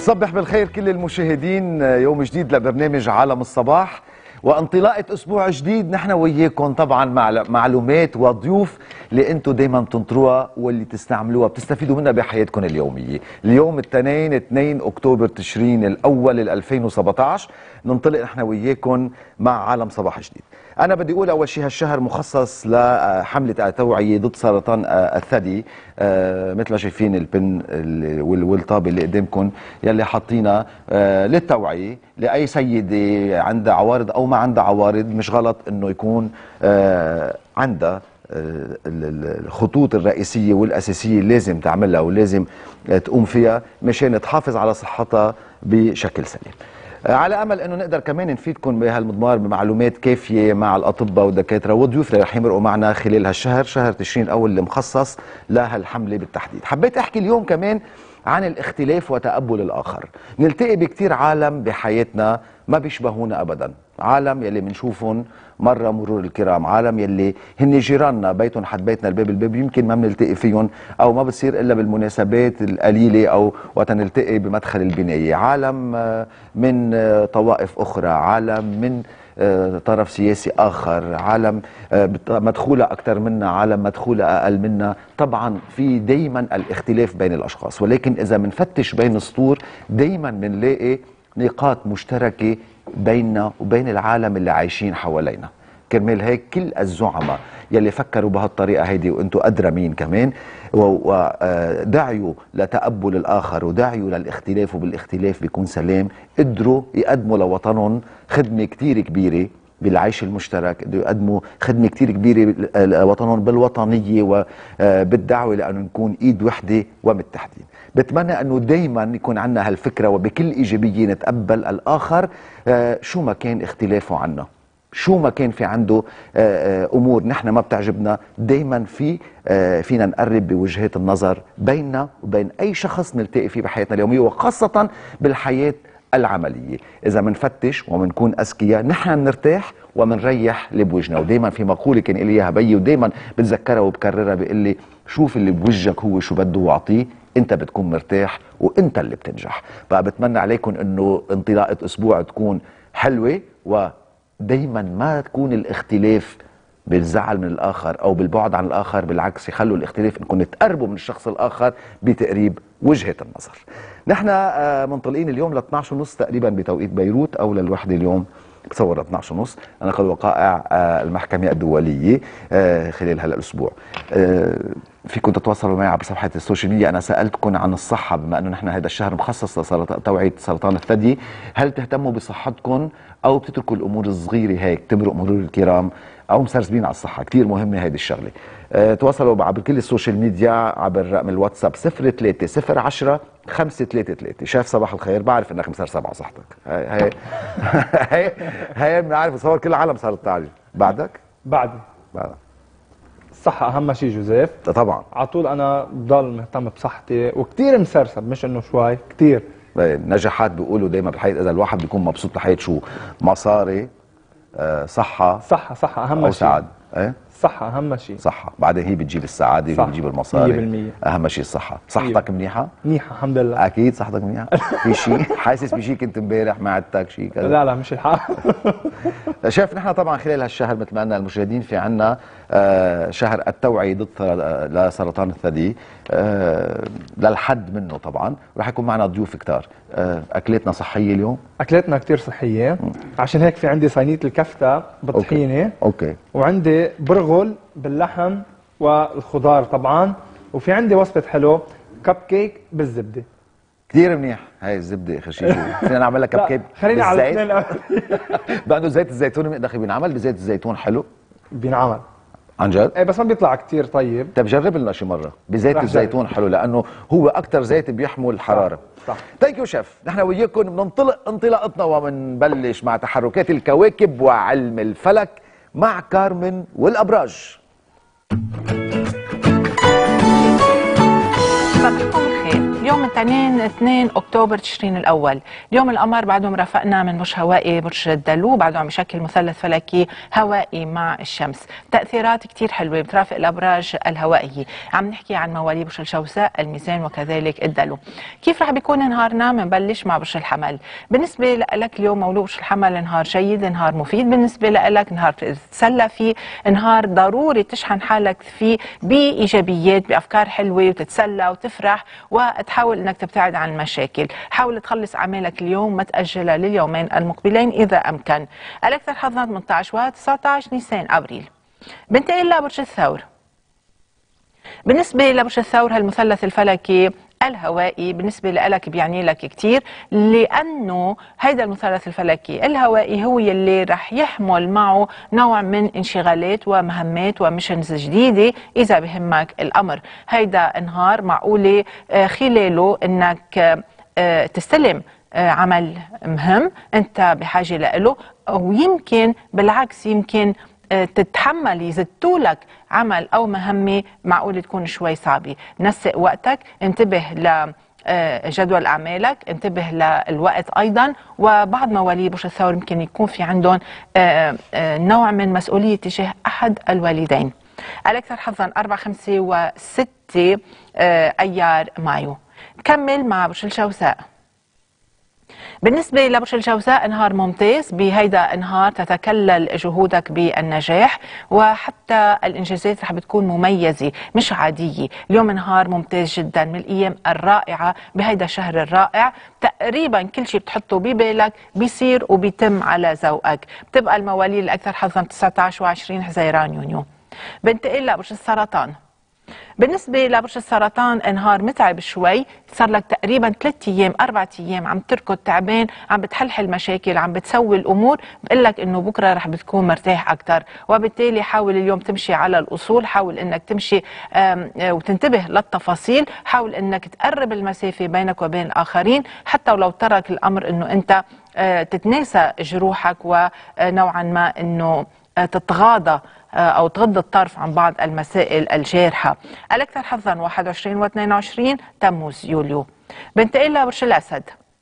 بنصبح بالخير كل المشاهدين، يوم جديد لبرنامج عالم الصباح وانطلاقة أسبوع جديد. نحن وياكم طبعا معلومات وضيوف اللي انتم دايما بتنطروها واللي تستعملوها بتستفيدوا منها بحياتكم اليومية. اليوم الاثنين 2 أكتوبر تشرين الأول 2017 ننطلق نحن وياكم مع عالم صباح جديد. أنا بدي أقول أول شيء هالشهر مخصص لحملة التوعية ضد سرطان الثدي. مثل ما شايفين البن والطابة اللي قدامكم يلي حاطينها للتوعية لأي سيدة عندها عوارض أو ما عندها عوارض. مش غلط إنه يكون عندها الخطوط الرئيسية والأساسية لازم تعملها ولازم تقوم فيها مشان تحافظ على صحتها بشكل سليم. على امل انه نقدر كمان نفيدكم بهالمضمار بمعلومات كافيه مع الاطباء والدكاتره والضيوف اللي رح يمرقوا معنا خلال هالشهر، شهر تشرين الاول اللي مخصص لهالحمله بالتحديد. حبيت احكي اليوم كمان عن الاختلاف وتقبل الاخر. نلتقي بكتير عالم بحياتنا ما بيشبهونا ابدا، عالم يلي بنشوفهم مره مرور الكرام، عالم يلي هن جيراننا بيتهم حد بيتنا الباب الباب، يمكن ما بنلتقي فيهم او ما بتصير الا بالمناسبات القليله او وقت نلتقي بمدخل البنايه. عالم من طوائف اخرى، عالم من طرف سياسي آخر، عالم مدخولة أكثر منا، عالم مدخولة أقل منا. طبعا في دايما الاختلاف بين الأشخاص، ولكن إذا منفتش بين السطور دايما بنلاقي نقاط مشتركة بيننا وبين العالم اللي عايشين حوالينا. كرمال هيك كل الزعماء يلي فكروا بهالطريقة هيدي وانتم أدرى مين كمان ودعيوا لتقبل الآخر ودعيوا للاختلاف وبالاختلاف بيكون سلام، قدروا يقدموا لوطنهم خدمة كتير كبيرة بالعيش المشترك، قدروا يقدموا خدمة كتير كبيرة لوطنهم بالوطنية وبالدعوة لأنه نكون إيد وحدة ومتحدين. بتمنى أنه دايما يكون عنا هالفكرة وبكل إيجابية نتقبل الآخر شو ما كان اختلافه عنا، شو ما كان في عنده امور نحن ما بتعجبنا. دايما فينا نقرب بوجهات النظر بيننا وبين اي شخص نلتقي فيه بحياتنا اليوميه وخاصه بالحياه العمليه. اذا منفتش ومنكون اذكياء نحن بنرتاح ومنريح اللي بوجهنا. ودايما في مقوله كان لي اياها بيي ودايما بتذكرها وبكررها، بيقول لي شوف اللي بوجهك هو شو بده واعطيه، انت بتكون مرتاح وانت اللي بتنجح. فبتمنى عليكم انه انطلاقه اسبوع تكون حلوه ودايما ما تكون الاختلاف بالزعل من الاخر او بالبعد عن الاخر، بالعكس يخلوا الاختلاف انكم تقربوا من الشخص الاخر بتقريب وجهة النظر. نحن منطلقين اليوم ل 12:30 تقريبا بتوقيت بيروت او للوحده اليوم بتصور 12:30 نقل وقائع المحكمة الدولية خلال هلا الاسبوع. فيكم تتواصلوا معي عبر صفحة السوشيال ميديا. أنا سألتكم عن الصحة بما أنه نحن هذا الشهر مخصص لتوعية سرطان الثدي. هل تهتموا بصحتكم أو بتتركوا الأمور الصغيرة هيك تمرق مرور الكرام أو مسرسبين على الصحة؟ كتير مهمة هذه الشغلة. تواصلوا عبر كل السوشيال ميديا عبر رقم الواتساب 03 010 533. شايف صباح الخير، بعرف انك مسرسب على صحتك. هي بنعرف تصور كل العالم صارت تعرف. بعدك؟ بعدك الصحة أهم شيء جوزيف. طبعا على طول أنا بضل مهتم بصحتي وكتير مسرسب، مش إنه شوي، كتير. نجاحات بيقولوا دايما بالحياة إذا الواحد بيكون مبسوط بحياته شو؟ مصاري، صحة أهم شيء، أو سعادة. ايه؟ الصحة أهم شيء. صحة، بعدين هي بتجيب السعادة وبتجيب المصاري. 100%. أهم شيء الصحة. صحتك منيحة؟ منيحة الحمد لله. أكيد صحتك منيحة. في شيء حاسس بشيء كنت امبارح معدتك شيء كذا؟ لا مش الحق. شايف نحن طبعا خلال هالشهر مثل ما قلنا المشاهدين في عنا شهر التوعية ضد لسرطان الثدي للحد منه. طبعا رح يكون معنا ضيوف كتار. أكلتنا صحية اليوم؟ أكلتنا كتير صحية، عشان هيك في عندي صينية الكفتة بالطحينة. أوكي. وعندي برغل باللحم والخضار طبعا، وفي عندي وصفة حلو كب كيك بالزبدة. كثير منيح. هاي الزبدة اخر شيء فينا نعمل لك كب كيك خلينا على الاثنين. بعده زيت الزيتون بنقدر بينعمل بزيت الزيتون حلو؟ بينعمل عن جد؟ ايه بس ما بيطلع كثير طيب. طيب جرب لنا شي مرة بزيت الزيتون حلو لأنه هو أكثر زيت بيحمل الحرارة. صح. ثانك يو شيف. نحن وياكم بننطلق انطلاقتنا وبنبلش مع تحركات الكواكب وعلم الفلك مع كارمن والأبراج. صباحكم الخير. اليوم اليوم الاثنين 2 أكتوبر تشرين الأول. اليوم القمر بعده مرافقنا من برج هوائي برج الدلو، بعده عم يشكل مثلث فلكي هوائي مع الشمس. تأثيرات كتير حلوة بترافق الأبراج الهوائية. عم نحكي عن مواليد برج الجوزاء، الميزان وكذلك الدلو. كيف رح بيكون نهارنا؟ بنبلش مع برج الحمل. بالنسبة لك اليوم مولود برج الحمل نهار جيد، نهار مفيد بالنسبة لك، نهار تتسلى فيه، نهار ضروري تشحن حالك فيه بإيجابيات، بأفكار حلوة وتتسلى وتفرح وتحاول انك تبتعد عن المشاكل. حاول تخلص اعمالك اليوم، ما تاجلها لليومين المقبلين اذا امكن. الاكثر حظا 18 و 19 نيسان ابريل. بنتقل لبرج الثور. بالنسبه لبرج الثور هالمثلث الفلكي الهوائي بالنسبة لك بيعني لك كتير، لأنه هيدا المثلث الفلكي الهوائي هو يلي رح يحمل معه نوع من انشغالات ومهمات ومشنز جديدة إذا بهمك الأمر. هيدا نهار معقولة خلاله أنك تستلم عمل مهم أنت بحاجة له، ويمكن بالعكس يمكن تتحمل يزتولك عمل أو مهمة معقول تكون شوي صعبة. نسق وقتك، انتبه لجدول أعمالك، انتبه للوقت أيضا. وبعض مواليد برج الثور يمكن يكون في عندهم نوع من مسؤولية تجاه أحد الوالدين. الأكثر حظا 4 5 و 6 أيار مايو. نكمل مع برج الجوزاء. بالنسبة لبرج الجوزاء نهار ممتاز، بهيدا النهار تتكلل جهودك بالنجاح، وحتى الإنجازات رح بتكون مميزة مش عادية. اليوم نهار ممتاز جدا، من الأيام الرائعة بهيدا الشهر الرائع. تقريبا كل شيء بتحطه ببالك بيصير وبيتم على ذوقك. بتبقى المواليد الأكثر حظا 19 و 20 حزيران يونيو. بنتقل لبرج السرطان. بالنسبة لبرج السرطان نهار متعب شوي، صار لك تقريبا 3 أيام 4 أيام عم تركض تعبان، عم بتحلحل مشاكل، عم بتسوي الأمور. بقول لك إنه بكرة رح بتكون مرتاح أكثر، وبالتالي حاول اليوم تمشي على الأصول، حاول إنك تمشي وتنتبه للتفاصيل، حاول إنك تقرب المسافة بينك وبين الآخرين، حتى ولو ترك الأمر إنه أنت تتناسى جروحك ونوعا ما إنه تتغاضى أو تغض الطرف عن بعض المسائل الجارحة. الأكثر حظا 21 و 22 تموز يوليو. بنتقل لبرج الأسد.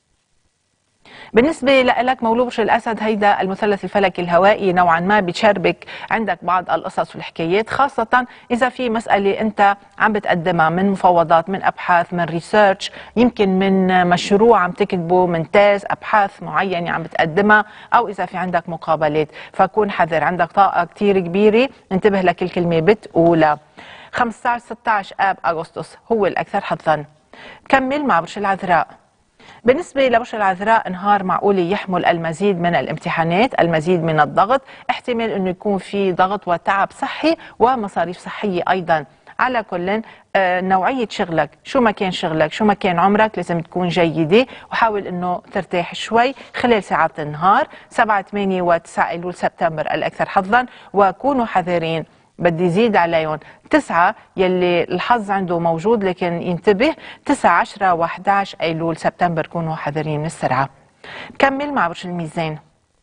بالنسبة لك مولود برج الأسد، هيدا المثلث الفلكي الهوائي نوعا ما بتشربك عندك بعض القصص والحكايات، خاصة إذا في مسألة أنت عم بتقدمها من مفاوضات، من أبحاث، من ريسيرش، يمكن من مشروع عم تكتبه، من تاز، أبحاث معينة عم بتقدمها، أو إذا في عندك مقابلات. فكون حذر، عندك طاقة كتير كبيرة، انتبه لكل كلمة بتقولها. 15 16 آب أغسطس هو الأكثر حظا. كمل مع برج العذراء. بالنسبة لبرج العذراء نهار معقول يحمل المزيد من الامتحانات، المزيد من الضغط، احتمال انه يكون في ضغط وتعب صحي ومصاريف صحية ايضا. على كل نوعية شغلك، شو ما كان شغلك، شو ما كان عمرك، لازم تكون جيدة، وحاول انه ترتاح شوي خلال ساعات النهار. 7 8 و 9 ايلول سبتمبر الاكثر حظا، وكونوا حذرين. بدي زيد عليهم 9 يلي الحظ عنده موجود، لكن ينتبه 9 10 و 11 ايلول سبتمبر كونوا حذرين من السرعة. نكمل مع برج الميزان.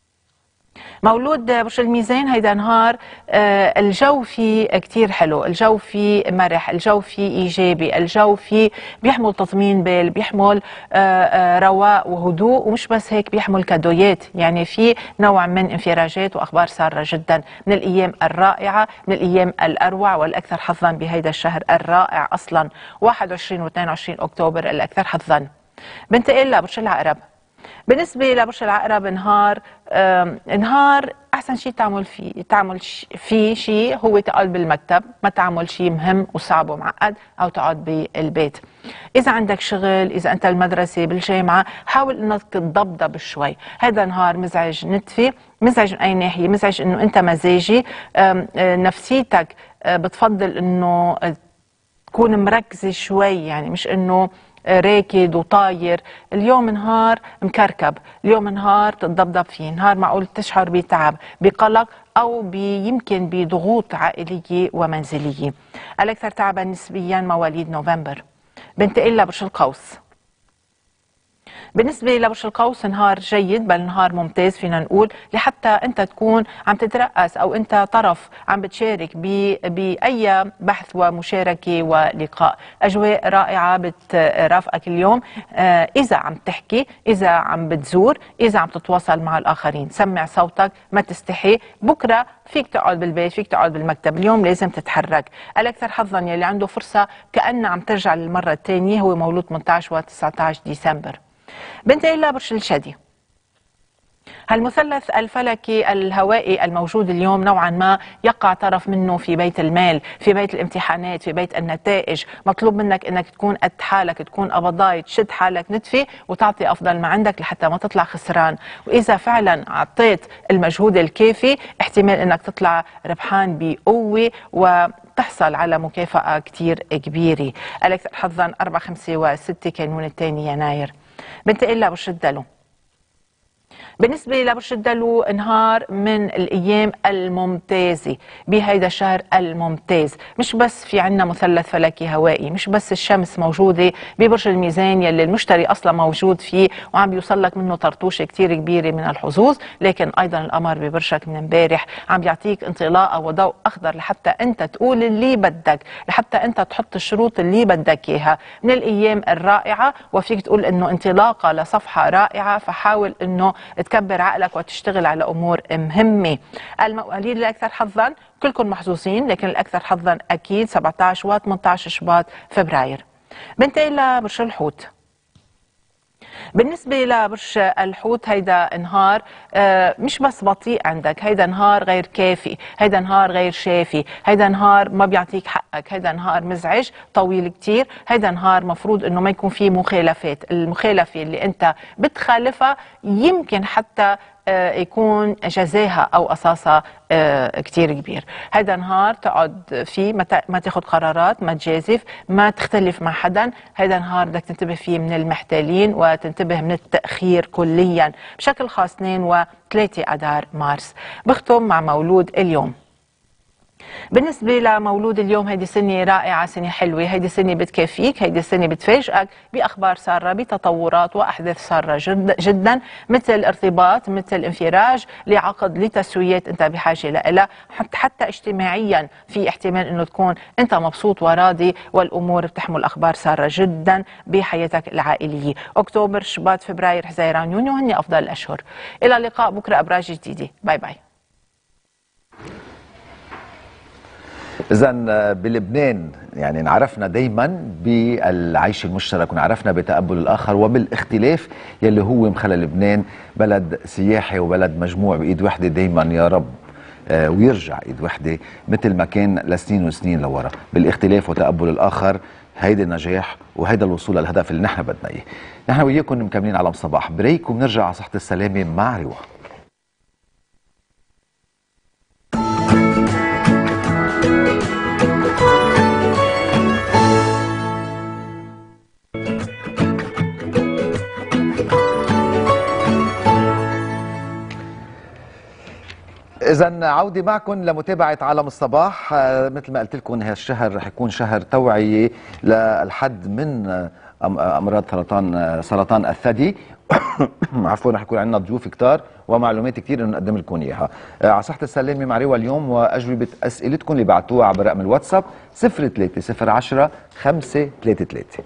مولود برج الميزان هيدا نهار الجو فيه كتير حلو، الجو فيه مرح، الجو فيه إيجابي، الجو فيه بيحمل تطمين بال، بيحمل رواء وهدوء، ومش بس هيك بيحمل كادويات، يعني في نوع من انفراجات وأخبار سارة جدا. من الأيام الرائعة، من الأيام الأروع والأكثر حظا بهيدا الشهر الرائع أصلا. 21 و 22 أكتوبر الأكثر حظا. بنتقل لبرج العقرب. بالنسبة لبرج العقرب نهار أحسن شيء تعمل فيه شيء هو تقعد بالمكتب، ما تعمل شيء مهم وصعب ومعقد، أو تقعد بالبيت. إذا عندك شغل، إذا أنت المدرسة بالجامعة، حاول إنك تتضبضب شوي. هذا نهار مزعج نتفي، مزعج من أي ناحية؟ مزعج إنه أنت مزاجي، نفسيتك بتفضل إنه تكون مركزة شوي، يعني مش إنه راكد وطاير. اليوم نهار مكركب، اليوم نهار تتضبضب فيه، نهار معقول تشعر بتعب، بقلق، أو يمكن بضغوط عائلية ومنزلية. الأكثر تعبا نسبيا مواليد نوفمبر. بنتقل لبرج القوس. بالنسبة لبرج القوس نهار جيد، بل نهار ممتاز فينا نقول، لحتى أنت تكون عم تترأس أو أنت طرف عم بتشارك بأي بحث ومشاركة ولقاء. أجواء رائعة بترافقك اليوم، إذا عم تحكي، إذا عم بتزور، إذا عم تتواصل مع الآخرين. سمع صوتك، ما تستحي. بكرة فيك تقعد بالبيت، فيك تقعد بالمكتب، اليوم لازم تتحرك. الأكثر حظا يلي عنده فرصة كأنه عم ترجع للمرة الثانية هو مولود 18 و 19 ديسمبر. بنتقل لبرج الشدي. هالمثلث الفلكي الهوائي الموجود اليوم نوعا ما يقع طرف منه في بيت المال، في بيت الامتحانات، في بيت النتائج. مطلوب منك انك تكون قد حالك، تكون قبضاي، تشد حالك نتفي وتعطي افضل ما عندك لحتى ما تطلع خسران. واذا فعلا اعطيت المجهود الكافي احتمال انك تطلع ربحان بقوه وتحصل على مكافأة كتير كبيرة. الأكثر حظا 4 5 و6 كانون الثاني يناير. بنتقل لبرج الدلو. بالنسبة لبرج الدلو نهار من الأيام الممتازة بهيدا الشهر الممتاز. مش بس في عنا مثلث فلكي هوائي، مش بس الشمس موجودة ببرج الميزان يلي المشتري أصلا موجود فيه وعم بيوصل لك منه طرطوشة كتير كبيرة من الحظوظ، لكن أيضا القمر ببرجك من امبارح عم بيعطيك انطلاقة وضوء أخضر لحتى أنت تقول اللي بدك، لحتى أنت تحط الشروط اللي بدك إياها. من الأيام الرائعة وفيك تقول إنه انطلاقة لصفحة رائعة، فحاول إنه تكبر عقلك وتشتغل على أمور مهمة. المواليد الأكثر حظا كلكم محظوظين، لكن الأكثر حظا أكيد 17 و 18 شباط فبراير. بنتقل لبرج الحوت. بالنسبة لبرج الحوت هيدا نهار مش بس بطيء عندك، هيدا نهار غير كافي، هيدا نهار غير شافي، هيدا نهار ما بيعطيك حقك، هيدا نهار مزعج طويل كتير، هيدا نهار مفروض انه ما يكون فيه مخالفات. المخالفة اللي انت بتخالفها يمكن حتى يكون جزاها او قصاصها كتير كبير. هيدا نهار تقعد فيه ما تاخد قرارات، ما تجازف، ما تختلف مع حدا. هيدا نهار بدك تنتبه فيه من المحتالين وتنتبه من التأخير كليا، بشكل خاص 2 و 3 أذار مارس. بختم مع مولود اليوم. بالنسبة لمولود اليوم هيدي سنة رائعة، سنة حلوة، هيدي سنة بتكافيك، هيدي سنة بتفاجئك بأخبار سارة، بتطورات وأحداث سارة جدا، مثل ارتباط، مثل انفراج لعقد، لتسويات أنت بحاجة لها، حتى اجتماعيا في احتمال أنه تكون أنت مبسوط وراضي والأمور بتحمل أخبار سارة جدا بحياتك العائلية. أكتوبر، شباط، فبراير، حزيران، يونيو هن أفضل الأشهر. إلى اللقاء بكرة أبراج جديدة. باي باي. إذا بلبنان يعني انعرفنا دايما بالعيش المشترك، ونعرفنا بتقبل الآخر وبالاختلاف يلي هو مخلى لبنان بلد سياحي وبلد مجموع بإيد وحدة دايما يا رب، ويرجع إيد وحدة مثل ما كان لسنين وسنين لورا، بالاختلاف وتقبل الآخر. هيدا النجاح وهيدا الوصول للهدف اللي نحن بدنا إياه. نحن وياكم مكملين على صباح بريك وبنرجع على صحة السلامة مع روى. إذا عودة معكم لمتابعة عالم الصباح. مثل ما قلت لكم هالشهر رح يكون شهر توعية للحد من أمراض سرطان الثدي. عفوا، رح يكون عندنا ضيوف كتار ومعلومات كتير نقدم لكم إياها. على صحة السلامة مع روى اليوم، وأجوبة أسئلتكم اللي بعتوها عبر رقم الواتساب 03010 533.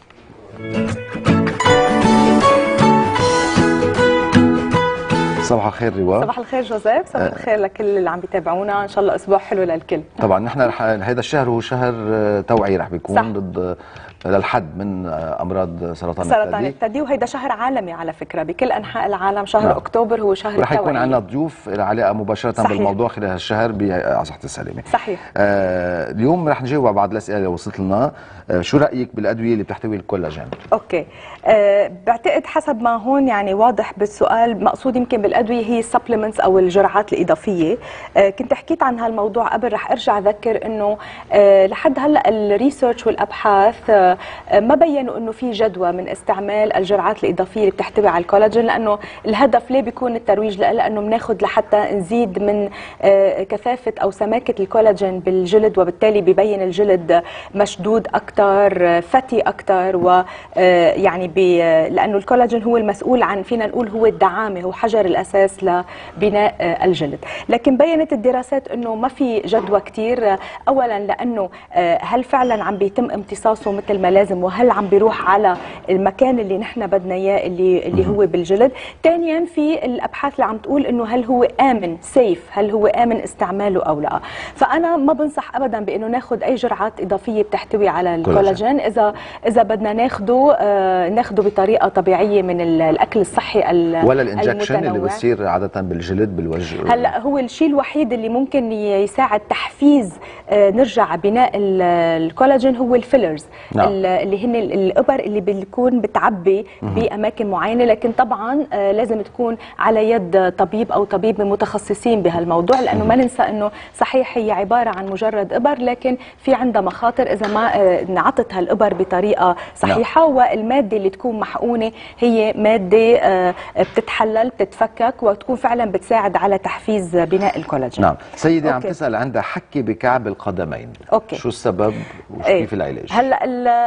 صباح الخير روى. صباح الخير جوزيف، صباح الخير لكل اللي عم بيتابعونا، ان شاء الله اسبوع حلو للكل. طبعا نحن هذا الشهر هو شهر توعية، رح بيكون صح. ضد للحد من امراض سرطان الثدي، وهيدا شهر عالمي على فكره بكل انحاء العالم. شهر اكتوبر هو شهر رح يكون عندنا ضيوف علاقه مباشره صحيح. بالموضوع خلال هالشهر على صحة السلامة. صحيح. اليوم رح نجاوب على بعض الاسئله اللي وصلت لنا. شو رايك بالادويه اللي بتحتوي الكولاجين؟ اوكي، بعتقد حسب ما هون يعني واضح بالسؤال، مقصود يمكن بالادويه هي السبلمنتس او الجرعات الاضافيه. كنت حكيت عن هالموضوع قبل، رح ارجع اذكر انه لحد هلا الريسيرش والابحاث ما بينوا انه في جدوى من استعمال الجرعات الاضافيه اللي بتحتوي على الكولاجين، لانه الهدف ليه بيكون الترويج لها؟ لانه بناخذ لحتى نزيد من كثافه او سماكه الكولاجين بالجلد، وبالتالي ببين الجلد مشدود اكثر، فتي اكثر، ويعني لانه الكولاجين هو المسؤول عن، فينا نقول هو الدعامه، هو حجر الاساس لبناء الجلد. لكن بينت الدراسات انه ما في جدوى كثير، اولا لانه هل فعلا عم بيتم امتصاصه مثل ما لازم، وهل عم بيروح على المكان اللي نحن بدنا اياه اللي هو بالجلد. ثانيا في الابحاث اللي عم تقول انه هل هو امن سيف، هل هو امن استعماله او لا. فانا ما بنصح ابدا بانه ناخذ اي جرعات اضافيه بتحتوي على الكولاجين. اذا بدنا ناخده بطريقه طبيعيه من الاكل الصحي ولا الانجكشن اللي بتصير عاده بالجلد بالوجه. هلا هو الشيء الوحيد اللي ممكن يساعد تحفيز نرجع بناء الكولاجين هو الفيلرز. نعم. اللي هن الابر اللي بتكون بتعبي باماكن معينه، لكن طبعا لازم تكون على يد طبيب او طبيب من متخصصين بهالموضوع، لانه ما ننسى انه صحيح هي عباره عن مجرد ابر، لكن في عندها مخاطر اذا ما انعطت هالابر بطريقه صحيحه. نعم. والماده اللي تكون محقونه هي ماده بتتحلل بتتفكك وتكون فعلا بتساعد على تحفيز بناء الكولاجين. نعم. سيدي عم تسال عندها حكي بكعب القدمين. أوكي. شو السبب وكيف العلاج؟ هلا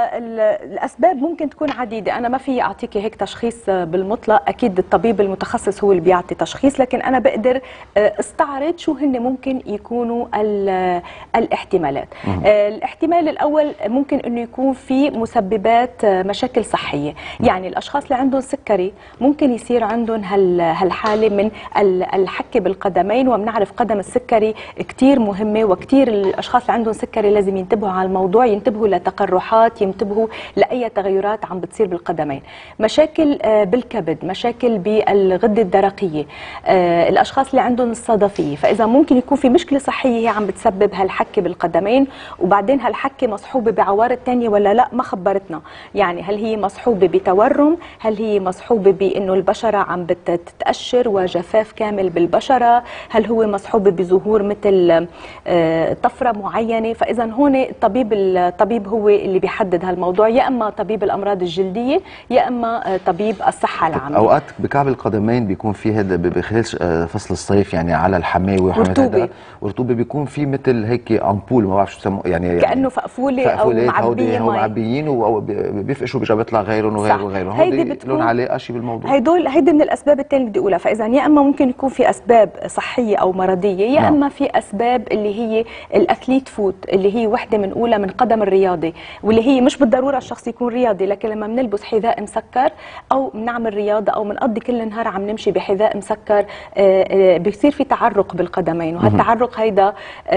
الاسباب ممكن تكون عديده، انا ما في اعطيكي هيك تشخيص بالمطلق، اكيد الطبيب المتخصص هو اللي بيعطي تشخيص، لكن انا بقدر استعرض شو هن ممكن يكونوا الاحتمالات. الاحتمال الاول ممكن انه يكون في مسببات مشاكل صحيه، يعني الاشخاص اللي عندهم سكري ممكن يصير عندهم هالحاله من الحكه بالقدمين، وبنعرف قدم السكري كثير مهمه، وكثير الاشخاص اللي عندهم سكري لازم ينتبهوا على الموضوع، ينتبهوا لتقرحات، ينتبهوا لاي تغيرات عم بتصير بالقدمين. مشاكل بالكبد، مشاكل بالغده الدرقيه، الاشخاص اللي عندهم الصدفيه، فاذا ممكن يكون في مشكله صحيه هي عم بتسبب هالحكه بالقدمين، وبعدين هالحكه مصحوبه بعوارض ثانيه ولا لا ما خبرتنا، يعني هل هي مصحوبه بتورم، هل هي مصحوبه بانه البشره عم بتتقشر وجفاف كامل بالبشره، هل هو مصحوبه بظهور مثل طفره معينه. فاذا هون الطبيب هو اللي بيحدد هالموضوع، يا اما طبيب الامراض الجلديه يا اما طبيب الصحه العامه. اوقات بكعب القدمين بيكون في هذا بخلال فصل الصيف، يعني على الحماوي ورطوبه، ورطوبه بيكون في مثل هيك امبول، ما بعرف شو بسموه، يعني كانه فقفوله او معبيه هو معبيين وبيفقشوا بيرجع بيطلع غيرهم وغيرهم. هودي لون علاقه شيء بالموضوع. هيدي من الاسباب الثانيه بدي اقولها. فاذا يا اما ممكن يكون في اسباب صحيه او مرضيه، يا اما في اسباب اللي هي الاثليت فوت، اللي هي وحده بنقولها من قدم الرياضي، واللي هي مش بالضروره الشخص يكون رياضي، لكن لما بنلبس حذاء مسكر او بنعمل رياضه او بنقضي كل النهار عم نمشي بحذاء مسكر، بيصير في تعرق بالقدمين، وهالتعرق هيدا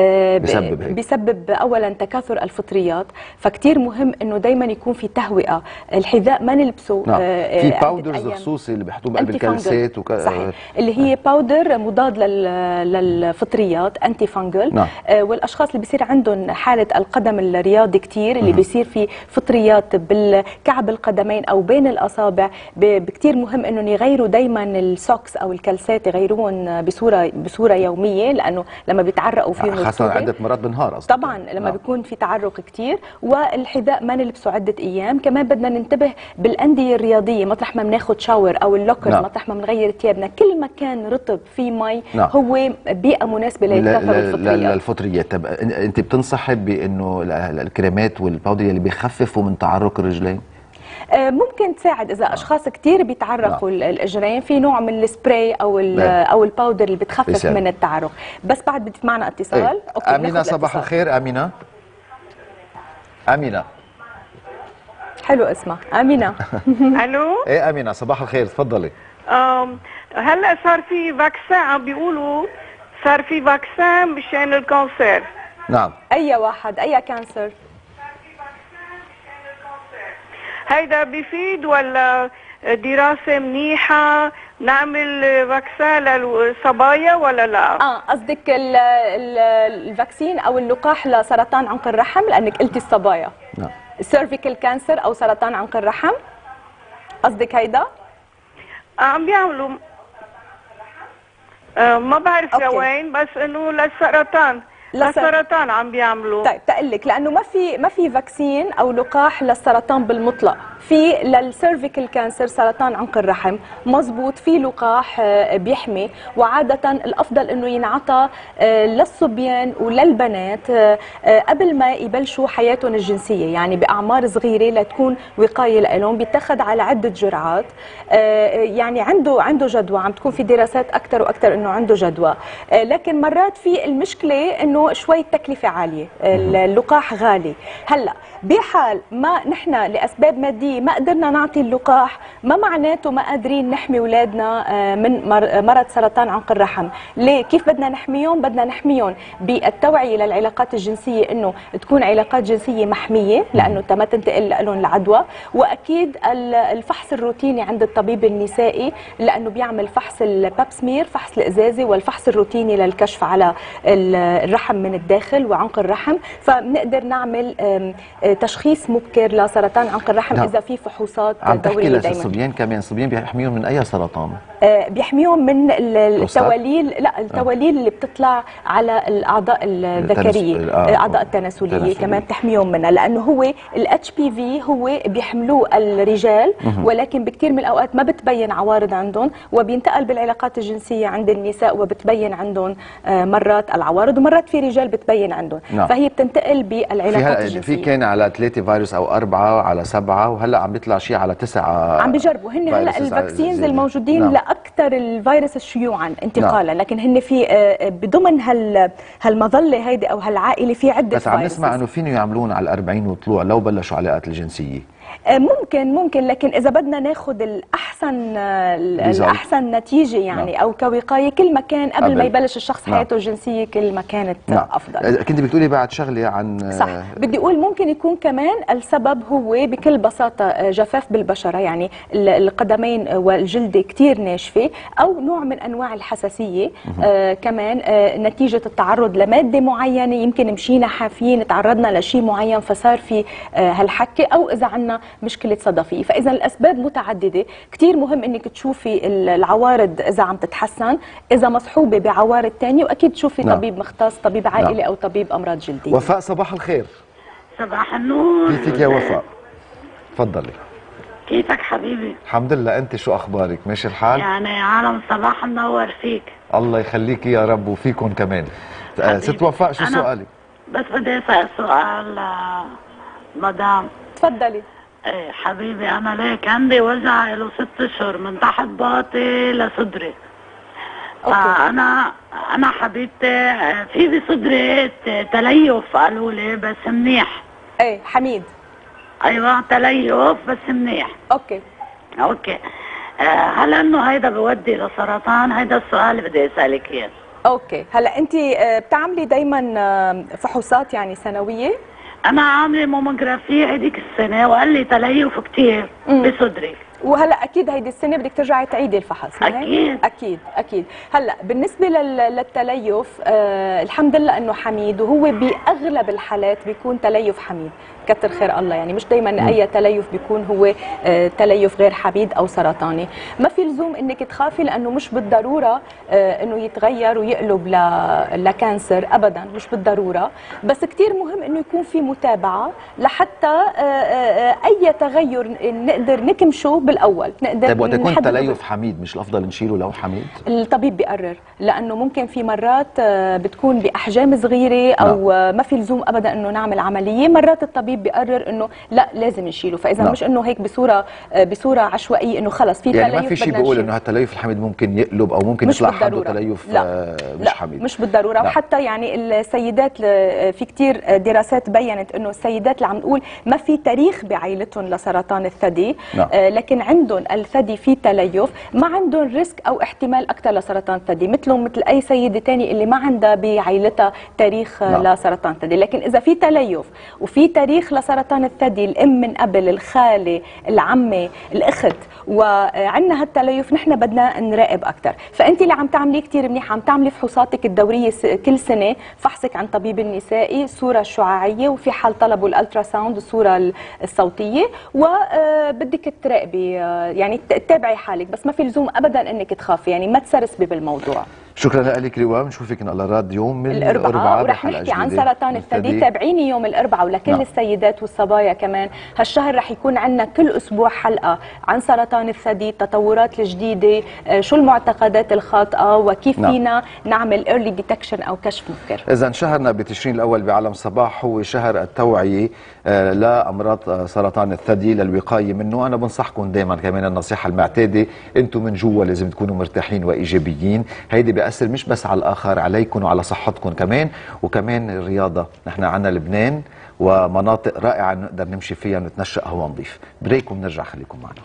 بيسبب اولا تكاثر الفطريات. فكتير مهم انه دايما يكون في تهوئه، الحذاء ما نلبسه. في باودرز خصوصي اللي بيحطوه بقلب الكلسات صحيح، اللي هي باودر مضاد للفطريات، انتي فانجل. والاشخاص اللي بيصير عندهم حاله القدم الرياضي كتير، اللي بيصير في فطريات بالكعب القدمين او بين الاصابع، بكتير مهم انهم يغيروا دايما السوكس او الكلسات، يغيروهم بصوره يوميه، لانه لما بيتعرقوا فيهم خاصه عده مرات بالنهار اصلا. طبعا لما بيكون في تعرق كتير. والحذاء ما نلبسه عده ايام. كمان بدنا ننتبه بالانديه الرياضيه، مطرح ما بناخذ شاور او اللوكر، مطرح ما بنغير ثيابنا، كل ما كان رطب في مي هو بيئه مناسبه ليتكاثر الفطريات. طب انت بتنصحي بانه الكريمات والباودر اللي بيخففوا من تعرق الرجلين؟ ممكن تساعد اذا اشخاص كثير بيتعرقوا الاجرين، في نوع من السبراي او الباودر اللي بتخفف من التعرق. بس بعد بدي معنا اتصال. اوكي. امينه صباح الخير. امينه حلو اسمها امينه. الو. ايه امينه صباح الخير، تفضلي. هلا صار في فاكسان، عم بيقولوا صار في فاكسان مشان الكانسر. نعم. اي واحد؟ اي كانسر؟ هيدا بيفيد ولا دراسة منيحة نعمل فاكسان للصبايا ولا لا؟ قصدك الفاكسين او اللقاح لسرطان عنق الرحم، لانك قلتي الصبايا. نعم. سيرفيكال كانسر او سرطان عنق الرحم، قصدك هيدا؟ عم بيعملوا ما بعرف لوين، بس انه للسرطان للسرطان عم بيعملوا. طيب تقلك لانه ما في فاكسين او لقاح للسرطان بالمطلق. في للسيرفيكال كانسر سرطان عنق الرحم مزبوط في لقاح بيحمي، وعاده الافضل انه ينعطى للصبيان وللبنات قبل ما يبلشوا حياتهم الجنسيه، يعني باعمار صغيره لتكون وقايه لهم. بيتخذ على عده جرعات، يعني عنده جدوى، عم تكون في دراسات اكثر واكثر انه عنده جدوى. لكن مرات في المشكله انه شوي التكلفه عاليه، اللقاح غالي. هلا بحال ما نحن لاسباب ماديه ما قدرنا نعطي اللقاح، ما معناته ما قادرين نحمي اولادنا من مرض سرطان عنق الرحم. ليه؟ كيف بدنا نحميهم؟ بدنا نحميهم بالتوعيه للعلاقات الجنسيه، انه تكون علاقات جنسيه محميه لانه ما تنتقل لهم العدوى، واكيد الفحص الروتيني عند الطبيب النسائي لانه بيعمل فحص الباب سمير، فحص الازازي، والفحص الروتيني للكشف على الرحم من الداخل وعنق الرحم. فبنقدر نعمل تشخيص مبكر لسرطان عنق الرحم اذا في فحوصات عم تحكي دوريه دائما. للصبيان كمان، الصبيان بيحميهم من اي سرطان؟ بيحميهم من التواليل، لا التواليل اللي بتطلع على الاعضاء الذكريه، الاعضاء التناسليه كمان بتحميهم منها، لانه هو الاتش بي في هو بيحملوه الرجال، ولكن بكثير من الاوقات ما بتبين عوارض عندهم، وبينتقل بالعلاقات الجنسيه عند النساء وبتبين عندهم مرات العوارض، ومرات في رجال بتبين عندهم. فهي بتنتقل بالعلاقات الجنسيه. في كان على 3 فيروس او 4 على 7، وهلا عم بيطلع شيء على 9. عم بيجربوا هن هلا الفاكسينز الموجودين لاكثر الفيروس شيوعا انتقالا، لكن هن في بضمن هالمظله هيدي او هالعائله في عده بس عم نسمع انه فينه يعملون على 40 وطلوع لو بلشوا علاقات الجنسيه. ممكن، لكن اذا بدنا ناخذ الاحسن نتيجه يعني او كوقايه، كل ما كان قبل ما يبلش الشخص حياته الجنسيه كل ما كانت افضل. كنت بتقولي بعد شغله عن صح، بدي اقول ممكن يكون كمان السبب هو بكل بساطه جفاف بالبشره، يعني القدمين والجلد كثير ناشفه، او نوع من انواع الحساسيه. كمان نتيجه التعرض لماده معينه، يمكن مشينا حافيين تعرضنا لشيء معين فصار في هالحكه، او اذا عندنا مشكله صدفيه. فاذا الاسباب متعدده، كثير مهم انك تشوفي العوارض اذا عم تتحسن، اذا مصحوبه بعوارض ثانيه، واكيد تشوفي طبيب مختص، طبيب عائله او طبيب امراض جلديه. وفاء صباح الخير. صباح النور. كيفك يا وفاء؟ تفضلي. كيفك حبيبي؟ الحمد لله، انت شو اخبارك؟ ماشي الحال؟ يعني عالم صباح منور فيك. الله يخليكي يا رب، وفيكم كمان. ست وفاء شو سؤالك؟ بس بدي اسال سؤال مدام. تفضلي. ايه حبيبي، انا ليك عندي وجع له 6 اشهر من تحت باطي لصدري. انا حبيبتي في بصدري تليف قالوا لي، بس منيح. ايه حميد. ايوه تليف بس منيح. اوكي. هل انه هيدا بودي لسرطان؟ هيدا السؤال اللي بدي اسالك اياه. اوكي، هلا انت بتعملي دايما فحوصات يعني سنويه؟ انا عامله ماموجرافي هديك السنه وقال لي تليف كثير بصدري. وهلا اكيد هيدي السنه بدك ترجعي تعيدي الفحص. اكيد. هلا بالنسبه للتليف الحمد لله انه حميد، وهو باغلب الحالات بيكون تليف حميد، كتر خير الله. يعني مش دائما اي تليف بيكون هو تليف غير حميد او سرطاني. ما في لزوم انك تخافي، لانه مش بالضروره انه يتغير ويقلب لكانسر ابدا، مش بالضروره. بس كثير مهم انه يكون في متابعه لحتى اي تغير نقدر نكمشه بالاول. نقدر طيب وقت يكون تليف حميد، مش الافضل نشيله لو حميد؟ الطبيب بيقرر، لانه ممكن في مرات بتكون باحجام صغيره او ما في لزوم ابدا انه نعمل عمليه. مرات الطبيب بيقرر انه لا لازم نشيله. فاذا مش انه هيك بصوره عشوائيه انه خلص في يعني تليف، ما في شيء بيقول انه هالتليف الحميد ممكن يقلب او ممكن يطلع حده تليف مش حميد. مش بالضروره. وحتى يعني السيدات في كثير دراسات بينت انه السيدات اللي عم نقول ما في تاريخ بعائلتهم لسرطان الثدي، لكن عندهم الثدي في تليف، ما عندهم ريسك او احتمال اكثر لسرطان الثدي، مثلهم مثل اي سيده ثانيه اللي ما عندها بعائلتها تاريخ لسرطان الثدي. لكن اذا في تليف وفي تاريخ لسرطان الثدي، الام من قبل، الخاله، العمه، الاخت، وعندنا هالتليف، نحن بدنا نراقب اكثر. فانت اللي عم تعمليه كثير منيح، عم تعملي فحوصاتك الدوريه كل سنه، فحصك عن طبيب النسائي، الصوره الشعاعيه، وفي حال طلبوا الالترا ساوند الصوره الصوتيه، وبدك تراقبي يعني تتابعي حالك. بس ما في لزوم ابدا انك تخافي، يعني ما تسرسبي بالموضوع. شكرا لك روان، بنشوفك على راديو يوم الاربعاء ورح نحكي عن سرطان الثدي. تابعيني يوم الاربعاء ولكل السيدات والصبايا كمان. هالشهر رح يكون عندنا كل اسبوع حلقه عن سرطان الثدي، التطورات الجديده، شو المعتقدات الخاطئه وكيف فينا نعمل ايرلي ديتكشن او كشف مبكر. اذا شهرنا بتشرين الاول بعالم الصباح هو شهر التوعيه لامراض سرطان الثدي للوقايه منه. انا بنصحكم دائما كمان النصيحه المعتاده، انتم من جوا لازم تكونوا مرتاحين وايجابيين. هيدي بيأثر مش بس على الآخر، عليكم وعلى صحتكم كمان. وكمان الرياضة، نحن عنا لبنان ومناطق رائعة نقدر نمشي فيها ونتنشأ هوا نظيف. بريك وبنرجع، خليكم معنا.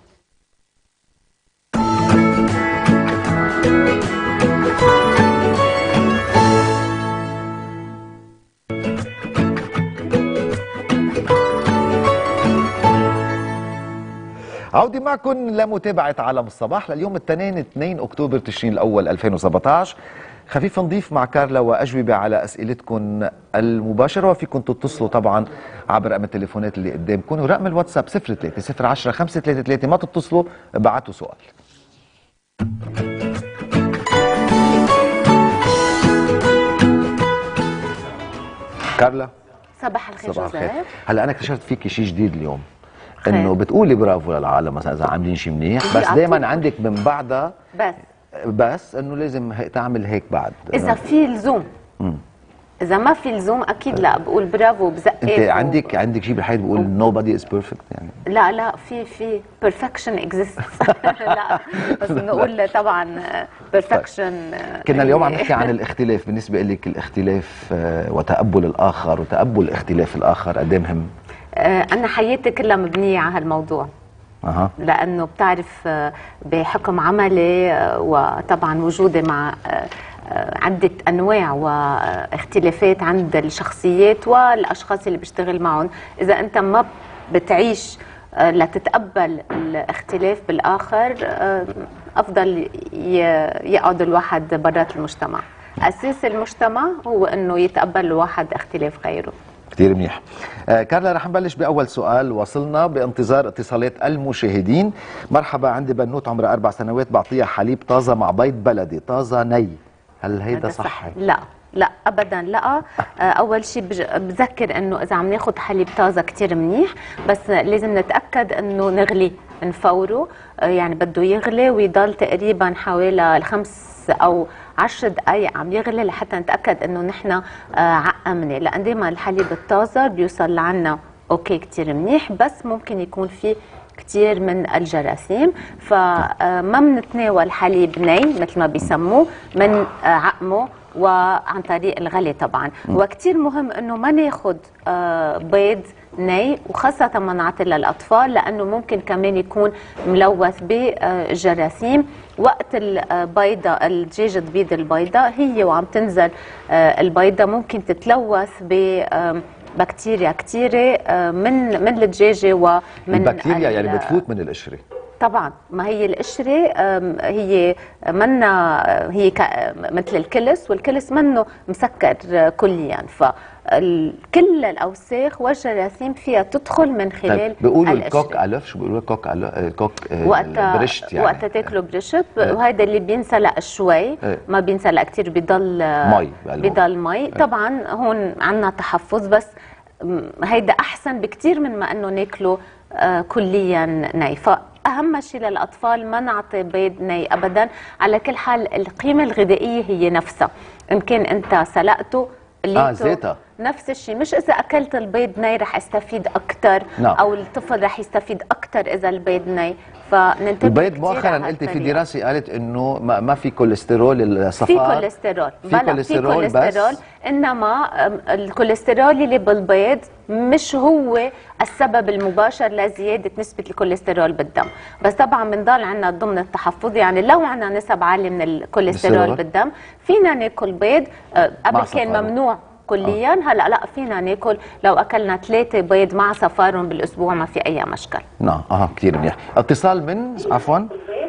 عودي معكم لمتابعة عالم الصباح لليوم الاثنين 2 أكتوبر تشرين الأول 2017. خفيف نضيف مع كارلا وأجوبة على أسئلتكم المباشرة، وفيكم تتصلوا طبعا عبر رقم التليفونات اللي قدامكم ورقم الواتساب 03 010 533. ما تتصلوا بعتوا سؤال. كارلا صباح الخير. صباح الخير. هلا أنا اكتشفت فيكي شيء جديد اليوم، انه بتقولي برافو للعالم مثلا اذا عاملين شيء منيح، بس دائما عندك من بعدها بس انه لازم تعمل هيك بعد اذا في لزوم. اذا ما في لزوم اكيد لا بقول برافو بزقف. انت عندك شيء بالحياه بقول nobody is perfect يعني؟ لا في perfection exists. لا بس نقول طبعا perfection. كنا اليوم عم نحكي عن الاختلاف. بالنسبه لك الاختلاف وتقبل الاخر وتقبل اختلاف الاخر قد ايه مهم؟ أنا حياتي كلها مبنية على هالموضوع. لأنه بتعرف بحكم عملي وطبعا وجودي مع عدة أنواع واختلافات عند الشخصيات والأشخاص اللي بشتغل معهم، إذا أنت ما بتعيش لتتقبل الاختلاف بالآخر أفضل يقعد الواحد برات المجتمع. أساس المجتمع هو أنه يتقبل الواحد اختلاف غيره. كثير منيح. كارلا رح نبلش بأول سؤال وصلنا بانتظار اتصالات المشاهدين. مرحبا، عندي بنوت عمرها 4 سنوات بعطيها حليب طازة مع بيض بلدي طازة ني، هل هيدا صحي؟ لا ابدا لا. اول شيء بذكر انه اذا عم ناخذ حليب طازه كثير منيح، بس لازم نتاكد انه نغليه نفوره، يعني بده يغلي ويضل تقريبا حوالي 5 أو 10 دقائق عم يغلي لحتى نتاكد انه نحن عقمنا، لان دائما الحليب الطازه بيوصل لعنا اوكي كثير منيح، بس ممكن يكون فيه كثير من الجراثيم، فما بنتناول حليب ني مثل ما بيسموه، من عقمه وعن طريق الغلي طبعا. وكثير مهم انه ما ناخذ بيض ني، وخاصة ما نعطي للأطفال لأنه ممكن كمان يكون ملوث بجراثيم. وقت البيضة الدجاجة تبيض البيضة هي وعم تنزل البيضة ممكن تتلوث بكتيريا كثيرة من الدجاجة ومن البكتيريا يعني بتفوت من القشرة. طبعا ما هي القشرة هي منا هي مثل الكلس، والكلس منه مسكر كليا، فكل الأوساخ والجراثيم فيها تدخل من خلال بيقولوا الكوك ألف، شو بيقولوا الكوك برشت يعني وقت تاكله برشت، وهذا اللي بينسلق شوي ما بينسلق كثير، بيضل مي. طبعا هون عنا تحفظ، بس هيدا أحسن بكثير من ما أنه ناكله كليا ني. أهم شيء للأطفال ما نعطي بيض ني أبدا. على كل حال القيمة الغذائية هي نفسها، إن كان أنت سلقته زيتها نفس الشيء، مش إذا أكلت البيض ني رح استفيد أكثر أو الطفل رح يستفيد أكثر إذا البيض ني. فننتبه. البيض مؤخرا قلتي في دراسة قالت إنه ما في كوليسترول الصفار. في كوليسترول بس إنما الكوليسترول اللي بالبيض مش هو السبب المباشر لزيادة نسبة الكوليسترول بالدم، بس طبعا بنضل عنا ضمن التحفظ. يعني لو عنا نسب عالية من الكوليسترول بالدم فينا ناكل بيض. قبل كان ممنوع كليا، هلا لا فينا ناكل لو اكلنا 3 بيض مع صفارهم بالاسبوع ما في اي مشكل. نعم كثير منيح. اتصال من عفوا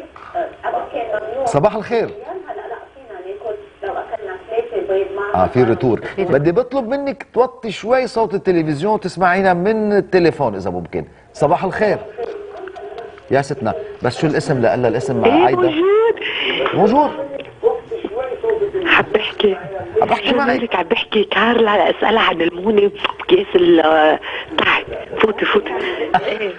صباح الخير. هلا لا فينا ناكل لو اكلنا 3 بيض مع في رتور. بدي بطلب منك توطي شوي صوت التلفزيون وتسمعينا من التليفون اذا ممكن. صباح الخير يا ستنا، بس شو الاسم؟ لألا الاسم مع عايدة موجود. بحكي معك. عم بحكي كارلا لاسالها عن المونه بكيس تحت. فوتي ايه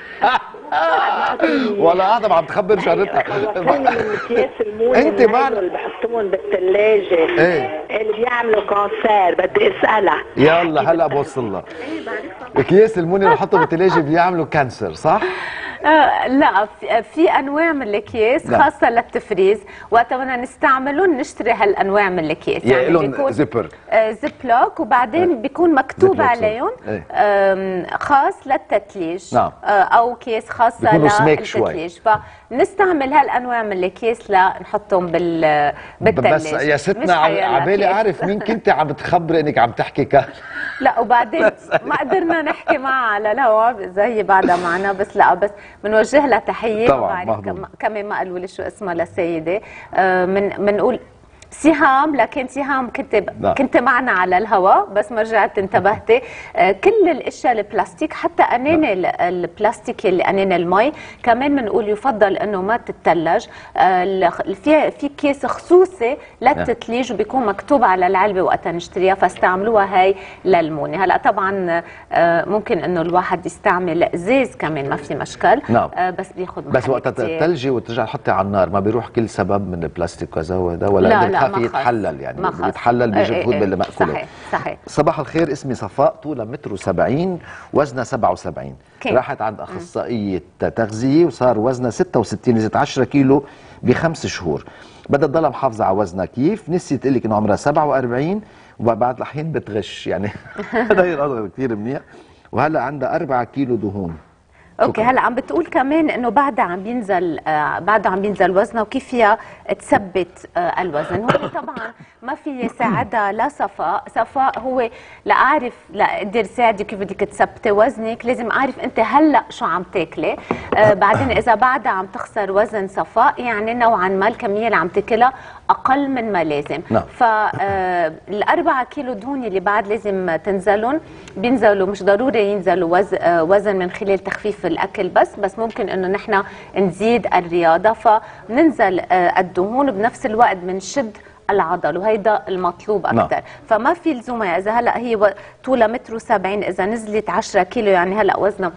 ولا هذا عم تخبر جارتها. كيس المونه انت ما اللي بحطوهم بالثلاجه اللي بيعملوا كانسير، بدي اسالها. يلا هلا بوصل لها. اكياس المونه اللي بحطوا بالثلاجه بيعملوا كانسر صح؟ لا، في انواع من الاكياس خاصه للتفريز، وقت بدنا نستعملهم نشتري هالانواع من الاكياس، يعني بيكون زيبر زيبلوك، وبعدين بيكون مكتوب عليهم خاص للتثليج. نعم. او كيس خاصه للتثليج، فنستعمل هالانواع من الاكياس لنحطهم بالثلاجه. بس يا ستنا عبالي اعرف مين كنت عم تخبري انك عم تحكي لا، وبعدين ما قدرنا نحكي معها على الهواء اذا هي بعدها معنا، بس لا، بس بنوجه لها تحيه. طبعا كمان ما قالوا لي شو اسمها للسيده. بنقول سهام، لكن سهام كنت معنا على الهواء بس ما رجعت انتبهتي. كل الاشياء البلاستيك، حتى انين البلاستيك اللي انين المي كمان بنقول يفضل انه ما تتثلج. في كيس خصوصي للتثليج وبيكون مكتوب على العلبه وقتها نشتريها، فاستعملوها هاي للمونه. هلا طبعا ممكن انه الواحد يستعمل ازاز كمان، ما في مشكل. بس بياخذ بس وقت تثلجي وترجع تحطي على النار ما بيروح كل سبب من البلاستيك كذا وهذا، ولا بتخافي يتحلل؟ يعني بيتحلل بيجي بالمأكولات. صحيح. صباح الخير، اسمي صفاء، طولها 1.70 م، وزنها 77. راحت عند اخصائيه تغذيه وصار وزنها 66، نزلت 10 كيلو ب5 شهور. بدها تضلها محافظه على وزنها. كيف؟ نسيت تقول لك انه عمرها 47 وبعد الحين بتغش يعني. هذا هي كثير منيح. وهلا عندها 4 كيلو دهون. اوكي. هلا عم بتقول كمان انه بعدها عم بينزل وزنها، وكيف فيها تثبت الوزن. هو طبعا ما في يساعدها لا صفاء هو لاقدر ساعدك كيف بدك تثبتي وزنك، لازم اعرف انت هلا شو عم تاكلي. بعدين اذا بعدها عم تخسر وزن صفاء، يعني نوعا ما الكميه اللي عم تاكلها اقل من ما لازم. فال4 كيلو دهون اللي بعد لازم تنزلهم، بينزلوا، مش ضروري ينزلوا وزن من خلال تخفيف الاكل بس ممكن انه نحن نزيد الرياضه فننزل الدهون، وبنفس الوقت بنشد العضل، وهيدا المطلوب اكثر. فما في لزوم، اذا هلا هي طولها 1.70 م، اذا نزلت 10 كيلو يعني هلا وزنها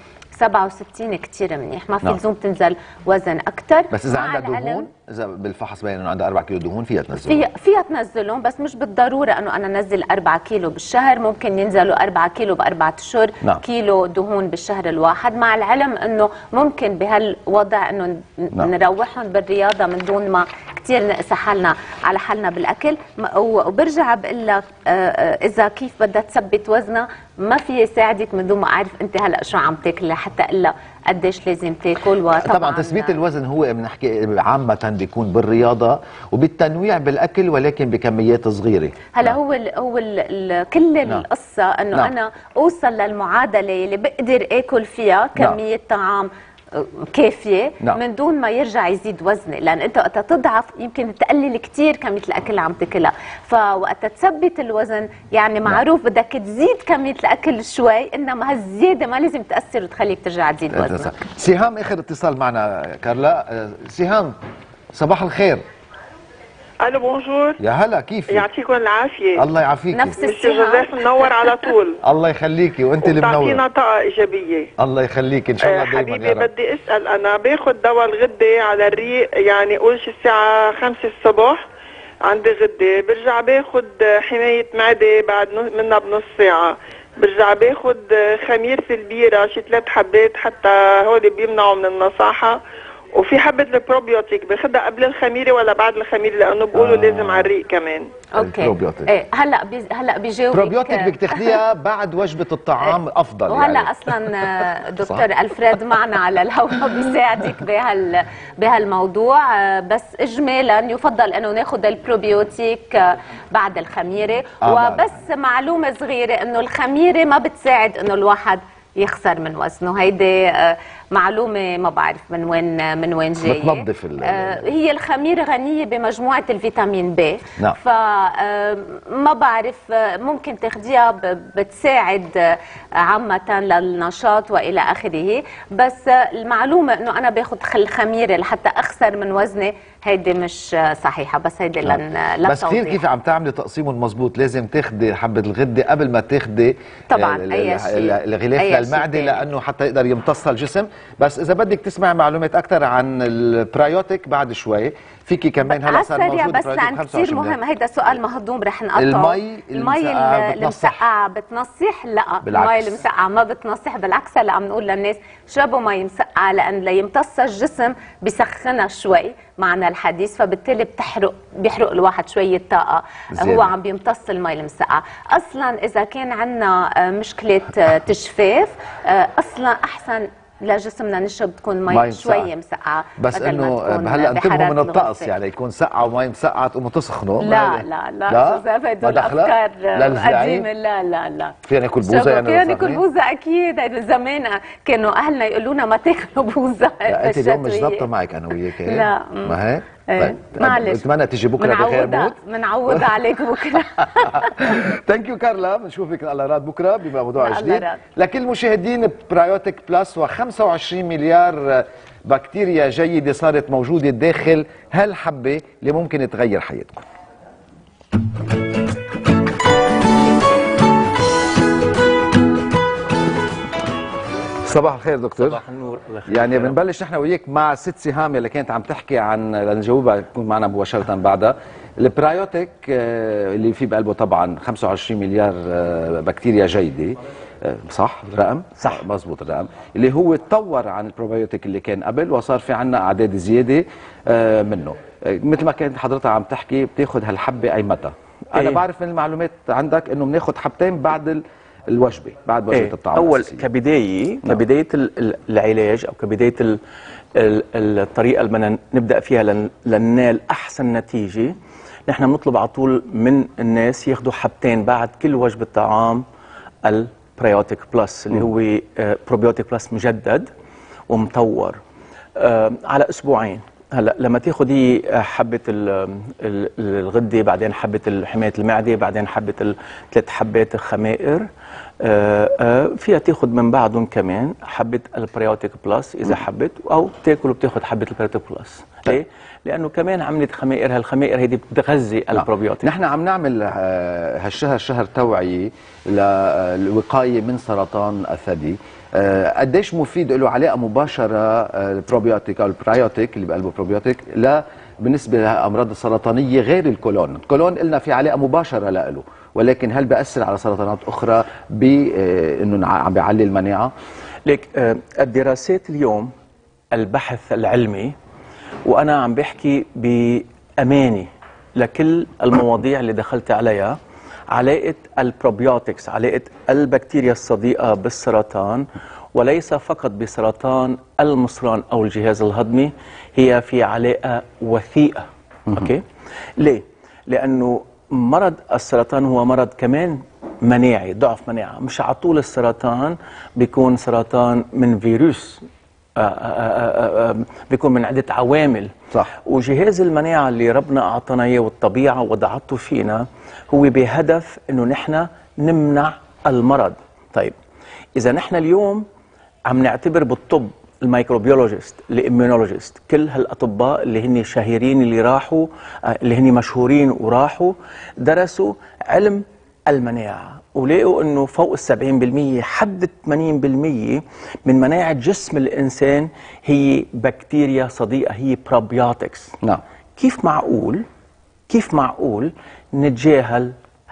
67 كثير منيح، ما في لزوم تنزل وزن اكثر. بس اذا عندها دهون، اذا بالفحص بين انه عندها 4 كيلو دهون فيها تنزلهم. فيها تنزلهم، بس مش بالضروره انه انا انزل 4 كيلو بالشهر، ممكن ينزلوا 4 كيلو ب4 اشهر. كيلو دهون بالشهر الواحد، مع العلم انه ممكن بهالوضع انه نروحهم بالرياضه من دون ما كثير نقسى حالنا على حالنا بالاكل. وبرجع بقول لك اذا كيف بدها تثبت وزنها، ما في يساعدك من دون ما اعرف انت هلا شو عم تاكلي حتى اقول قديش لازم تاكل. طبعا تثبيت الوزن هو بنحكي عامه بيكون بالرياضه وبالتنويع بالاكل، ولكن بكميات صغيره. هلا هو كل القصه انه انا اوصل للمعادله اللي بقدر اكل فيها كميه طعام كافيه من دون ما يرجع يزيد وزني، لان انت وقت تضعف يمكن تقلل كثير كميه الاكل اللي عم تاكلها. فوقت تثبت الوزن يعني معروف بدك تزيد كميه الاكل شوي، انما هالزياده ما لازم تاثر وتخليك ترجع تزيد وزنك. سهام اخر اتصال معنا كارلا. سهام صباح الخير. الو بونجور. يا هلا، كيفك؟ يعطيكم العافيه. الله يعافيك. نفس الشيء. جوزيف منور على طول. الله يخليكي، وانت اللي منور. بتعطينا طاقه ايجابيه. الله يخليك ان شاء الله دائما. حبيبي بدي اسال، انا باخذ دواء الغده على الريق، يعني قول شي الساعه 5 الصبح عندي غده، برجع باخذ حمايه معده بعد منها بنص ساعه، برجع باخذ خمير في البيره شي 3 حبات حتى هول بيمنعوا من النصاحه، وفي حبة البروبيوتيك باخدها قبل الخميرة ولا بعد الخميرة، لأنه بقولوا لازم على الريق كمان. اوكي. ايه هلا بيجاوبك. بروبيوتيك بدك تاخذيها بعد وجبة الطعام افضل. وهلا يعني اصلا دكتور الفريد معنا على الهواء بيساعدك بهالموضوع، بس اجمالا يفضل انه ناخذ البروبيوتيك بعد الخميرة. وبس معلومة صغيرة انه الخميرة ما بتساعد انه الواحد يخسر من وزنه، هيدي معلومه ما بعرف من وين جايه. بتنظف هي الخميره غنيه بمجموعه الفيتامين ب. نعم. فما بعرف ممكن تاخديها بتساعد عامه للنشاط والى اخره، بس المعلومه انه انا باخذ الخميره لحتى اخسر من وزني هيدي مش صحيحه، بس هيدي للتوضيح. بس كثير كيف عم تعملي تقسيم مضبوط، لازم تاخدي حبه الغده قبل ما تاخدي طبعا الغلاف للمعده لانه حتى يقدر يمتصها الجسم. بس اذا بدك تسمع معلومات اكثر عن البرايوتيك بعد شوي فيكي كمان هلا صار موجود بس لان كثير مهم، هيدا سؤال مهضوم رح نقطعه. المي المسقعه بتنصح؟ لا، المي المسقعه ما بتنصح، بالعكس هلا عم نقول للناس شربوا مي مسقعه لان ليمتصها الجسم بسخنها شوي معنا الحديث، فبالتالي بيحرق الواحد شويه طاقه هو عم بيمتص المي المسقعه. اصلا اذا كان عندنا مشكله تجفاف اصلا احسن لجسمنا نشرب تكون مي شويه مسقعه. بس انه هلا انتبهوا من الطقس، يعني يكون سقعه ومي مسقعه تقوموا تسخنوا. لا هدول افكار قديمه. لا فينا ناكل بوزه؟ يعني فينا ناكل بوزه اكيد. هيدا زمان كانوا اهلنا يقولوا لنا ما تاكلوا بوزه. انت اليوم مش ضابطه معك انا وياك. لا ما هيك؟ طيب معلش، بتمنى تيجي بكره بخير موت. بنعوض عليك بكره. ثانك يو كارلا، بنشوفك على راد بكره بموضوع جديد. لكل مشاهدين برايوتيك بلس و25 مليار بكتيريا جيده صارت موجوده داخل هالحبه اللي ممكن تغير حياتكم. صباح الخير دكتور. صباح النور. يعني بنبلش نحن وياك مع ست سهام اللي كانت عم تحكي عن، لنجاوبها تكون معنا مباشره بعدها. البرايوتيك اللي في بقلبه طبعا 25 مليار بكتيريا جيده، صح الرقم؟ صح مزبوط الرقم، اللي هو تطور عن البروبايوتيك اللي كان قبل وصار في عنا اعداد زياده منه. مثل ما كانت حضرتها عم تحكي بتاخذ هالحبه اي متى؟ انا بعرف من المعلومات عندك انه بناخذ حبتين بعد الوجبه، بعد وجبه الطعام اول الأساسية. كبدايه العلاج او كبدايه الطريقه اللي بدنا نبدا فيها لننال احسن نتيجه. نحن بنطلب على طول من الناس ياخذوا حبتين بعد كل وجبه طعام البريوتيك بلس اللي هو بروبيوتيك بلس مجدد ومطور على اسبوعين. هلا لما تاخذي حبه الغده، بعدين حبه حمايه المعده، بعدين حبه 3 حبات خمائر، فيها تاخذ من بعدهم كمان حبه البريوتيك بلس اذا حبت، او تاكل وبتاخذ حبه البريوتيك بلس. ليه؟ لانه كمان عملت خمائر، هالخمائر هيدي بتغذي البروبيوتيك. نحن عم نعمل هالشهر شهر توعيه للوقايه من سرطان الثدي. قديش مفيد له علاقه مباشره البروبيوتيك او البرايوتيك اللي بقلبه بروبيوتيك بالنسبه للامراض السرطانيه غير الكولون؟ الكولون قلنا في علاقه مباشره له، ولكن هل بأثر على سرطانات اخرى بانه عم بيعلي المناعه؟ ليك الدراسات اليوم، البحث العلمي، وانا عم بحكي بامانه لكل المواضيع اللي دخلت عليها، علاقه البروبيوتكس، علاقه البكتيريا الصديقه بالسرطان، وليس فقط بسرطان المصران او الجهاز الهضمي، هي في علاقه وثيقه. اوكي؟ ليه؟ لانه مرض السرطان هو مرض كمان مناعي، ضعف مناعه، مش على طول السرطان بيكون سرطان من فيروس، بيكون من عدة عوامل. صح. وجهاز المناعة اللي ربنا أعطانا إياه والطبيعة وضعته فينا هو بهدف إنه نحن نمنع المرض. طيب إذا نحن اليوم عم نعتبر بالطب الميكروبيولوجيست، الإيميونولوجيست، كل هالأطباء اللي هن شهيرين اللي راحوا، اللي هن مشهورين وراحوا درسوا علم المناعة، ولقوا انه فوق 70% حد 80% من مناعة جسم الانسان هي بكتيريا صديقة، هي بروبيوتكس. نعم. كيف معقول نتجاهل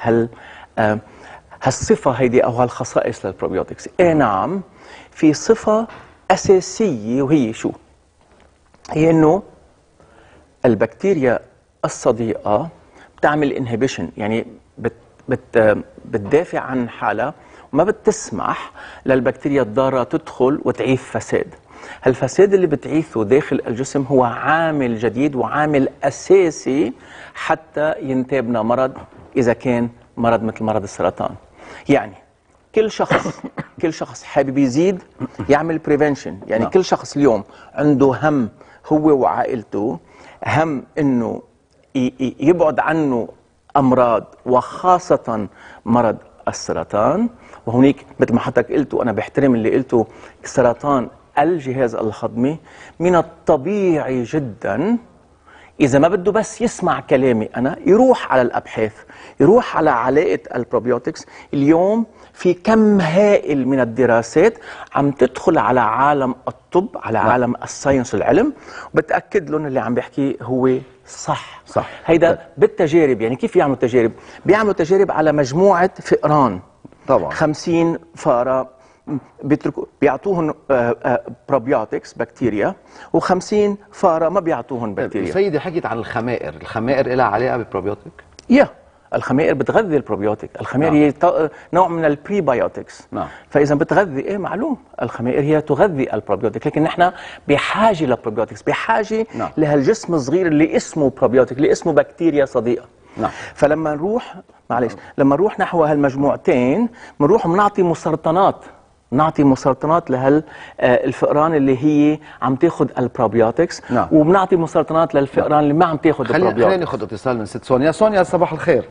هالصفة هيدي او هالخصائص للبروبيوتكس؟ نعم، في صفة اساسية، وهي شو؟ هي انه البكتيريا الصديقة بتعمل انهبيشن، يعني بتدافع عن حالها وما بتسمح للبكتيريا الضارة تدخل وتعيث فساد. هالفساد اللي بتعيثه داخل الجسم هو عامل جديد وعامل أساسي حتى ينتابنا مرض، إذا كان مرض مثل مرض السرطان. يعني كل شخص حابب يزيد يعمل بريفنشن، يعني كل شخص اليوم عنده هم هو وعائلته، هم انه يبعد عنه امراض وخاصه مرض السرطان. وهناك مثل ما حضرتك قلت وانا بحترم اللي قلته، سرطان الجهاز الهضمي من الطبيعي جدا إذا ما بده بس يسمع كلامي أنا يروح على الأبحاث، يروح على علاقة البروبيوتكس. اليوم في كم هائل من الدراسات عم تدخل على عالم الطب، على عالم الساينس والعلم، وبتأكد لهم اللي عم بيحكيه هو صح. هيدا بالتجارب. يعني كيف يعملوا تجارب؟ بيعملوا تجارب على مجموعة فئران، طبعا 50 فأرة بيعطوهم بروبيوتكس بكتيريا، و50 فاره ما بيعطوهم بكتيريا. سيدي حكيت عن الخمائر، الخمائر لها علاقه بالبروبيوتيك؟ الخمائر بتغذي البروبيوتيك، الخمائر هي نوع من البريبايوتكس. فاذا بتغذي معلوم الخمائر هي تغذي البروبيوتيك، لكن نحن بحاجه للبروبيوتكس، بحاجه لهالجسم الصغير اللي اسمه بروبيوتيك، اللي اسمه بكتيريا صديقه. فلما نروح لما نروح نحو هالمجموعتين بنروح بنعطي مسرطنات، نعطي مسرطنات الفئران اللي هي عم تاخذ البروبيوتكس، وبنعطي مسرطنات للفئران اللي ما عم تاخذ البروبيوتكس. خلينا ناخذ اتصال من ست سونيا. سونيا صباح الخير.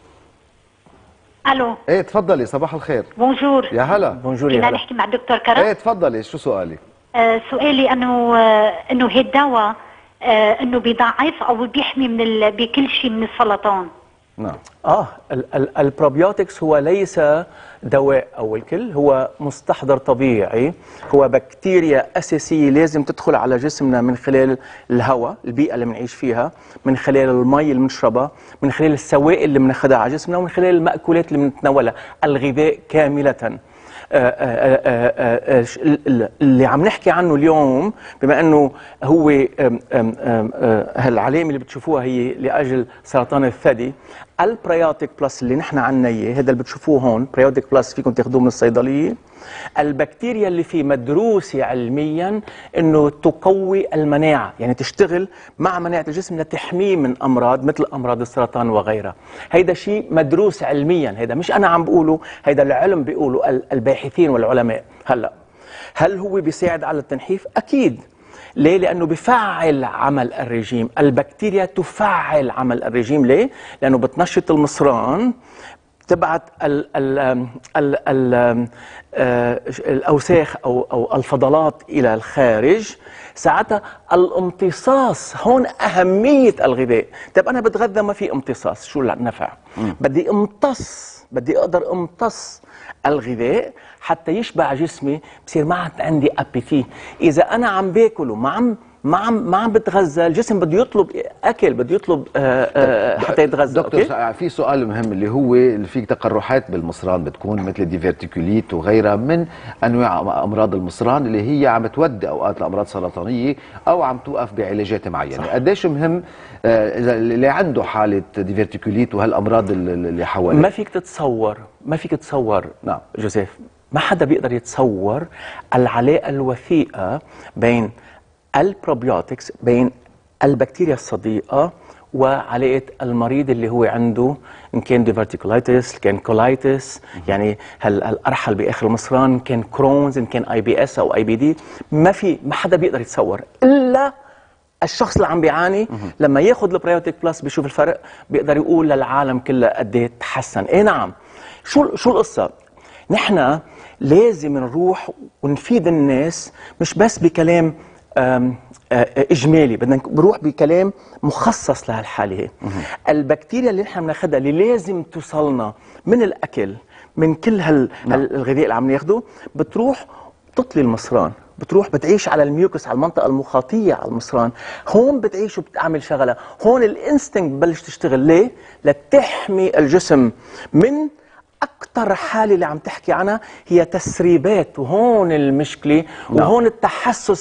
الو. ايه تفضلي، صباح الخير. بونجور. يا هلا. بونجور. يا هلا. نحكي مع الدكتور كرم؟ ايه تفضلي، شو سؤالك؟ سؤالي انه هالدواء انه بيضعف او بيحمي من بكل شيء من السرطان. البروبيوتكس هو ليس دواء أو الكل، هو مستحضر طبيعي، هو بكتيريا أساسية لازم تدخل على جسمنا من خلال الهواء، البيئة اللي بنعيش فيها، من خلال المي اللي بنشربها، من خلال السوائل اللي بناخذها على جسمنا، ومن خلال المأكولات اللي بنتناولها، الغذاء كاملة. اللي عم نحكي عنه اليوم بما انه هو هالعلامه اللي بتشوفوها هي لاجل سرطان الثدي، البريوتيك بلس اللي نحن عنا اياه، هذا اللي بتشوفوه هون بريوتيك بلس، فيكم تاخذوه من الصيدليه. البكتيريا اللي فيه مدروسه علميا انه تقوي المناعه، يعني تشتغل مع مناعه الجسم لتحميه من امراض مثل امراض السرطان وغيرها. هيدا شيء مدروس علميا، هيدا مش انا عم بقوله، هيدا العلم بيقولوا الباحثين والعلماء. هل هو بيساعد على التنحيف؟ اكيد. ليه؟ لأنه بفعل عمل الرجيم، البكتيريا تفعل عمل الرجيم. ليه؟ لأنه بتنشط المصران، تبعت الأوساخ أو الفضلات إلى الخارج. ساعتها الامتصاص، هون أهمية الغذاء. طيب أنا بتغذى ما في امتصاص، شو النفع؟ بدي بدي أقدر امتص الغذاء حتى يشبع جسمي، بصير ما عاد عندي ابيتي. اذا انا عم باكل ما عم بتغذى، الجسم بده يطلب اكل، بده يطلب حتى يتغذى. دكتور في سؤال مهم اللي هو في تقرحات بالمصران بتكون مثل الديفيرتيكوليت وغيرها من انواع امراض المصران اللي هي عم تودي اوقات لامراض سرطانيه او عم توقف بعلاجات معينه. قديش مهم اذا اللي عنده حاله ديفيرتيكوليت وهالامراض اللي حواليه؟ ما فيك تتصور جوزيف، ما حدا بيقدر يتصور العلاقه الوثيقه بين البروبيوتكس، بين البكتيريا الصديقه وعلاقه المريض اللي هو عنده ان كان ديفرتيكولايتس، ان كان كولايتس، يعني الارحل باخر المصران، ان كان كرونز، ان كان IBS او IBD. ما حدا بيقدر يتصور الا الشخص اللي عم بيعاني. لما ياخذ البريوتيك بلس بيشوف الفرق، بيقدر يقول للعالم كلها قد ايه تحسن. ايه نعم. شو القصه؟ نحن لازم نروح ونفيد الناس، مش بس بكلام اجمالي، بدنا نروح بكلام مخصص لهالحاله. البكتيريا اللي نحن بناخذها اللي لازم توصلنا من الاكل، من كل الغذاء اللي عم ناخده، بتروح تطلي المصران، بتروح بتعيش على الميوكس، على المنطقه المخاطيه على المصران. هون بتعيش وبتعمل شغله، هون الانستنكت ببلش تشتغل. ليه؟ لتحمي الجسم من أكثر حالة اللي عم تحكي عنها هي تسريبات، وهون المشكلة، وهون التحسس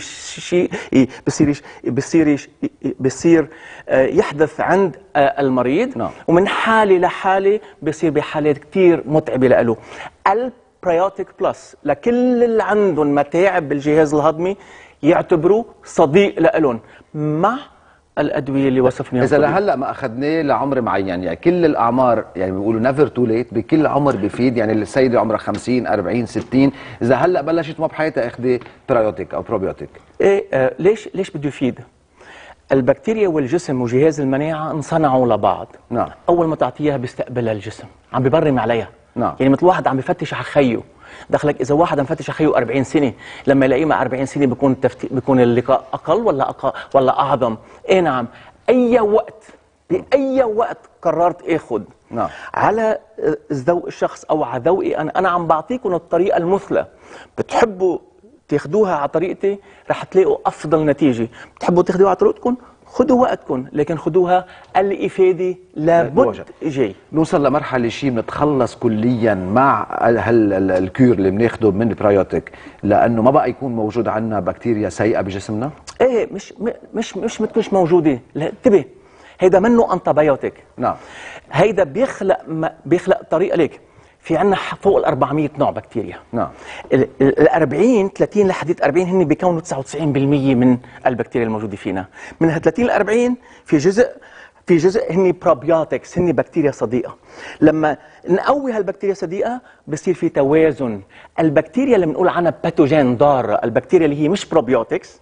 بيصير يحدث عند المريض، ومن حالة لحالة بيصير بحالات كتير متعبة له. البريوتيك بلس لكل اللي عندهم متاعب بالجهاز الهضمي يعتبروه صديق لهم، مع الادويه اللي وصفناها. اذا لهلا ما اخذناه لعمر معين، يعني كل الاعمار يعني بيقولوا نيفر تو ليت، بكل عمر بفيد، يعني السيده عمرها 50 40 60 اذا هلا بلشت ما بحياتها اخذي برايوتيك او بروبيوتيك. ايه ليش بده يفيد؟ البكتيريا والجسم وجهاز المناعه انصنعوا لبعض. نعم. اول ما تعطيها بيستقبلها الجسم، عم ببرم عليها. نعم. يعني مثل واحد عم بفتش على خيه، دخلك اذا واحد عم بفتش على خيه 40 سنه، لما يلاقيه مع 40 سنه بيكون اللقاء اقل ولا اعظم؟ ايه نعم. اي وقت باي وقت قررت اخذ نعم على ذوق الشخص او على ذوقي انا عم بعطيكم الطريقه المثلى. بتحبوا تاخذوها على طريقتي رح تلاقوا افضل نتيجه، بتحبوا تاخذوها على طريقتكم خذوا وقتكم، لكن خذوها الافاده لابد جاي. نوصل لمرحله شيء بنتخلص كليا مع الكيور اللي بناخده من البرايوتيك لانه ما بقى يكون موجود عندنا بكتيريا سيئه بجسمنا؟ ايه مش موجوده. لا انتبه، هيدا منه انتبيوتيك. نعم. هيدا بيخلق طريقه ليك. في عندنا فوق ال 400 نوع بكتيريا. نعم. ال 40 30 لحديت 40 هن بيكونوا 99% من البكتيريا الموجوده فينا. من ال 30 ل 40 في جزء هن بروبيوتكس، هن بكتيريا صديقه. لما نقوي هالبكتيريا الصديقه بصير في توازن. البكتيريا اللي بنقول عنها باثوجين ضاره، البكتيريا اللي هي مش بروبيوتكس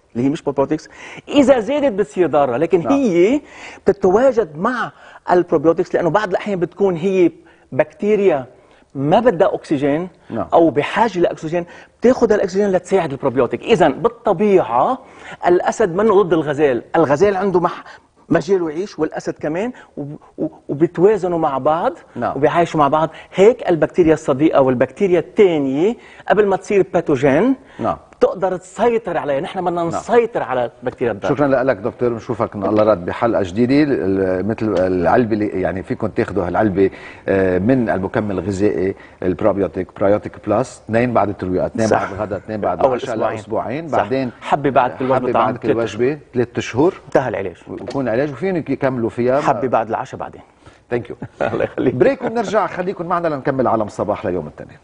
اذا زادت بتصير ضاره، لكن نعم. هي بتتواجد مع البروبيوتكس لانه بعض الاحيان بتكون هي بكتيريا ما بدها اكسجين او بحاجه لاكسجين، بتاخذ الاكسجين لتساعد البروبيوتيك. اذا بالطبيعه الاسد منه ضد الغزال، الغزال عنده مجاله يعيش والاسد كمان وبيتوازنوا مع بعض وبيعايشوا مع بعض. هيك البكتيريا الصديقه والبكتيريا الثانيه قبل ما تصير باثوجين تقدر تسيطر عليها. نحن بدنا نسيطر على البكتيريا الضاره. شكرا لك دكتور، بنشوفك ان الله رد بحلقه جديده مثل العلبه اللي يعني فيكم تاخذوا هالعلبه من المكمل الغذائي البروبيوتيك برايوتيك بلس 2 بعد الترويقه، 2 بعد الغداء، 2 بعد العشاء لاسبوعين، بعدين حبه بعد كل وجبه، بعد كل وجبه 3 شهور انتهى العلاج، ويكون علاج وفيهم يكملوا فيها حبه بعد العشاء بعدين. ثانك يو. الله يخليك. بريك ونرجع، خليكم معنا لنكمل عالم الصباح ليوم الاثنين.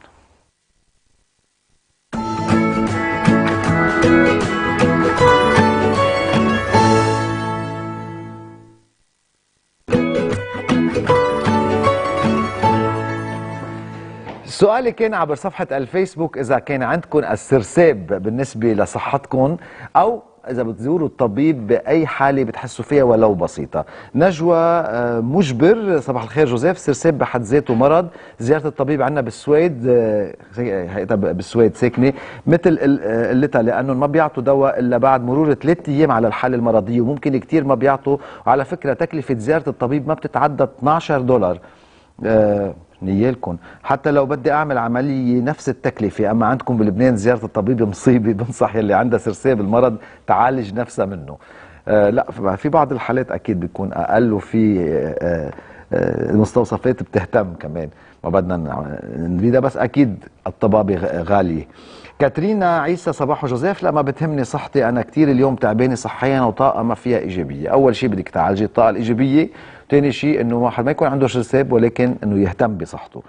سؤالي كان عبر صفحة الفيسبوك إذا كان عندكم السرساب بالنسبة لصحتكم أو إذا بتزوروا الطبيب بأي حالة بتحسوا فيها ولو بسيطة. نجوى مجبر، صباح الخير جوزيف، السرساب بحد ذاته مرض، زيارة الطبيب عندنا بالسويد، بالسويد ساكنة مثل قلتها لأنهم ما بيعطوا دواء إلا بعد مرور 3 أيام على الحالة المرضية، وممكن كتير ما بيعطوا. وعلى فكرة تكلفة زيارة الطبيب ما بتتعدى $12. نيالكم حتى لو بدي اعمل عمليه نفس التكلفه، اما عندكم بلبنان زياره الطبيب مصيبه. بنصح يلي عندها سرساب المرض تعالج نفسها منه. لا في بعض الحالات اكيد بيكون اقل، وفي المستوصفات بتهتم كمان، ما بدنا نريدها، بس اكيد الطبابه غاليه. كاترينا عيسى، صباح جوزيف، لا ما بتهمني صحتي، انا كتير اليوم تعبانه صحيا وطاقه ما فيها ايجابيه. اول شيء بدك تعالجي الطاقه الايجابيه، ثاني شيء انه واحد ما يكون عنده سرساب ولكن انه يهتم بصحته.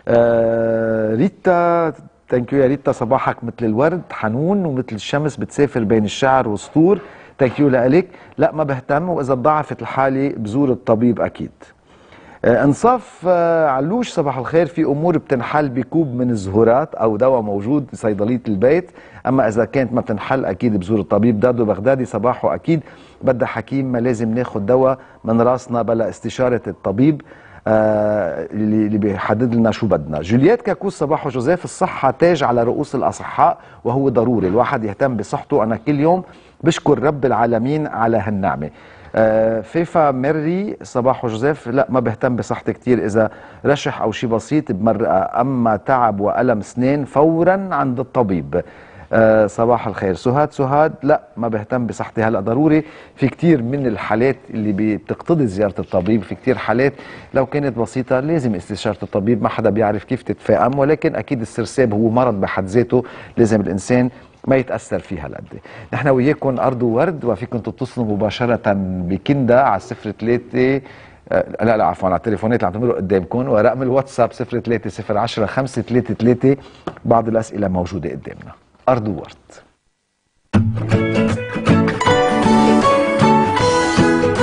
ريتا، ثانك يو يا ريتا، صباحك مثل الورد حنون ومثل الشمس بتسافر بين الشعر والسطور، ثانك يو لك. لا ما بهتم، واذا ضعفت الحاله بزور الطبيب اكيد. انصاف علوش، صباح الخير، في امور بتنحل بكوب من الزهورات او دواء موجود بصيدليه البيت، اما اذا كانت ما بتنحل اكيد بزور الطبيب. دادو بغدادي، صباحه اكيد بدها حكيم، ما لازم ناخذ دواء من راسنا بلا استشاره الطبيب اللي بيحدد لنا شو بدنا. جوليات كاكوس، صباحه جوزيف، الصحه تاج على رؤوس الاصحاء وهو ضروري الواحد يهتم بصحته، انا كل يوم بشكر رب العالمين على هالنعمه. فيفا ميري، صباح جوزيف، لا ما بهتم بصحتي كتير، إذا رشح أو شيء بسيط بمرقة، أما تعب وألم سنين فورا عند الطبيب. صباح الخير. سهاد، لا ما بهتم بصحتي هلا ضروري، في كتير من الحالات اللي بتقتضي زيارة الطبيب، في كتير حالات لو كانت بسيطة لازم استشارة الطبيب، ما حدا بيعرف كيف تتفاهم، ولكن أكيد السرساب هو مرض بحد ذاته لازم الإنسان ما يتأثر فيها هالقد. نحن وياكم أرض وورد، وفيكم تتصلوا مباشرة بكندا على 03 لا عفوا على التليفونات اللي عم تمروا قدامكم، ورقم الواتساب 03 بعض الأسئلة موجودة قدامنا. أرض وورد.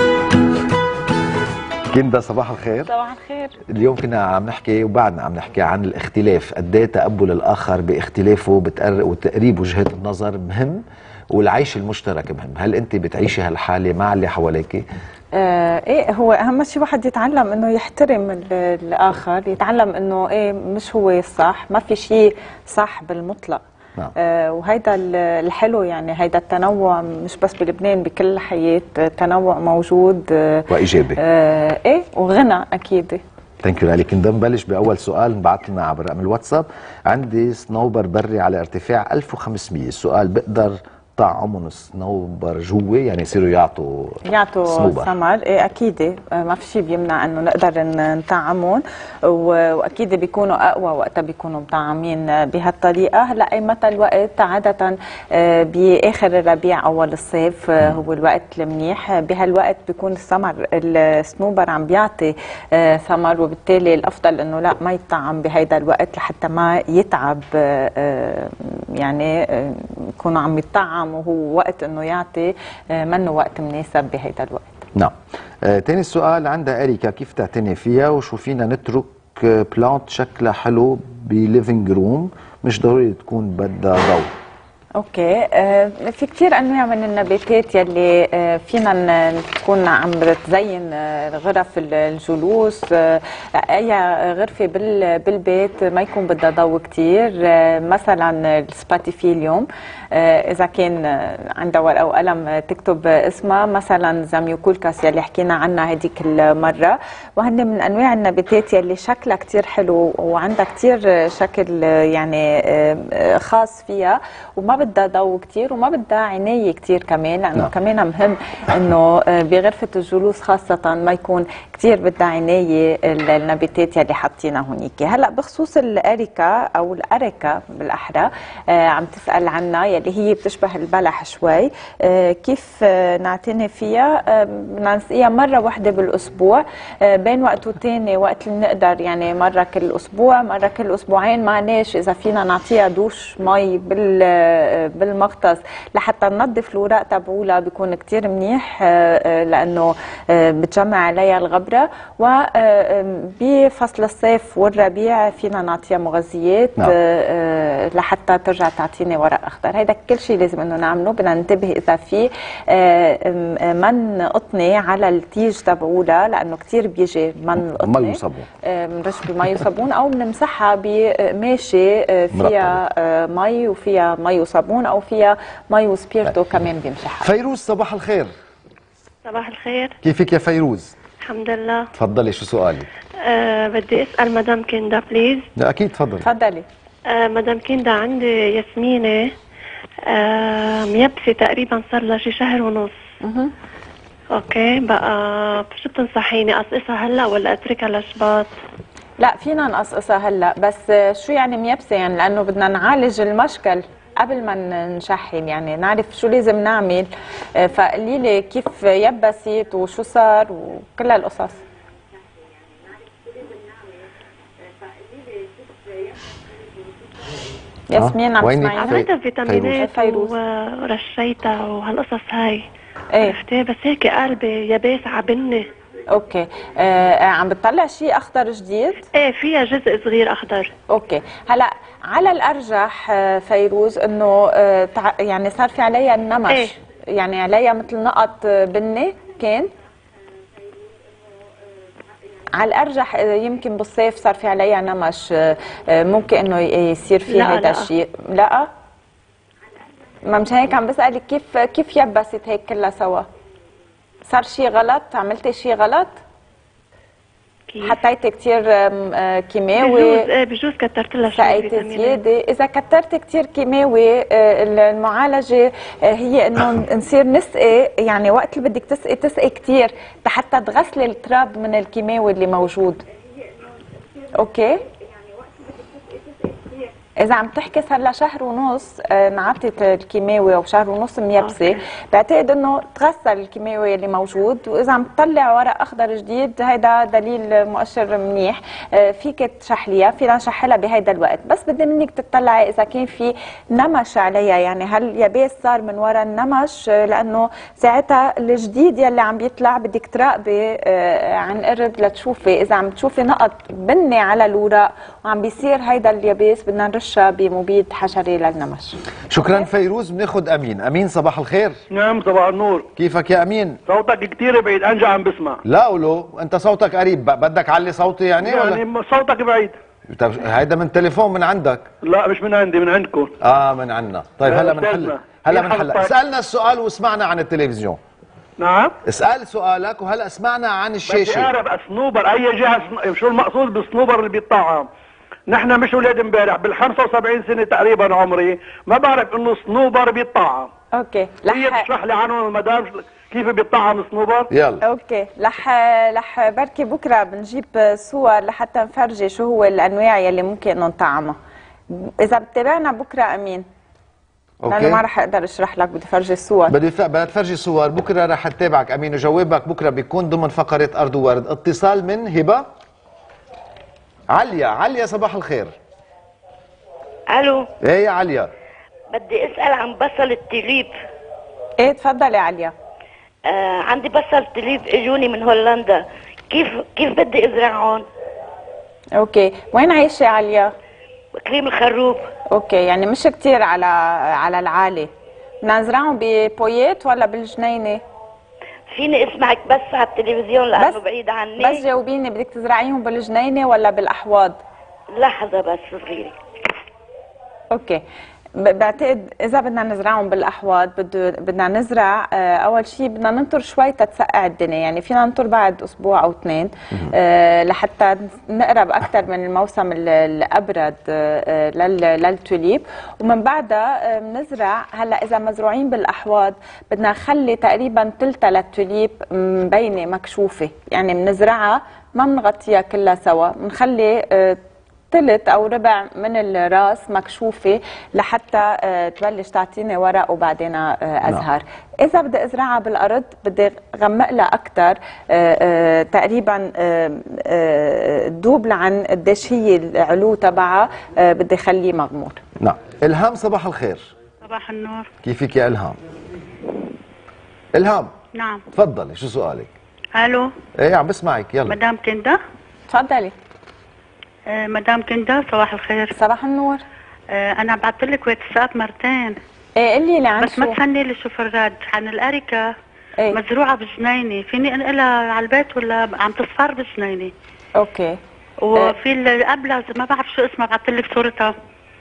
كندا صباح الخير. صباح الخير. اليوم كنا عم نحكي وبعدنا عم نحكي عن الاختلاف، قد ايه تقبل الاخر باختلافه وتقريب وجهات النظر مهم، والعيش المشترك مهم. هل انت بتعيشي هالحاله مع اللي حواليك؟ ايه، هو اهم شيء واحد يتعلم انه يحترم الاخر، يتعلم انه ايه مش هو الصح، ما في شيء صح بالمطلق. نعم. وهيدا الحلو، يعني هيدا التنوع مش بس بلبنان، بكل الحياة تنوع موجود وايجابي. ايه، وغنى اكيد. ثانك يو. كنا نبلش باول سؤال نبعث لنا عبر رقم الواتساب. عندي صنوبر بري على ارتفاع 1500. السؤال: بقدر طعمهم صنوبر جوا، يعني يصيروا يعطوا ثمر؟ ايه اكيد، ما في شيء بيمنع انه نقدر نطعمهم، واكيد بيكونوا اقوى وقتها بيكونوا مطعمين بهالطريقه. هلا اي متى الوقت؟ عاده باخر الربيع اول الصيف هو الوقت المنيح، بهالوقت بيكون الثمر الصنوبر عم بيعطي ثمر، وبالتالي الافضل انه لا ما يطعم بهيدا الوقت لحتى ما يتعب، يعني يكونوا عم يطعم وهو وقت انه يعطي منه وقت مناسب بهيدا الوقت. نعم. تاني السؤال عندها اريكا: كيف تعتني فيها وشو فينا نترك بلانت شكلها حلو بليفينج روم، مش ضروري تكون بدها ضوء؟ اوكي، في كثير انواع من النباتات يلي فينا تكون عم تزين غرف الجلوس. اي غرفه بالبيت ما يكون بدها ضوء كثير، مثلا السباتيفيليوم، اذا كان عندها ورقه وقلم تكتب اسمها، مثلا زاميوكولكاس يلي حكينا عنها هذيك المره، وهن من انواع النباتات يلي شكلها كثير حلو وعندها كثير شكل يعني خاص فيها، وما بدها ضوء كثير وما بدها عنايه كثير كمان، لانه كمان مهم انه بغرفه الجلوس خاصه ما يكون كثير بدها عنايه النباتات يلي حاطينها هونيك. هلا بخصوص الاريكا او الاريكا بالاحرى، عم تسال عنها يلي هي بتشبه البلح شوي، كيف نعتني فيها؟ بدنا نسقيها مره واحده بالاسبوع، بين وقت والتاني وقت اللي بنقدر، يعني مره كل اسبوع، مره كل اسبوعين، معلش اذا فينا نعطيها دوش مي بالمغطس لحتى ننظف الوراق تبعولها بيكون كتير منيح، لانه بتجمع عليها الغبره. وبفصل الصيف والربيع فينا نعطيها مغذيات لحتى ترجع تعطيني ورق اخضر. هيدا كل شيء لازم انه نعمله. بدنا ننتبه اذا في من قطني على التيج تبعولها، لانه كتير بيجي من القطني، مي وصابون، بنرش بمي وصابون، او بنمسحها بماشي فيها مي وفيها مي وصابون، او فيها مي وسبيرتو كمان بيمسحها. فيروز صباح الخير. صباح الخير. كيفك يا فيروز؟ الحمد لله. تفضلي، شو سؤالك؟ بدي اسال مدام كندا بليز. لا اكيد، تفضلي. تفضلي. مدام كندا، عندي ياسمينه ميبسه تقريبا صار لها شي شهر ونص. اوكي، بقى شو بتنصحيني، اقصقصها هلا ولا اتركها لشباط؟ لا، فينا نقصقصها هلا، بس شو يعني ميبسه؟ يعني لانه بدنا نعالج المشكل قبل ما نشحن، يعني نعرف شو لازم نعمل. فقولي لي كيف يبست وشو صار وكل هالقصص. ياسمين عم تسمعينا؟ عطيتها فيتامينات ورشيتها وهالقصص هاي. ايه، عرفتي، بس هيك قلبي يابس عبني. اوكي. عم بتطلع شيء اخضر جديد؟ ايه، فيها جزء صغير اخضر. اوكي. هلا على الارجح فيروز انه يعني صار في عليها النمش. إيه؟ يعني عليها مثل نقط بني كان. على الارجح يمكن بالصيف صار في عليها نمش، ممكن انه يصير في هذا الشيء. لا، ما مش هيك عم بسالك كيف يبست هيك كلها سوا؟ صار شيء غلط؟ عملتي شيء غلط؟ حطيتي كثير كيماوي؟ بجوز كترت لها شوي فيتامينات زياده. اذا كترت كثير كيماوي، المعالجه هي انه نصير نسقي، يعني وقت اللي بدك تسقي كثير لحتى تغسلي التراب من الكيماوي اللي موجود. اوكي. اذا عم تحكي صار لها شهر ونص انعطت الكيماوي او شهر ونص ميبسه، بعتقد انه تغسل الكيماوي اللي موجود، واذا عم تطلع ورق اخضر جديد هيدا دليل مؤشر منيح. فيك تشحليها، فينا نشحلها بهيدا الوقت، بس بدي منك تطلعي اذا كان في نمش عليها، يعني هل يابس صار من وراء النمش، لانه ساعتها الجديد يلي عم بيطلع بدك تراقبي عن قرب لتشوفي اذا عم تشوفي نقط بني على الوراق وعم بيصير هيدا اليابس، بدنا نرشها بمبيد حشري للنمش. شكرا فيروز. بناخذ امين. امين صباح الخير. نعم صباح النور. كيفك يا امين؟ صوتك كثير بعيد، انجا عم بسمع. لا ولو انت صوتك قريب، بدك علي صوتي يعني ولا؟ صوتك بعيد. طيب هيدا من تليفون من عندك؟ لا مش من عندي، من عندكم. من عنا. طيب هلا بنحل. اسالنا السؤال واسمعنا عن التلفزيون. نعم. اسال سؤالك وهلا اسمعنا عن الشاشه. بدي اعرف الصنوبر اي جهه، شو المقصود بالصنوبر اللي بيطعم؟ نحن مش ولاد امبارح، بال 75 سنه تقريبا عمري ما بعرف انه صنوبر بيطعم. اوكي هي تشرح لي عنه المدام كيف بيطعم الصنوبر؟ يلا. اوكي رح بركي بكره بنجيب صور لحتى نفرجي شو هو الانواع يلي ممكن انه نطعمها. اذا بتتابعنا بكره امين. اوكي. لانه ما رح اقدر اشرح لك، بدي فرجي الصور. بدها تفرجي صور بكره، رح اتابعك امين، وجوابك بكره بيكون ضمن فقره ارض وورد. اتصال من هبه. عليا صباح الخير. الو. ايه يا عليا. بدي اسال عن بصل التليب. ايه تفضلي عليا. عندي بصل تليب اجوني من هولندا، كيف بدي ازرعهم؟ اوكي، وين عايشه عليا؟ بكريم الخروب. اوكي، يعني مش كتير على العالي. بدنا نزرعهم ببويات ولا بالجنينه؟ فيني اسمعك بس على التلفزيون لانه بعيد عني. بس جاوبيني، بدك تزرعيهم بالجنينه ولا بالاحواض؟ لحظه بس صغيره. اوكي، بعتقد اذا بدنا نزرعهم بالاحواض بدنا نزرع اول شيء بدنا ننطر شوي تتسقع الدنيا، يعني فينا ننطر بعد اسبوع او اثنين لحتى نقرب اكثر من الموسم الابرد للتوليب، ومن بعدها بنزرع. هلا اذا مزروعين بالاحواض بدنا نخلي تقريبا ثلثها للتوليب مبينه مكشوفه، يعني بنزرعها ما بنغطيها كلها سوا، بنخلي ثلث او ربع من الراس مكشوفه لحتى تبلش تعطيني ورق وبعدين ازهر. اذا بدي ازرعها بالارض بدي غمق لها اكثر، تقريبا دوب لعن قديش هي العلو تبعها، بدي خليه مغمور. نعم. الهام صباح الخير. صباح النور. كيفك يا الهام؟ الهام. نعم. تفضلي، شو سؤالك؟ الو. ايه عم بسمعك، يلا. مدام كندا. تفضلي. مدام كندا صباح الخير. صباح النور. انا بعثت لك واتساب مرتين. ايه قولي لي عن بس ما تسني لي شو فراد عن الاريكه. إيه؟ مزروعه بجنينه، فيني انقلها على البيت ولا عم تصفر بجنينه؟ اوكي. وفي اللي قبلها ما بعرف شو اسمها، بعثت لك صورتها.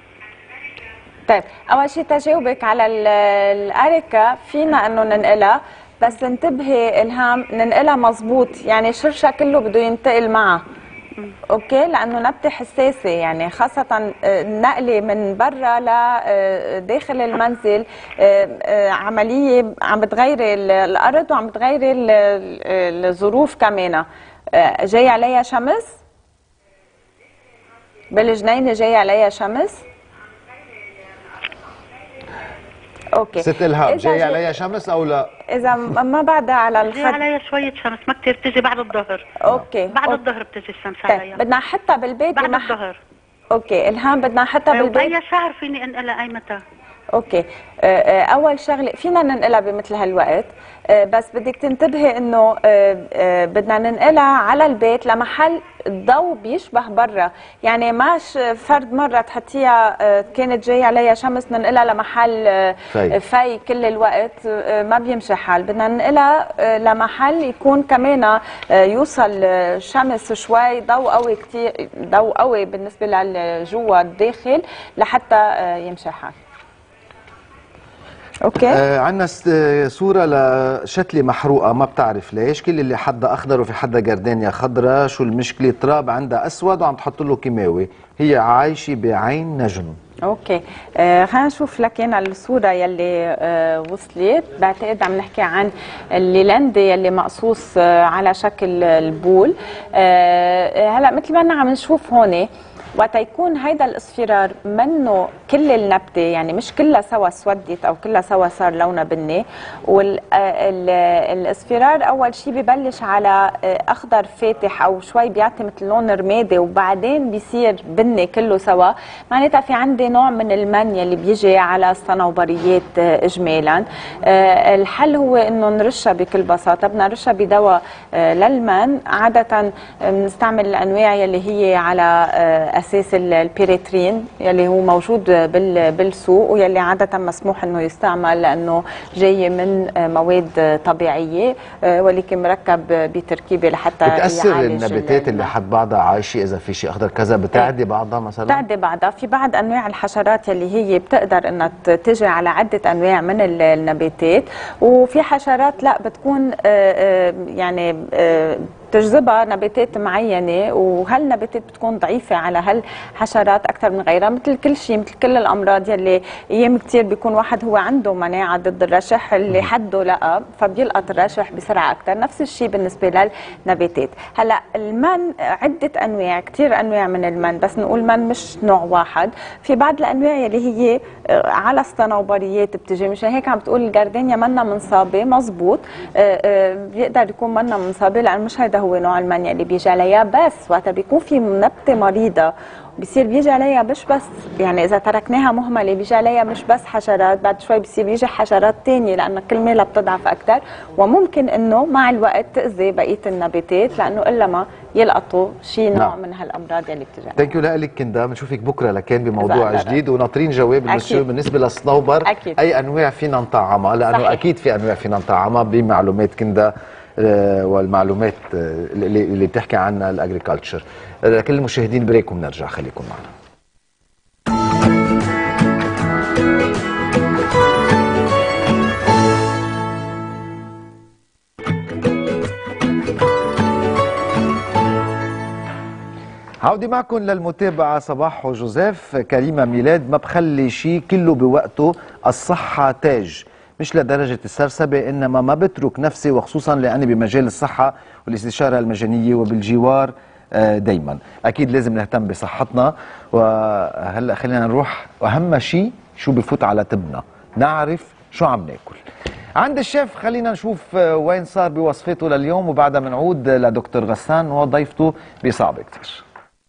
طيب اول شيء تجاوبك على الاريكه، فينا انه ننقلها، بس انتبهي الهام ننقلها مزبوط، يعني شرشها كله بده ينتقل معها. اوكي، لانه نبته حساسه، يعني خاصه النقله من برا لداخل المنزل عمليه عم بتغيري الارض وعم بتغيري الظروف كمان. جاي عليها شمس بالجنينه، جاي عليها شمس. اوكي. ست الهام، جاي عليها شمس او لا؟ اذا ما بعدها على الخد جاي عليها شويه شمس، ما كثير، بتجي بعد الظهر. اوكي. بعد الظهر بتجي الشمس عليها. بدنا نحطها بالبيت بعد الظهر. اوكي الهام، بدنا نحطها بالبيت. اي شهر فيني انقلها اي متى؟ اوكي. اول شغله فينا ننقلها بمثل هالوقت، بس بدك تنتبهي انه بدنا ننقلها على البيت لمحل الضوء بيشبه برا، يعني ماش فرد مره تحطيها كانت جاي عليها شمس ننقلها لمحل في كل الوقت، ما بيمشي حال. بدنا ننقلها لمحل يكون كمان يوصل شمس شوي، ضوء قوي كثير، ضوء قوي بالنسبه لجوا الداخل لحتى يمشي حال. اوكي. عندنا صوره لشتله محروقه، ما بتعرف ليش، كل اللي حدها اخضر وفي حدها جردانيا خضراء. شو المشكله؟ تراب عندها اسود وعم تحط له كيماوي، هي عايشه بعين نجم. اوكي. خلينا نشوف لك انا الصوره يلي وصلت. بعتقد عم نحكي عن الليلاندي يلي مقصوص على شكل البول. هلا مثل ما عم نشوف هون وتيكون هيدا الاصفرار منه كل النبته، يعني مش كلها سوا سودت او كلها سوا صار لونها بني. والاصفرار اول شيء ببلش على اخضر فاتح او شوي بيعطي مثل لون رمادي وبعدين بيصير بني كله سوا، معناتها في عندي نوع من المن يلي بيجي على الصنوبريات اجمالا. الحل هو انه نرشها بكل بساطه، بدنا نرشها بدواء للمن. عاده بنستعمل الانواع يلي هي على اساس البيريترين يلي هو موجود بالسوق ويلي عاده مسموح انه يستعمل لانه جاي من مواد طبيعيه ولكن مركب بتركيبه لحتى بتاثر النباتات اللي حد بعضها عايشه اذا في شيء اخضر كذا بتعدي بعضها مثلا؟ بتعدي بعضها. في بعض انواع الحشرات يلي هي بتقدر انها تجي على عده انواع من النباتات، وفي حشرات لا بتكون يعني تجذبها نباتات معينه، وهالنباتات بتكون ضعيفه على هالحشرات اكثر من غيرها. مثل كل شيء، مثل كل الامراض يلي ايام كثير بيكون واحد هو عنده مناعه ضد الرشح اللي حده لقى فبيلقط الرشح بسرعه اكثر. نفس الشيء بالنسبه للنباتات. هلا المن عده انواع، كثير انواع من المن، بس نقول من مش نوع واحد. في بعض الانواع يلي هي على الصنوبريات بتجي، مش هيك عم بتقول الجاردينيا منا منصابه، مزبوط بيقدر يكون منا منصابه لانه مش هيدا هو نوع المن اللي بيجي عليها. بس وقتها بيكون في نبته مريضه بصير بيجي عليها مش بس، يعني اذا تركناها مهمله بيجي عليها مش بس حشرات، بعد شوي بصير بيجي حشرات ثانيه لانه كل مالها بتضعف اكثر، وممكن انه مع الوقت تاذي بقيه النباتات لانه الا ما يلقطوا شيء نوع من هالامراض اللي بتجي. ثانك يو لك كندا، بنشوفك بكره لكان بموضوع جديد وناطرين جواب بالنسبه للصنوبر. أكيد. اي انواع فينا نطعمها لانه صحيح. اكيد في انواع فينا نطعمها بمعلومات كندا والمعلومات اللي بتحكي عنها الاجريكلتشر. لكل المشاهدين بريك وبنرجع، خليكم معنا. عودي معكم للمتابعة. صباح جوزيف. كريمة ميلاد ما بخلي شيء كله بوقته، الصحة تاج، مش لدرجة السرسبة، إنما ما بترك نفسي وخصوصا لأني بمجال الصحة والاستشارة المجانية وبالجوار دايما. أكيد لازم نهتم بصحتنا. وهلأ خلينا نروح أهم شيء شو بفوت على تبنا، نعرف شو عم ناكل. عند الشيف خلينا نشوف وين صار بوصفاته لليوم، وبعدها بنعود لدكتور غسان وضيفته بصعب كتير.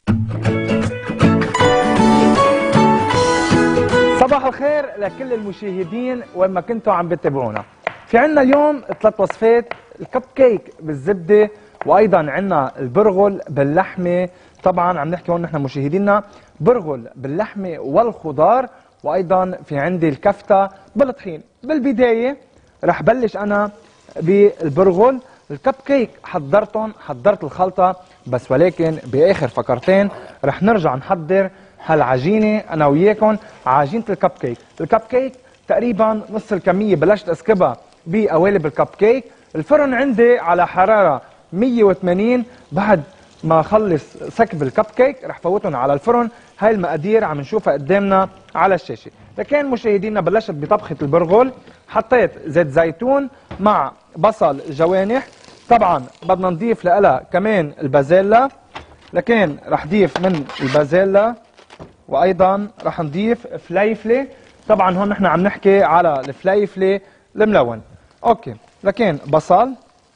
صباح الخير لكل المشاهدين وين ما كنتوا عم بتابعونا. في عنا اليوم 3 وصفات: الكب كيك بالزبده، وايضا عنا البرغل باللحمه. طبعا عم نحكي هون نحن مشاهدينا برغل باللحمه والخضار، وايضا في عندي الكفته بالطحين. بالبدايه رح بلش انا بالبرغل. الكب كيك حضرت الخلطه بس، ولكن باخر فقرتين رح نرجع نحضر هالعجينه انا وياكم، عجينه الكب كيك. الكب كيك تقريبا نص الكميه بلشت اسكبها بقوالب الكب كيك. الفرن عندي على حراره 180. بعد ما اخلص سكب الكب كيك رح فوتهم على الفرن. هاي المقادير عم نشوفها قدامنا على الشاشه. لكن مشاهدينا بلشت بطبخه البرغل. حطيت زيت زيتون مع بصل جوانح. طبعا بدنا نضيف لها كمان البازيلا، لكن رح ضيف من البازيلا، وايضا رح نضيف فليفله. طبعا هون نحن عم نحكي على الفليفله الملون. اوكي، لكن بصل،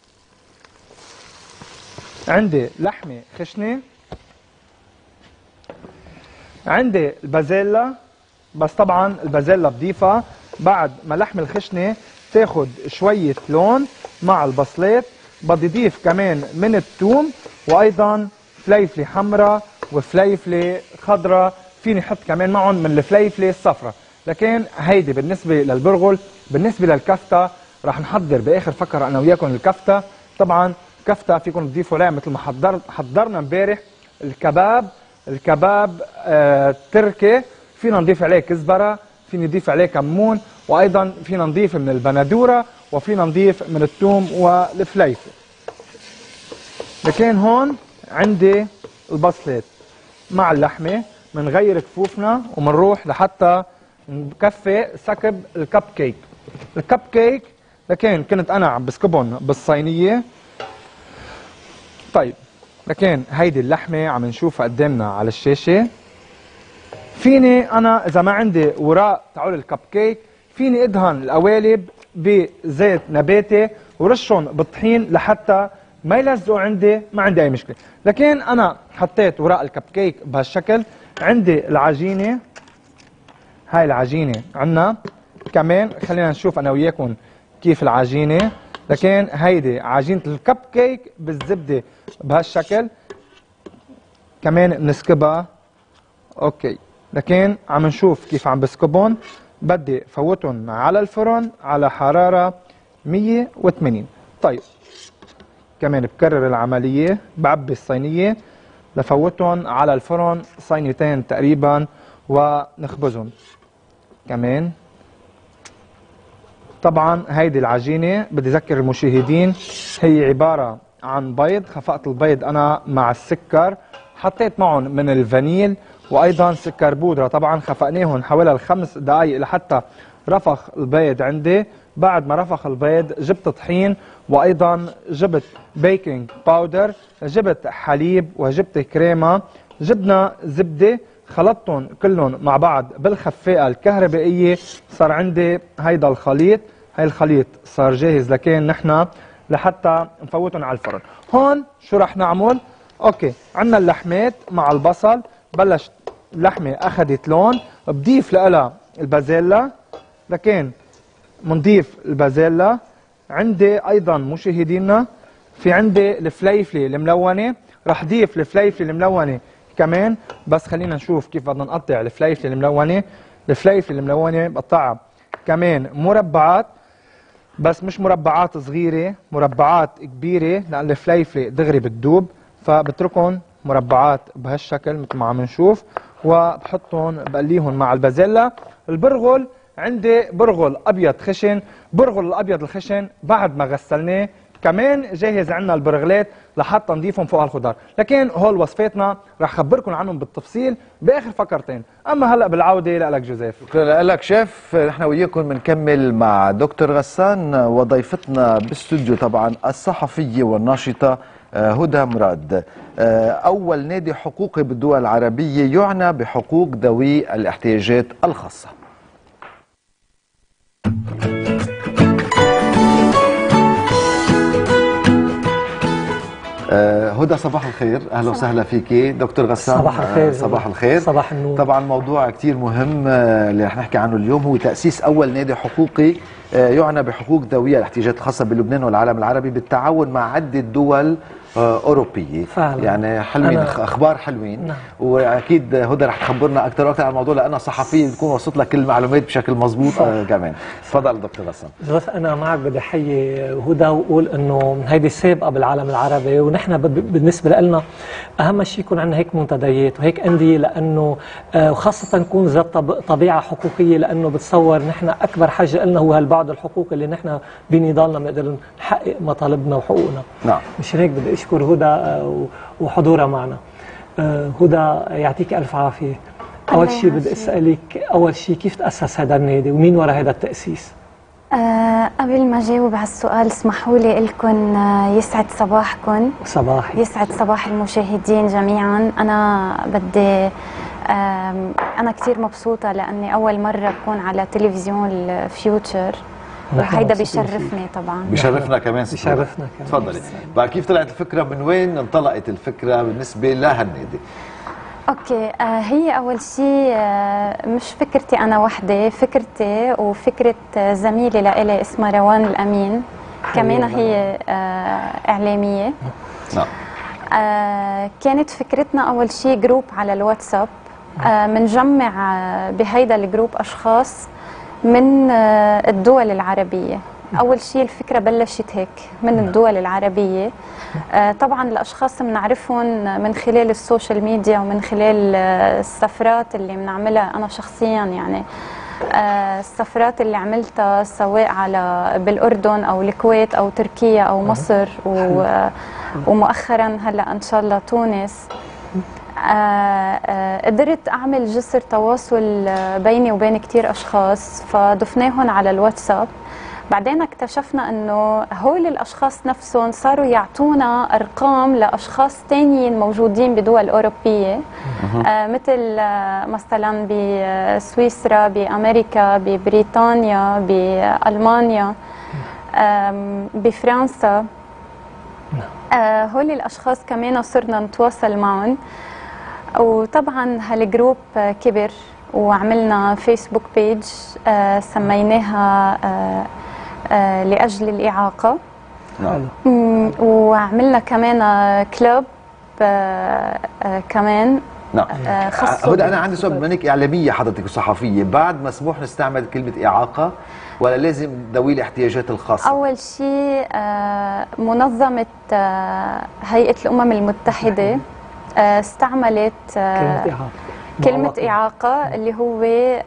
عندي لحمه خشنه، عندي البازيلا، بس طبعا البازيلا بضيفها بعد ما اللحمه الخشنه تاخد شويه لون مع البصلات. بدي اضيف كمان من الثوم، وايضا فليفله حمراء وفليفله خضراء. فيني احط كمان معهم من الفليفله الصفراء. لكن هيدي بالنسبه للبرغل. بالنسبه للكفته رح نحضر باخر فقره انا وياكم الكفته. طبعا كفته فيكم تضيفوا لها مثل ما حضرنا امبارح الكباب تركي. فينا نضيف عليه كزبره، فينا نضيف عليه كمون، وايضا فينا نضيف من البندوره، وفينا نضيف من الثوم والفليفل. لكن هون عندي البصلات مع اللحمه. منغير كفوفنا ومنروح لحتى نكفي سكب الكب كيك. الكب كيك لكن كنت انا عم بسكبهم بالصينيه. طيب لكن هيدي اللحمه عم نشوفها قدامنا على الشاشه. فيني انا اذا ما عندي وراء تاعول الكب كيك فيني ادهن القوالب بزيت نباتي ورشهم بالطحين لحتى ما يلزقوا عندي، ما عندي اي مشكله. لكن انا حطيت وراء الكب كيك بهالشكل. عندي العجينه، هاي العجينه عندنا كمان، خلينا نشوف انا وياكم كيف العجينه. لكن هيدي عجينه الكب كيك بالزبده بهالشكل كمان بنسكبها. اوكي، لكن عم نشوف كيف عم بسكبهم. بدي فوتهم على الفرن على حراره 180. طيب كمان بكرر العمليه، بعبي الصينيه لفوتهم على الفرن صينيتين تقريبا ونخبزهم كمان. طبعا هيدي العجينه بدي اذكر المشاهدين هي عباره عن بيض. خفقت البيض انا مع السكر، حطيت معهم من الفانيل وايضا سكر بودره. طبعا خفقناهم حوالي 5 دقائق لحتى رفخ البيض عندي. بعد ما رفخ البيض جبت طحين وايضا جبت بيكنج باودر، جبت حليب وجبت كريمه، جبنا زبده، خلطتهم كلهم مع بعض بالخفاقه الكهربائيه. صار عندي هيدا الخليط. هاي الخليط صار جاهز لكن نحن لحتى نفوتهم على الفرن. هون شو رح نعمل؟ اوكي، عندنا اللحمات مع البصل. بلشت اللحمه اخذت لون، بضيف لها البازيلا. لكن منضيف البازيلا. عندي ايضا مشاهدينا في عندي الفليفله الملونه، رح ضيف الفليفله الملونه كمان. بس خلينا نشوف كيف بدنا نقطع الفليفله الملونه. الفليفله الملونه بقطعها كمان مربعات، بس مش مربعات صغيره، مربعات كبيره لان الفليفله دغري بتدوب، فبتركهم مربعات بهالشكل مثل ما عم نشوف، وبحطهم بقليهم مع البازيلا. البرغل عندي برغل ابيض خشن. برغل الابيض الخشن بعد ما غسلناه كمان جاهز عندنا البرغلات لحتى نضيفهم فوق الخضار. لكن هول وصفاتنا رح خبركم عنهم بالتفصيل باخر فقرتين. اما هلا بالعوده لك جوزيف. شكرا لك شيف. نحن وياكم بنكمل مع دكتور غسان وضيفتنا بالاستوديو طبعا الصحفيه والناشطه هدى مراد. اول نادي حقوقي بالدول العربيه يعنى بحقوق ذوي الاحتياجات الخاصه. هدى صباح الخير، اهلا وسهلا فيكي. دكتور غسان صباح الخير. صباح الخير. صباح النور. طبعا موضوع كثير مهم اللي رح نحكي عنه اليوم هو تاسيس اول نادي حقوقي يعنى بحقوق ذوي الاحتياجات الخاصه بلبنان والعالم العربي بالتعاون مع عده دول أوروبية فعلا. يعني حلوين، أخبار حلوين. نعم. وأكيد هدى رح تخبرنا أكثر وأكثر عن الموضوع لأنها صحفية بتكون وصلت لك كل المعلومات بشكل مضبوط كمان. تفضل دكتور غسان. بس أنا معك بدي أحيي هدى وأقول إنه هيدي سابقة بالعالم العربي، ونحن بالنسبة لنا أهم شيء يكون عندنا هيك منتديات وهيك أندية، لأنه وخاصة نكون ذات طبيعة حقوقية، لأنه بتصور نحن أكبر حاجة لنا هو هالبعض الحقوقي اللي نحن بنضالنا بنقدر نحقق مطالبنا وحقوقنا. نعم. مشان هيك بدي أشكر هدى وحضورها معنا. هدى يعطيك ألف عافية. أول شيء بدي أسألك، أول شيء كيف تأسس هذا النادي ومين وراء هذا التأسيس؟ قبل ما جاوب على السؤال اسمحوا لي لكم يسعد صباحكم. صباحي. يسعد صباح المشاهدين جميعا. أنا بدي أنا كثير مبسوطة لأني أول مرة بكون على تلفزيون الفيوتشر، وهيدا بيشرفني طبعا. بيشرفنا كمان. بيشرفنا كمان. تفضلي. بقى كيف طلعت الفكرة، من وين انطلقت الفكرة بالنسبة لهالنادي؟ اوكي، هي اول شيء مش فكرتي انا وحدي، فكرتي وفكره زميلي لإلي اسمها روان الامين، كمان هي اعلاميه. نعم. كانت فكرتنا اول شيء جروب على الواتساب، منجمع بهيدا الجروب اشخاص من الدول العربية. أول شيء الفكرة بلشت هيك من الدول العربية. طبعا الأشخاص بنعرفهم من خلال السوشيال ميديا ومن خلال السفرات اللي بنعملها أنا شخصيا، يعني السفرات اللي عملتها سواء على بالأردن أو الكويت أو تركيا أو مصر ومؤخرا هلأ إن شاء الله تونس. قدرت أعمل جسر تواصل بيني وبين كتير أشخاص، فضفناهم على الواتساب بعدين اكتشفنا انه هول الاشخاص نفسهم صاروا يعطونا ارقام لاشخاص تانيين موجودين بدول اوروبيه، مثل مثلا بسويسرا، بامريكا، ببريطانيا، بالمانيا، بفرنسا. هول الاشخاص كمان صرنا نتواصل معهم، وطبعا هالجروب كبر وعملنا فيسبوك بيج سميناها لأجل الإعاقة. وعملنا كمان كلوب كمان. نعم. هدى، أنا عندي سؤال، بما إنك إعلامية حضرتك وصحفية، بعد مسموح نستعمل كلمة إعاقة ولا لازم ذوي الاحتياجات الخاصة؟ أول شيء منظمة هيئة الأمم المتحدة استعملت كلمة إعاقة اللي هو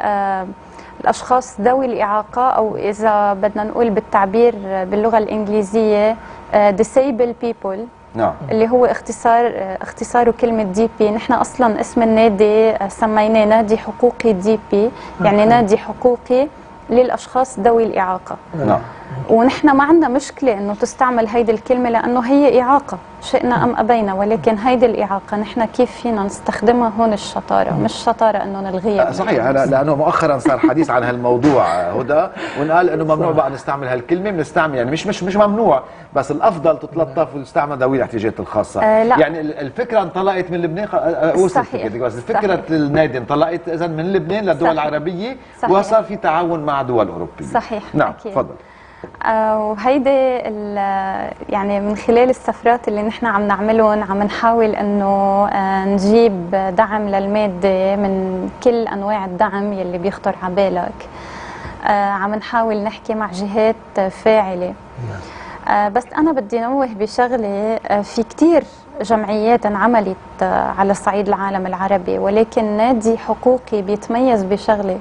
الأشخاص ذوي الإعاقة، أو إذا بدنا نقول بالتعبير باللغة الإنجليزية disabled people. نعم. اللي هو اختصاره كلمة دي بي. نحن أصلا اسم النادي سميناه نادي حقوقي دي بي، يعني نادي حقوقي للأشخاص ذوي الإعاقة. نعم. ونحن ما عندنا مشكلة إنه تستعمل هيدي الكلمة لأنه هي إعاقة شئنا أم أبينا، ولكن هيدي الإعاقة نحن كيف فينا نستخدمها هون الشطارة، مش شطارة إنه نلغيها. صحيح، لأنه مؤخرا صار حديث عن هالموضوع هدى، ونقال إنه ممنوع بقى نستعمل هالكلمة، بنستعمل يعني مش ممنوع، بس الأفضل تتلطف ونستعمل ذوي الاحتياجات الخاصة. لا. يعني الفكرة انطلقت من لبنان، صحيح. بس فكرة النادي انطلقت إذا من لبنان للدول العربية، وصار في تعاون مع دول أوروبية. صحيح. نعم، تفضل. وهيدي يعني من خلال السفرات اللي نحن عم نعملهم عم نحاول انه نجيب دعم للمادة من كل انواع الدعم يلي بيخطر على بالك. عم نحاول نحكي مع جهات فاعلة. بس انا بدي نوه بشغلة، في كتير جمعيات انعملت على صعيد العالم العربي، ولكن نادي حقوقي بيتميز بشغلة،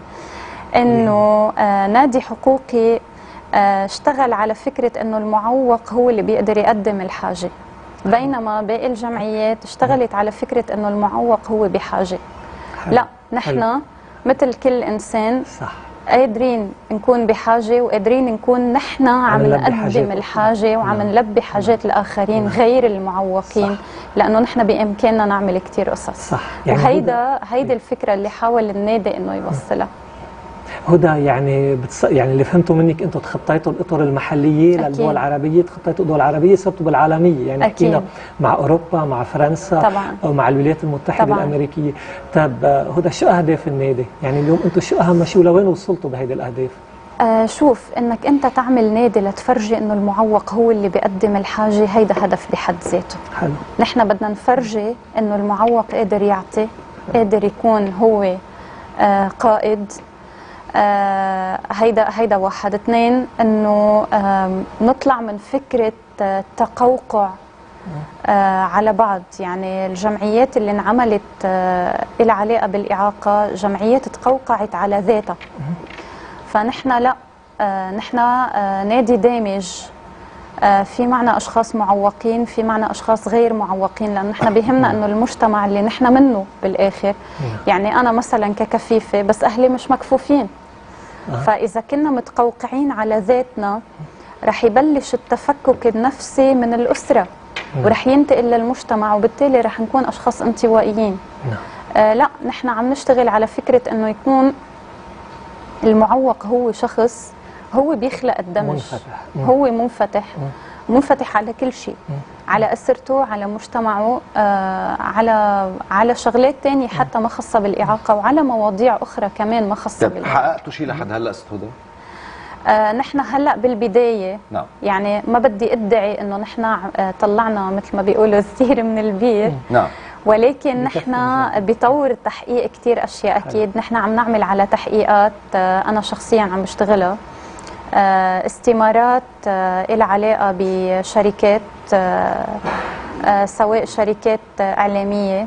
انه نادي حقوقي اشتغل على فكرة انه المعوق هو اللي بيقدر يقدم الحاجة، بينما باقي الجمعيات اشتغلت على فكرة انه المعوق هو بحاجة. لا، نحن مثل كل انسان قادرين نكون بحاجة، وقادرين نكون نحن عم نقدم الحاجة وعم نلبي حاجات الآخرين غير المعوقين، لأنه نحن بإمكاننا نعمل كتير قصص. يعني وهيدا الفكرة اللي حاول النادي إنه يوصلها. هدى، يعني يعني اللي فهمته منك انتم تخطيتوا الاطر المحليه للدول العربيه، تخطيتوا الدول العربيه، صرتوا بالعالميه، يعني حكينا مع اوروبا، مع فرنسا طبعا، او مع الولايات المتحده طبعا الامريكيه. طب هدى، شو اهداف النادي؟ يعني اليوم انتم شو اهم شيء ولوين وصلتوا بهيدي الاهداف؟ شوف، انك انت تعمل نادي لتفرجي انه المعوق هو اللي بيقدم الحاجه، هيدا هدف بحد ذاته. حلو. نحن بدنا نفرجي انه المعوق قادر يعطي، قادر يكون هو قائد. هيدا واحد. اثنين، انه نطلع من فكرة التقوقع على بعض. يعني الجمعيات اللي انعملت إلى علاقة بالإعاقة جمعيات تقوقعت على ذاتها، فنحن لا، نحن نادي دامج، في معنا أشخاص معوقين، في معنا أشخاص غير معوقين، لأن نحن بيهمنا أنه المجتمع اللي نحن منه بالآخر. يعني أنا مثلا ككفيفة بس أهلي مش مكفوفين، فإذا كنا متقوقعين على ذاتنا رح يبلش التفكك النفسي من الأسرة ورح ينتقل للمجتمع، وبالتالي رح نكون أشخاص انطوائيين. لا، نحن عم نشتغل على فكرة أنه يكون المعوق هو شخص هو بيخلق الدمج، هو منفتح على كل شيء، على أسرته، على مجتمعه، على شغلات تانية حتى ما خاصة بالإعاقة، وعلى مواضيع أخرى كمان ما خاصة بالإعاقة. حققتوا شيء لحد هلا ست هدى؟ نحن هلا بالبداية. نعم. يعني ما بدي ادعي انه نحن طلعنا مثل ما بيقولوا الزير من البير. نعم. ولكن نحن بطور التحقيق كتير اشياء اكيد. نحن عم نعمل على تحقيقات انا شخصيا عم بشتغلها، استمارات إلى علاقة بشركات، سواء شركات إعلامية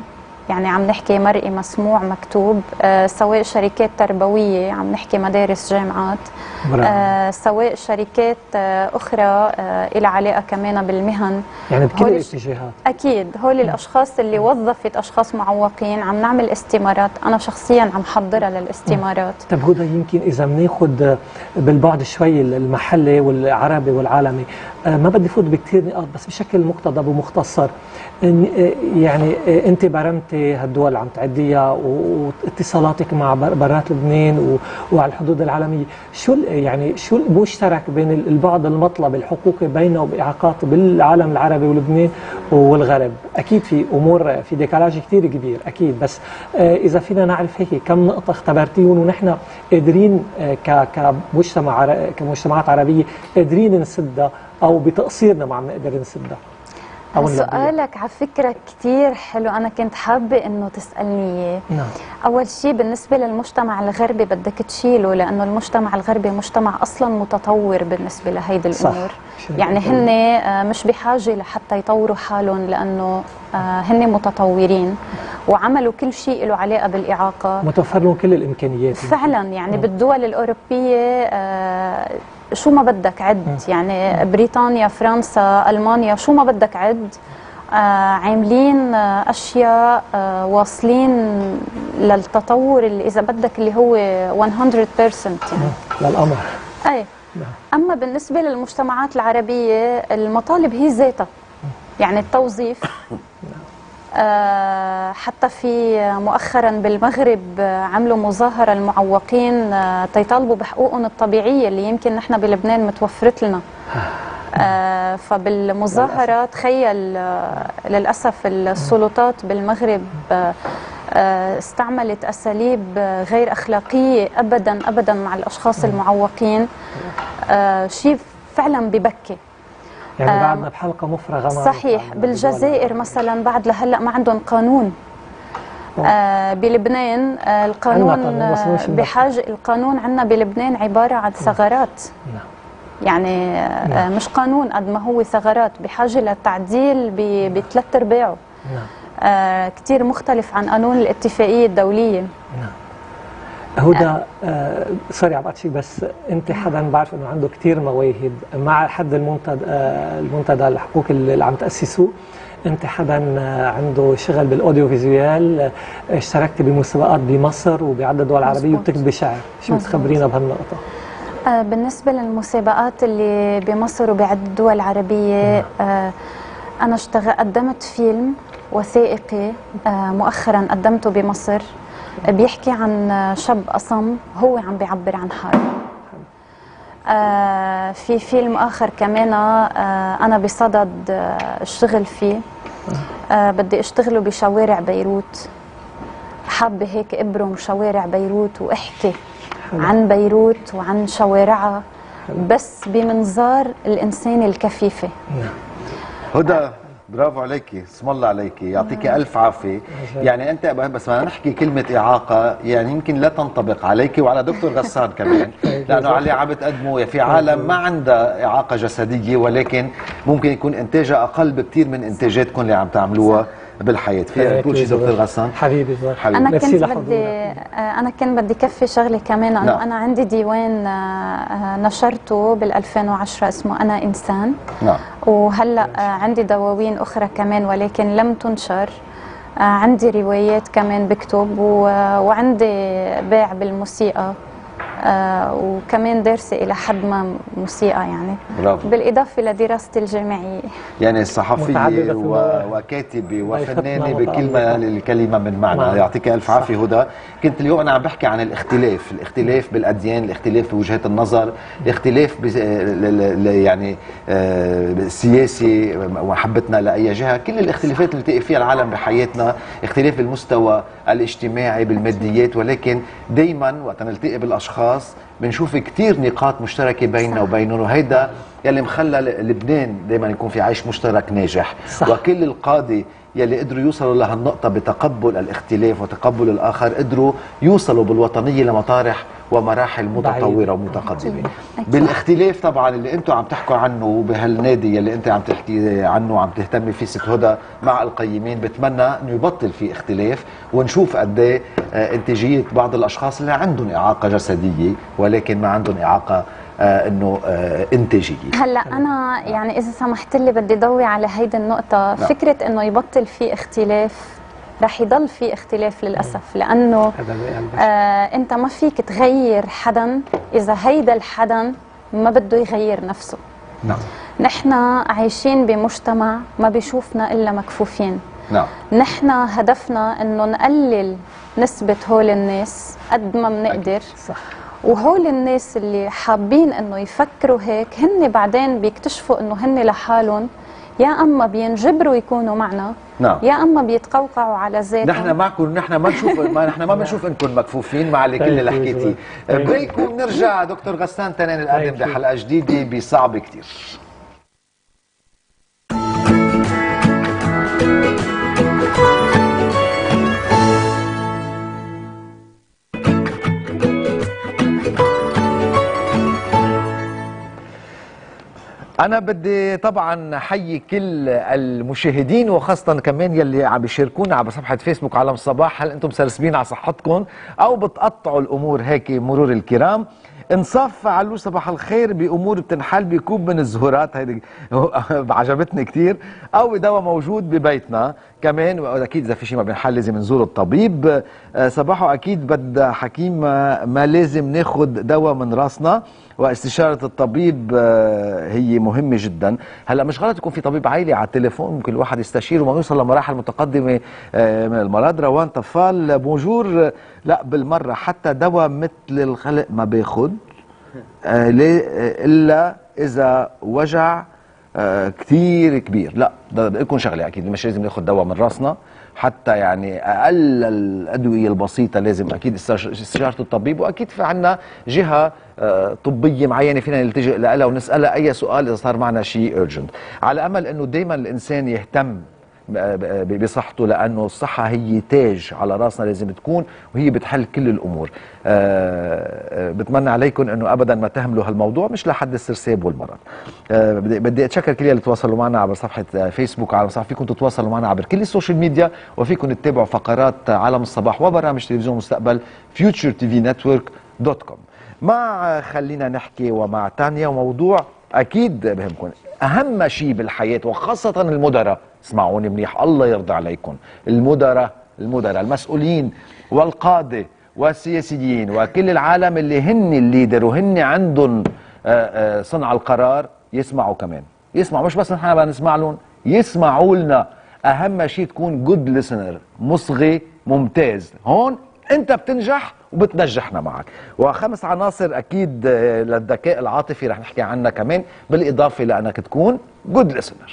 يعني عم نحكي مرئي مسموع مكتوب، سواء شركات تربوية عم نحكي مدارس جامعات، سواء شركات أخرى إلى علاقة كمان بالمهن، يعني بكل الاتجاهات. أكيد هول الأشخاص اللي وظفت أشخاص معوقين عم نعمل استمارات، أنا شخصيا عم حضرها للاستمارات. طيب هدى، يمكن إذا بناخذ بالبعد شوي المحلي والعربي والعالمي، ما بدي فوت بكثير نقاط بس بشكل مقتضب ومختصر. يعني أنت برمتي هالدول اللي عم تعديها واتصالاتك مع برات لبنان وعلى الحدود العالمية، شو المشترك بين البعد المطلب الحقوقي بينه وبإعاقات بالعالم العربي ولبنان والغرب؟ أكيد في أمور، في ديكالاج كثير كبير أكيد، بس إذا فينا نعرف هيك كم نقطة اختبرتيهم ونحن قادرين كمجتمعات عربية قادرين نسدها، أو بتقصيرنا ما عم نقدر نسدها. سؤالك على فكرة كتير حلو، أنا كنت حابة إنه تسألني إياه. نعم. أول شيء بالنسبة للمجتمع الغربي بدك تشيله، لأنه المجتمع الغربي مجتمع أصلا متطور بالنسبة لهيدي الأمور. يعني هن مش بحاجة لحتى يطوروا حالهم، لأنه هن متطورين وعملوا كل شيء له علاقة بالإعاقة، متوفر لهم كل الإمكانيات فعلا. يعني بالدول الأوروبية شو ما بدك عد، يعني بريطانيا، فرنسا، ألمانيا، شو ما بدك عد، عاملين أشياء، واصلين للتطور اللي إذا بدك اللي هو 100% يعني للأمر. أي. أما بالنسبة للمجتمعات العربية المطالب هي ذاتها، يعني التوظيف. حتى في مؤخرا بالمغرب عملوا مظاهرة المعوقين تيطالبوا بحقوقهم الطبيعية اللي يمكن نحن بلبنان متوفرت لنا. فبالمظاهرة تخيل للأسف السلطات بالمغرب استعملت أساليب غير أخلاقية أبدا أبدا مع الأشخاص المعوقين، شيء فعلا ببكي. يعني بعدنا بحلقة مفرغة. صحيح. بالجزائر مثلا بعد لهلا ما عندهم قانون. بلبنان القانون بحاجة، القانون عندنا بلبنان عبارة عن ثغرات. يعني مش قانون قد ما هو ثغرات بحاجة للتعديل بثلاث ارباعه. كتير مختلف عن قانون الاتفاقية الدولية. هدى، سوري عم بقطعك، بس انت حدا بعرف انه عنده كثير مواهب مع حد المنتدى الحقوق اللي عم تاسسوه. انت حدا عنده شغل بالاوديو فيزيوال، اشتركتي بمسابقات بمصر وبعدد دول عربيه وبتكتبي شعر، شو بتخبرينا بهالنقطه؟ بالنسبه للمسابقات اللي بمصر وبعدد الدول العربيه، انا قدمت فيلم وثائقي مؤخرا قدمته بمصر، بيحكي عن شاب أصم هو عم بيعبر عن حاله. في فيلم آخر كمان أنا بصدد الشغل فيه، بدي أشتغله بشوارع بيروت. حابة هيك أبرم شوارع بيروت وأحكي عن بيروت وعن شوارعها بس بمنظار الإنسان الكفيفة. هدى، برافو عليكي، اسم الله عليكي، يعطيكي الف عافيه. يعني انت بس ما نحكي كلمه اعاقه يعني يمكن لا تنطبق عليكي وعلى دكتور غسان كمان، لانه عليه عم بتقدموا في عالم ما عندها اعاقه جسديه ولكن ممكن يكون انتاجها اقل بكثير من انتاجاتكم اللي عم تعملوها بالحياه. فيها تقول شيء دكتور غسان؟ حبيبي انا كنت بدي كفي شغله كمان، انه انا عندي ديوان نشرته بال 2010 اسمه انا انسان. نعم. وهلا عندي دواوين اخرى كمان ولكن لم تنشر. عندي روايات كمان بكتب وعندي بيع بالموسيقى، وكمان دارسة إلى حد ما موسيقى يعني. برافو. بالإضافة لدراستي الجامعية. يعني صحفية وكاتبة وفنانة بكلمة الكلمة من معنى. يعطيك ألف عافية هدى. كنت اليوم أنا عم بحكي عن الاختلاف بالأديان، الاختلاف في وجهات النظر، الاختلاف يعني السياسي ومحبتنا لأي جهة، كل الاختلافات اللي تلاقي فيها العالم بحياتنا، اختلاف بالمستوى الاجتماعي بالماديات، ولكن دايما وقت نلتقي بالأشخاص بنشوف كثير نقاط مشتركه بيننا وبينهم، وهيدا يلي مخلى لبنان دائما يكون في عيش مشترك ناجح. صح. وكل القاده يلي قدروا يوصلوا لهالنقطة بتقبل الاختلاف وتقبل الآخر قدروا يوصلوا بالوطنية لمطارح ومراحل متطورة ومتقدمة. بالاختلاف طبعا اللي انتم عم تحكوا عنه بهالنادي اللي انت عم تحكي عنه وعم تهتمي فيه ست هدى مع القيمين، بتمنى انه يبطل في اختلاف ونشوف قد ايه انتاجية بعض الاشخاص اللي عندهم إعاقة جسدية ولكن ما عندهم إعاقة انه انتاجيه. هلا انا يعني اذا سمحت لي بدي ضوي على هيدي النقطه. نعم. فكره انه يبطل في اختلاف، رح يضل في اختلاف للاسف، لانه انت ما فيك تغير حدا اذا هيدا الحدا ما بده يغير نفسه. نعم. نحن عايشين بمجتمع ما بيشوفنا الا مكفوفين. نعم. نحن هدفنا انه نقلل نسبه هول الناس قد ما بنقدر. صح. وهول الناس اللي حابين انه يفكروا هيك هن بعدين بيكتشفوا انه هن لحالهم يا اما بينجبروا يكونوا معنا. نعم. يا اما بيتقوقعوا على ذاتهم. نحن معكم، نحن ما نشوف نحن ما بنشوف انكم مكفوفين مع اللي كل اللي حكيتيه. بريك ونرجع دكتور غسان تنين القادم بحلقه جديده بصعب كثير. أنا بدي طبعا حيي كل المشاهدين وخاصة كمان يلي عم بيشاركونا على صفحة فيسبوك عالم الصباح. هل أنتم سرسبين على صحتكم أو بتقطعوا الأمور هيك مرور الكرام؟ انصاف علو صباح الخير بأمور بتنحل بكوب من الزهورات، هيدي عجبتني كتير، أو بدواء موجود ببيتنا كمان، وأكيد إذا في شيء ما بنحل لازم نزور الطبيب. صباحو أكيد بد حكيم ما لازم ناخد دواء من راسنا، واستشارة الطبيب هي مهمة جدا. هلا مش غلط يكون في طبيب عائلي على التليفون، ممكن الواحد يستشير وما يوصل لمراحل متقدمة من المرض. روان طفال بونجور. لا بالمرة حتى دواء مثل الخلق ما باخد إلا إذا وجع كثير كبير. لا بدي لكم شغلة، أكيد مش لازم ناخد دواء من راسنا، حتى يعني اقل الادويه البسيطه لازم اكيد استشاره الطبيب، واكيد في عندنا جهه طبيه معينه فينا نلتجئ لها ونسالها اي سؤال اذا صار معنا شيء اورجنت، على امل انه دائما الانسان يهتم بصحته، لانه الصحه هي تاج على راسنا لازم تكون، وهي بتحل كل الامور. بتمنى عليكم انه ابدا ما تهملوا هالموضوع، مش لحد السرساب والمرض. بدي اتشكر كل اللي تواصلوا معنا عبر صفحه فيسبوك على صفحه، فيكم تتواصلوا معنا عبر كل السوشيال ميديا، وفيكم تتابعوا فقرات عالم الصباح وبرامج تلفزيون مستقبل futuretvnetwork.com. مع خلينا نحكي ومع تانيا، وموضوع اكيد بهمكم، اهم شيء بالحياه وخاصه المدراء، اسمعوني منيح الله يرضى عليكم، المدراء المسؤولين والقاده والسياسيين وكل العالم اللي هن الليدر وهن عندهم صنع القرار، يسمعوا كمان، يسمعوا، مش بس نحن بدنا نسمع لهم، يسمعوا لنا. اهم شيء تكون جود ليسنر، مصغي ممتاز، هون انت بتنجح وبتنجحنا معك. وخمس عناصر اكيد للذكاء العاطفي رح نحكي عنها كمان، بالاضافه لانك تكون جود ليسنر.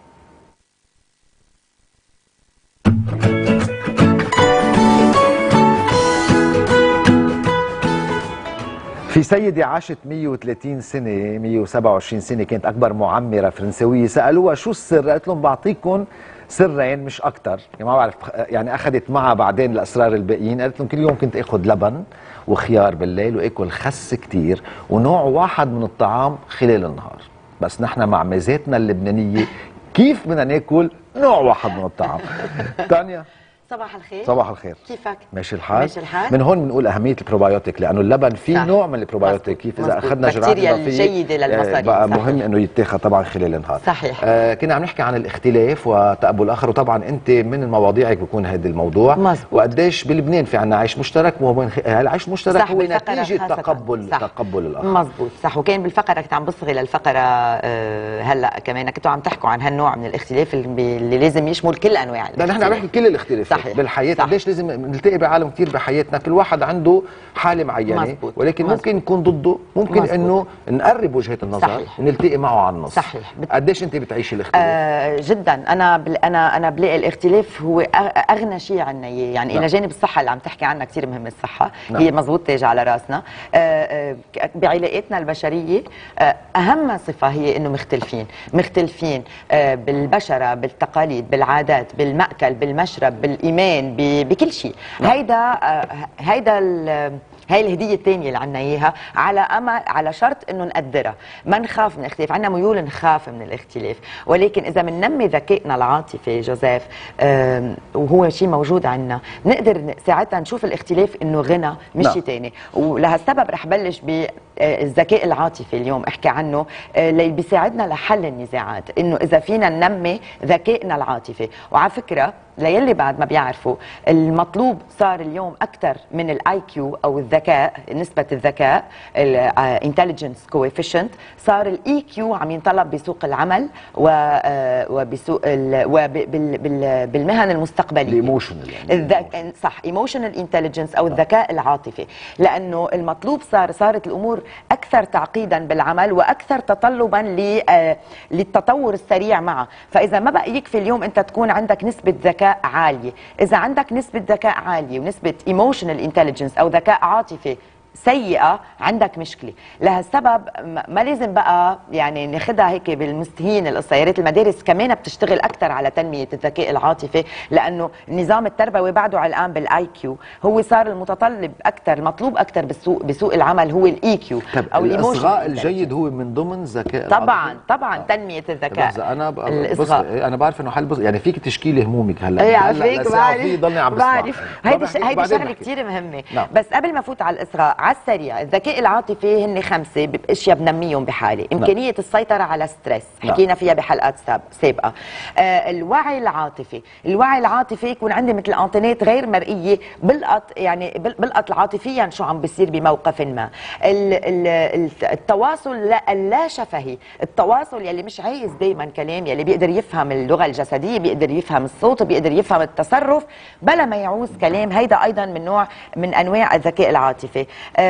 في سيدة عاشت 130 سنة 127 سنة، كانت أكبر معمرة فرنسوية. سألوها شو السر؟ قالت لهم بعطيكم سرين مش أكتر، يعني ما بعرف، يعني أخذت معها بعدين الأسرار الباقيين. قالت لهم كل يوم كنت أخذ لبن وخيار بالليل وأكل خس كتير ونوع واحد من الطعام خلال النهار. بس نحن مع ميزاتنا اللبنانية كيف بدنا ناكل نوع واحد من الطعام؟ تانيا صباح الخير. صباح الخير. كيفك؟ ماشي الحال؟ ماشي الحال. من هون بنقول أهمية البروبايوتيك، لأنه اللبن فيه نوع من البروبايوتيك، كيف إذا أخذنا جرعات إضافية جيدة للمصارين، بقى مهم إنه يتاخذ طبعا خلال النهار. صحيح. كنا عم نحكي عن الاختلاف وتقبل الآخر، وطبعا أنت من مواضيعك بيكون هذا الموضوع. مزبوط. وقديش بلبنان في عنا عيش مشترك، العيش المشترك هو نتيجة تقبل الآخر. مزبوط صح. وكان بالفقرة كنت عم بصغي للفقرة هلا كمان كنتوا عم تحكوا عن هالنوع من الاختلاف اللي لازم يشمل كل أنواع الاختلاف. نحن عم نحكي كل الاختلافات. صحيح. بالحياه. قديش لازم نلتقي بعالم كثير بحياتنا، كل واحد عنده حاله معينه مزبوط. ولكن مزبوط. ممكن نكون ضده، ممكن مزبوط. انه نقرب وجهه النظر، صحيح. ونلتقي معه على النص. صحيح. قديش انت بتعيشي الاختلاف؟ جدا. انا بلاقي الاختلاف هو اغنى شيء عنا اياه، يعني الى جانب الصحه اللي عم تحكي عنها كثير مهمه الصحه. هي مزبوط تاج على راسنا. بعلاقاتنا البشريه اهم صفه هي انه مختلفين بالبشره، بالتقاليد، بالعادات، بالمأكل، بالمشرب، بالايمان، بكل شيء. هاي الهديه الثانيه اللي عنا اياها، على امل، على شرط انه نقدرها، ما نخاف من الاختلاف. عنا ميول نخاف من الاختلاف، ولكن اذا بننمي ذكائنا العاطفي جوزيف، وهو شيء موجود عنا، نقدر ساعتها نشوف الاختلاف انه غنى مش شيء ثاني. ولهالسبب رح بلش بالذكاء العاطفي اليوم احكي عنه، اللي بيساعدنا لحل النزاعات، انه اذا فينا ننمي ذكائنا العاطفي. وعلى فكره ليلي بعد ما بيعرفوا، المطلوب صار اليوم اكثر من الاي كيو او الذكاء، نسبه الذكاء الانتليجنس كويفيشنت، صار الاي كيو عم ينطلب بسوق العمل وبسوق بالمهن المستقبليه. الايموشنال يعني. صح، ايموشنال انتليجنس او الذكاء العاطفي، لانه المطلوب صارت الامور اكثر تعقيدا بالعمل واكثر تطلبا للتطور السريع معه. فاذا ما بقى يكفي اليوم انت تكون عندك نسبه ذكاء عاليه، اذا عندك نسبه ذكاء عاليه ونسبه ايموشنال انتليجنس او ذكاء عاطفي سيئه، عندك مشكله. لهالسبب ما لازم بقى يعني ناخذها هيك بالمستهين القصه. يا ريت المدارس كمان بتشتغل اكثر على تنميه الذكاء العاطفي، لانه النظام التربوي بعده علقان بالاي كيو، هو صار المتطلب اكثر، المطلوب اكثر بسوق العمل هو الاي كيو او الاصغاء الجيد هو من ضمن ذكاء طبعا تنميه الذكاء. انا بعرف انه حل يعني فيك تشكيلي همومك هلا. فيك بعرف. هيدي شغله كثير مهمه. بس قبل ما فوت على الاصغاء على السريع، الذكاء العاطفي هن 5 اشياء بنميهم بحاله. امكانيه السيطره على ستريس، حكينا فيها بحلقات سابقه. الوعي العاطفي يكون عندي مثل انطينات غير مرئيه، بلقط عاطفيا شو عم بيصير بموقف ما. التواصل اللا شفهي، التواصل يلي مش عايز دائما كلام، يلي بيقدر يفهم اللغه الجسديه، بيقدر يفهم الصوت، بيقدر يفهم التصرف بلا ما يعوز كلام. هيدا ايضا من انواع الذكاء العاطفي.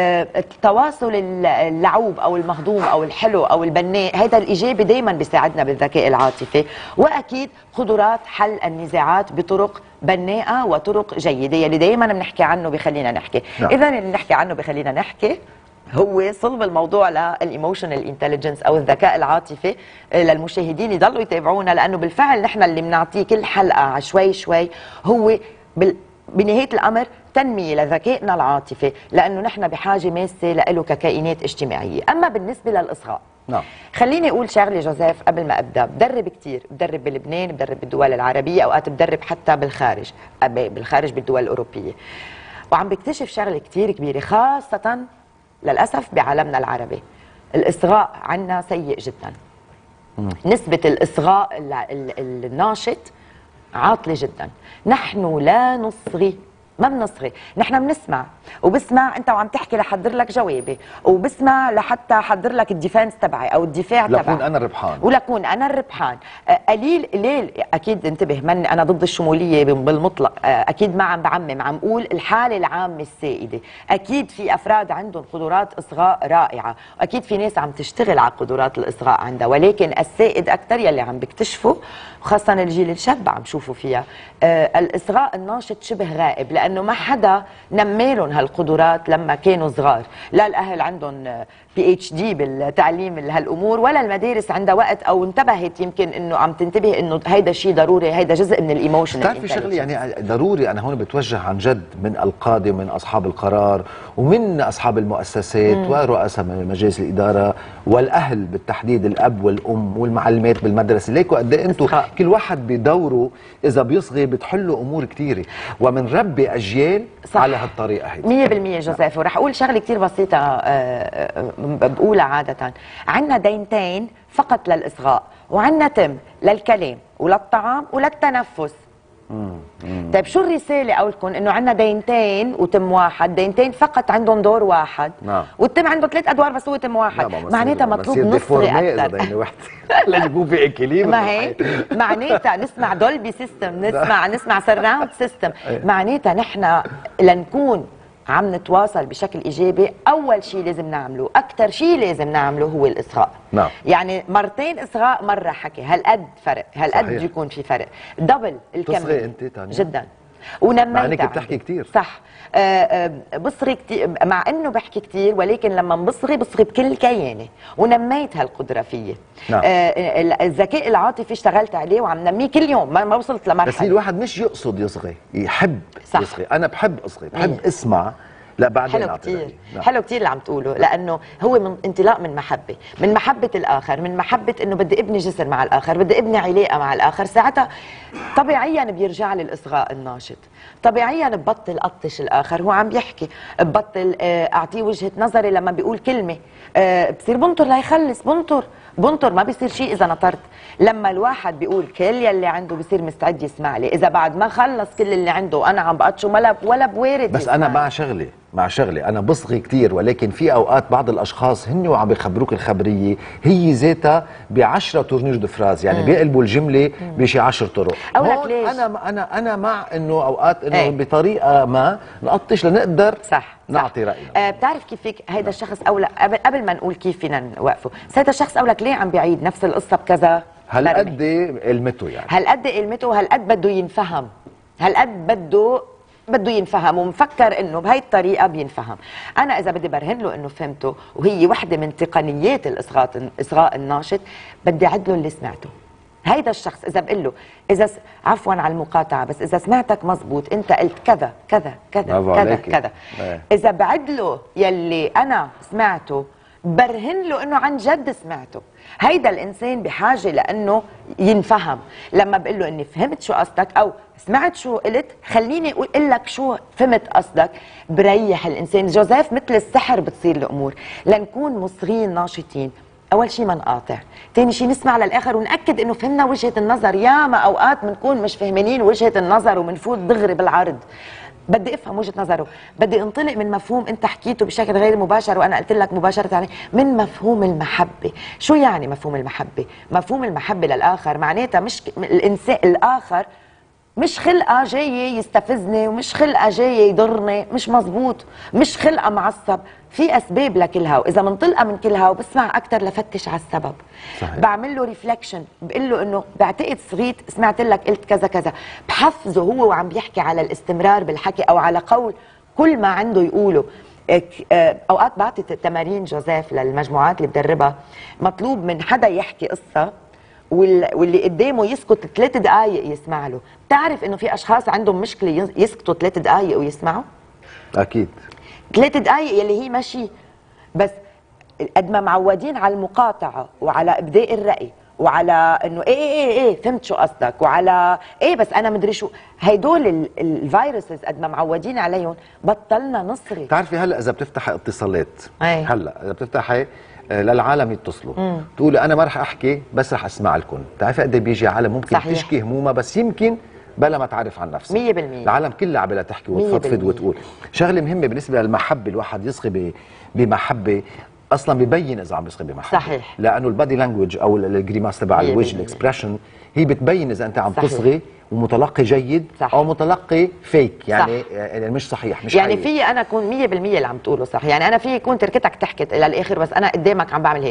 التواصل اللعوب او المهضوم او الحلو او البناء، هذا الايجابي دائما بيساعدنا بالذكاء العاطفي. واكيد قدرات حل النزاعات بطرق بناءه وطرق جيده، يلي دائما بنحكي عنه بخلينا نحكي. اذا اللي نحكي عنه بخلينا نحكي هو صلب الموضوع للايموشنال انتليجنس او الذكاء العاطفي. للمشاهدين يضلوا يتابعونا، لانه بالفعل نحن اللي بنعطيه كل حلقه شوي هو بنهايه الامر تنمية لذكائنا العاطفي، لأنه نحن بحاجة ماسة له ككائنات اجتماعية. أما بالنسبة للإصغاء، خليني أقول شغلة جوزيف قبل ما أبدأ. بدرب كتير، بدرب بلبنان، بدرب بالدول العربية، أوقات بدرب حتى بالخارج بالدول الأوروبية. وعم بكتشف شغلة كتير كبيرة، خاصة للأسف بعالمنا العربي. الإصغاء عنا سيء جدا. نسبة الإصغاء الناشط عاطلة جدا. نحن لا نصغي، ما بنصغي، نحن بنسمع وبسمع انت وعم تحكي لحضر لك جوابي، وبسمع لحتى احضر لك الديفنس تبعي او الدفاع تبعي، لكون انا الربحان ولكون انا الربحان. قليل ليل. اكيد انتبه، من انا ضد الشموليه بالمطلق، اكيد ما عم بعمم، عم اقول الحاله العامه السائده. اكيد في افراد عندهم قدرات اصغاء رائعه، واكيد في ناس عم تشتغل على قدرات الاصغاء عندها، ولكن السائد اكثر يلي عم بيكتشفوا، وخاصه الجيل الشاب عم شوفوا فيها الاصغاء الناشط شبه غائب، لانه ما حدا نمالهم هالقدرات لما كانوا صغار. لا الاهل عندهم PhD بالتعليم هالامور، ولا المدارس عندها وقت او انتبهت يمكن انه عم تنتبه انه هيدا شيء ضروري، هيدا جزء من الايموشنال. بتعرفي شغله يعني ضروري، انا هون بتوجه عن جد من القاده ومن اصحاب القرار ومن اصحاب المؤسسات ورؤساء مجالس الاداره والاهل بالتحديد، الاب والام والمعلمات بالمدرسه. ليكوا قد ايه انتم كل واحد بدوره اذا بيصغي بتحلوا امور كثيره، ومن ربي اجيال على هالطريقه هي 100% جوزيف. ورح اقول شغله كثير بسيطه بقولها عاده. عندنا دينتين فقط للاصغاء، وعندنا تم للكلام وللطعام وللتنفس. طيب شو الرساله قولكم؟ انه عندنا دينتين وتم واحد، دينتين فقط عندهم دور واحد، والتم عنده 3 ادوار بس هو تم واحد، معناتها مطلوب نصري اكثر. لا يكون في اكليم. ما هيك معناتها نسمع دولبي سيستم، نسمع سراوند سيستم، معناتها نحن لنكون عم نتواصل بشكل ايجابي. اول شيء لازم نعمله، اكثر شيء لازم نعمله هو الاصغاء. نعم. يعني مرتين اصغاء مره حكي، هالقد فرق، هالقد بده يكون في فرق، دبل الكم. تصغي انت تانيا جدا ونميتها. مع انك بتحكي كثير. صح. بصغي كثير، مع انه بحكي كثير، ولكن لما بصغي بكل كياني، ونميت هالقدره فيي. نعم. الذكاء العاطفي اشتغلت عليه وعم نميه كل يوم، ما وصلت لمرحله. بس الواحد مش يقصد يصغي، يحب صح. يصغي. انا بحب اصغي، بحب اسمع. لا بعدين حلو كثير. حلو كثير اللي عم تقوله، لانه هو من انطلاق من محبه، من محبه الاخر، من محبه انه بدي ابني جسر مع الاخر، بدي ابني علاقه مع الاخر. ساعتها طبيعيا بيرجع لي الاصغاء الناشط، طبيعيا ببطل اطش الاخر هو عم يحكي، ببطل اعطيه وجهه نظري لما بيقول كلمه، بصير بنطر ليخلص، بنطر ما بيصير شيء اذا نطرت. لما الواحد بيقول كل يلي عنده بصير مستعد يسمع لي، اذا بعد ما خلص كل اللي عنده انا عم بقطشه ولا بوارد بس انا مع شغله انا بصغي كثير، ولكن في اوقات بعض الاشخاص هن وعم بيخبروك الخبريه هي ذاتها ب10 تورنير دو فراز، يعني بيقلبوا الجمله بشي 10 طرق. هون ليش؟ انا مع انه اوقات انه بطريقه ما نقطش لنقدر نعطي راينا. بتعرف كيف فيك هيدا الشخص اولى، قبل ما نقول كيف فينا نوقفه، هيدا الشخص اولك ليه عم بيعيد نفس القصه بكذا؟ هالقد قلمته، يعني هالقد قلمته، وهالقد بده ينفهم، هالقد بده ينفهم، ومفكر انه بهي الطريقه بينفهم. انا اذا بدي برهن له انه فهمته، وهي وحده من تقنيات الاصغاء الناشط، بدي اعد له اللي سمعته. هيدا الشخص اذا بقول له عفوا على المقاطعه، بس اذا سمعتك مزبوط انت قلت كذا كذا كذا كذا كذا، اذا بعد له يلي انا سمعته برهن له انه عن جد سمعته. هيدا الانسان بحاجه لانه ينفهم. لما بقول له اني فهمت شو قصدك او سمعت شو قلت، خليني اقول لك شو فهمت قصدك، بريح الانسان. جوزيف مثل السحر بتصير الامور. لنكون مصغين ناشطين، اول شيء ما نقاطع، ثاني شيء نسمع للاخر وناكد انه فهمنا وجهه النظر. ياما اوقات بنكون مش فاهمين وجهه النظر وبنفوت دغري بالعرض. بدي افهم وجهه نظره، بدي انطلق من مفهوم انت حكيته بشكل غير مباشر وانا قلت لك مباشره، يعني من مفهوم المحبه. شو يعني مفهوم المحبه؟ مفهوم المحبه للاخر معناتها مش الانسان الاخر مش خلقه جاي يستفزني، ومش خلقه جاي يضرني، مش مزبوط، مش خلقه معصب. في اسباب لكلها، واذا منطلقه من كلها وبسمع اكثر لفتش على السبب. صحيح. بعمل له ريفلكشن، بقول له انه بعتقد صغيت سمعت لك قلت كذا كذا، بحفزه هو وعم بيحكي على الاستمرار بالحكي او على قول كل ما عنده يقوله. اوقات بعطي تمارين جوزيف للمجموعات اللي بدربها، مطلوب من حدا يحكي قصه واللي قدامه يسكت 3 دقائق يسمع له. بتعرف انه في اشخاص عندهم مشكله يسكتوا 3 دقائق ويسمعوا؟ اكيد 3 دقائق يلي هي ماشي، بس قد ما معودين على المقاطعه وعلى ابداء الراي وعلى انه ايه فهمت شو قصدك، وعلى بس انا مدري شو، هيدول الفيروسز قد ما معودين عليهم بطلنا نصري. بتعرفي هلا اذا بتفتحي اتصالات، هلا اذا بتفتحي للعالم يتصلوا تقولي انا ما رح احكي بس رح اسمع لكم، بتعرفي قد بيجي عالم ممكن صحيح. تشكي همومها بس يمكن بلا ما تعرف عن نفسها 100%. العالم كلها عبالها تحكي وتفضفض وتقول. شغله مهمه بالنسبه للمحبه، الواحد يصغي بمحبه اصلا ببين اذا عم يصغي بمحبه. صحيح. لانه البادي لانجوج او الجريماس تبع الوجه، الاكسبريشن، هي بتبين اذا انت عم تصغي ومتلقي جيد صح. او متلقي فيك، يعني يعني مش صحيح، مش يعني في انا اكون 100% اللي عم تقوله صح، يعني انا في يكون تركتك تحكي للاخر بس انا قدامك عم بعمل هيك.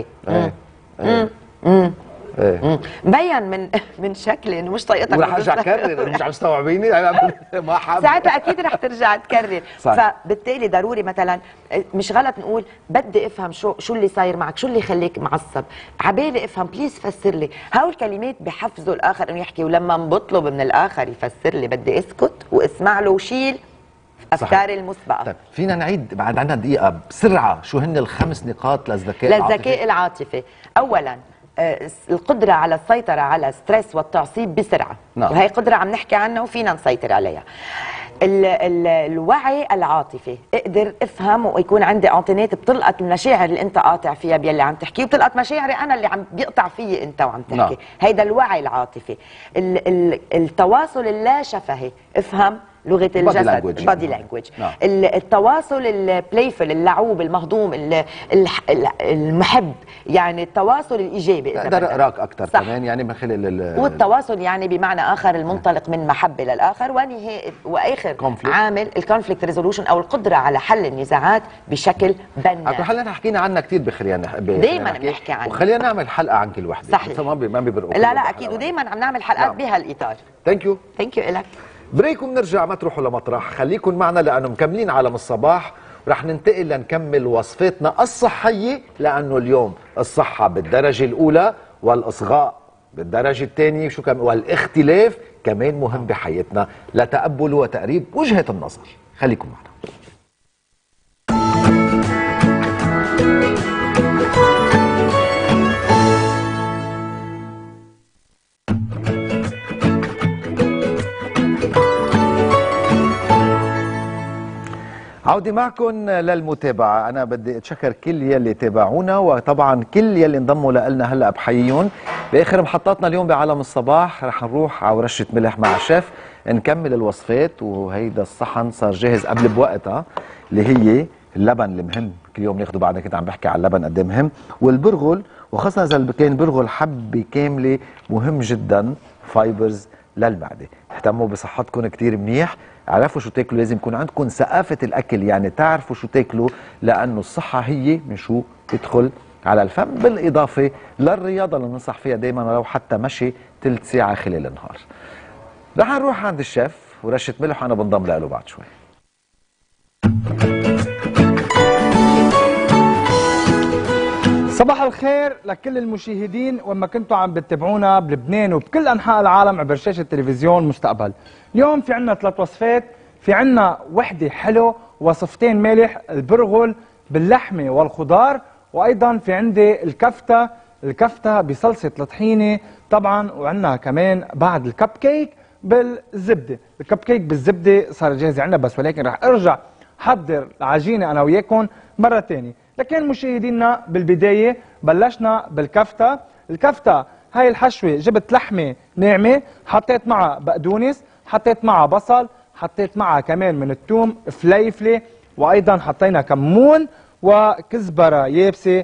مبين من شكلي انه مش طايقتك، ورح ارجع اكرر مش عم تستوعبيني ما حابب ساعتها اكيد رح ترجع تكرر. فبالتالي ضروري مثلا مش غلط نقول بدي افهم شو اللي صاير معك، شو اللي يخليك معصب، عبالي افهم بليز فسر لي. هول الكلمات بحفزوا الاخر انه يحكي، ولما بطلب من الاخر يفسر لي بدي اسكت واسمع له وشيل افكاري المسبقه. طيب فينا نعيد بعد عندنا دقيقه بسرعه شو هن ال5 نقاط للذكاء العاطفي؟ اولا القدرة على السيطرة على الستريس والتعصيب بسرعة. نعم. وهي قدرة عم نحكي عنها وفينا نسيطر عليها. الوعي العاطفي، اقدر افهم ويكون عندي انطينات بتلقط المشاعر اللي انت قاطع فيها باللي عم تحكيه، وبتلقط مشاعري انا اللي عم بيقطع فيي انت وعم تحكي. نعم. هيدا الوعي العاطفي. التواصل اللا شفهي، افهم لغه الجسد، بادي لانجويج. التواصل البلايفل، اللعوب، المهضوم، المحب، يعني التواصل الايجابي. ده راك اكثر كمان يعني من خلال والتواصل يعني بمعنى اخر المنطلق من محبه للاخر، واخر عامل الكونفليكت ريزولوشن او القدره على حل النزاعات بشكل بناء. هلا حكينا عنها كثير بخلينا دايما بنحكي عنها، وخلينا نعمل حلقه عن كل وحده. صحيح. ما بيبرقوا. لا اكيد، ودايما عم نعمل حلقات بهالاطار. ثانك يو لك. بريك وبنرجع ما تروحوا لمطرح، خليكم معنا لانه مكملين عالم الصباح، ورح ننتقل لنكمل وصفتنا الصحيه، لانه اليوم الصحه بالدرجه الاولى والاصغاء بالدرجه الثانيه، شو كمان والاختلاف كمان مهم بحياتنا لتقبل وتقريب وجهه النظر. خليكم معنا. عودة معكم للمتابعة. أنا بدي أتشكر كل يلي تابعونا، وطبعا كل يلي انضموا لنا هلأ بحييهم. بآخر محطاتنا اليوم بعالم الصباح رح نروح على ورشة ملح مع الشيف نكمل الوصفات، وهيدا الصحن صار جاهز قبل بوقتها، اللي هي اللبن المهم كل يوم ناخده. بعدنا كنت عم بحكي على اللبن قد مهم، والبرغل، وخاصة إذا كان برغل حبة كاملة مهم جدا، فايبرز للمعدة. اهتموا بصحتكم كتير منيح، عرفوا شو تاكلوا، لازم يكون عندكم ثقافة الأكل، يعني تعرفوا شو تاكلوا، لأنه الصحة هي من شو تدخل على الفم، بالإضافة للرياضة اللي ننصح فيها دايما ولو حتى مشي ثلث ساعة خلال النهار. رح نروح عند الشيف ورشة ملح، وأنا بنضم له بعد شوي. صباح الخير لكل المشاهدين وين ما كنتوا عم بتتابعونا بلبنان وبكل انحاء العالم عبر شاشه تلفزيون مستقبل. اليوم في عنا 3 وصفات، في عنا وحده حلو، وصفتين مالح، البرغل باللحمه والخضار، وايضا في عندي الكفته بصلصه الطحينه طبعا، وعندنا كمان بعد الكب كيك بالزبده. الكب كيك بالزبده صار جاهز عندنا، بس ولكن رح ارجع حضر العجينه انا وياكم مره ثانيه. لكن مشاهدينا بالبداية بلشنا بالكفتة. الكفتة هاي الحشوة جبت لحمة ناعمة، حطيت معها بقدونس، حطيت معها بصل، حطيت معها كمان من الثوم، فليفلة، وأيضا حطينا كمون وكزبرة يابسة،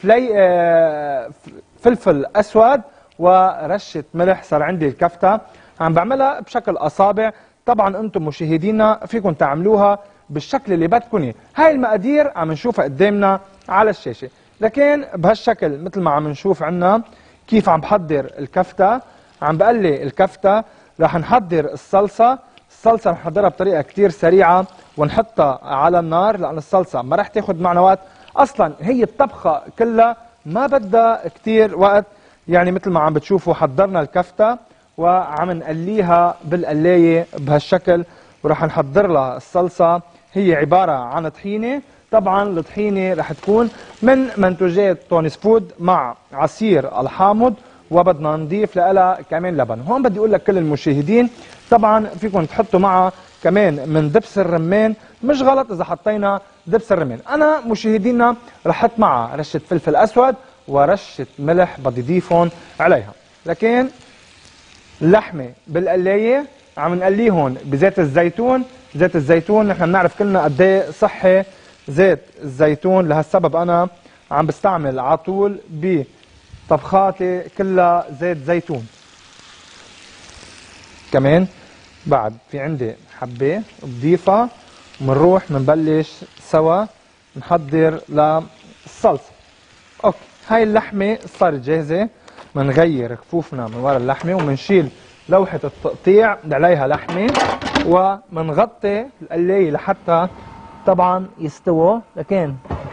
فلفل أسود ورشة ملح. صار عندي الكفتة عم بعملها بشكل أصابع. طبعا أنتم مشاهدينا فيكم تعملوها بالشكل اللي بدكم. هاي المقادير عم نشوفها قدامنا على الشاشة، لكن بهالشكل مثل ما عم نشوف عنا كيف عم بحضر الكفتة. عم بقلي الكفتة، رح نحضر الصلصة رح نحضرها بطريقة كتير سريعة ونحطها على النار، لأن الصلصة ما رح تاخد معنا وقت. أصلا هي الطبخة كلها ما بدها كتير وقت، يعني مثل ما عم بتشوفوا حضرنا الكفتة وعم نقليها بالقلاية بهالشكل، ورح نحضر لها الصلصة. هي عبارة عن طحينة، طبعا الطحينة رح تكون من منتوجات تونس فود مع عصير الحامض، وبدنا نضيف لها كمان لبن. هون بدي اقول لك كل المشاهدين طبعا فيكم تحطوا معها كمان من دبس الرمان، مش غلط اذا حطينا دبس الرمان. انا مشاهدينا رح احط معها رشة فلفل اسود ورشة ملح بدي اضيفهم عليها. لكن اللحمة بالقلاية عم نقليهم بزيت الزيتون. زيت الزيتون نحن بنعرف كلنا قد ايه صحي زيت الزيتون، لهالسبب انا عم بستعمل على طول بطبخاتي كلها زيت زيتون. كمان بعد في عندي حبه بضيفها، وبنروح بنبلش سوا نحضر للصلصه. اوكي، هاي اللحمه صارت جاهزه. بنغير كفوفنا من ورا اللحمه وبنشيل لوحه التقطيع اللي عليها لحمه، ومنغطي القلاية لحتى طبعا يستووا. لكن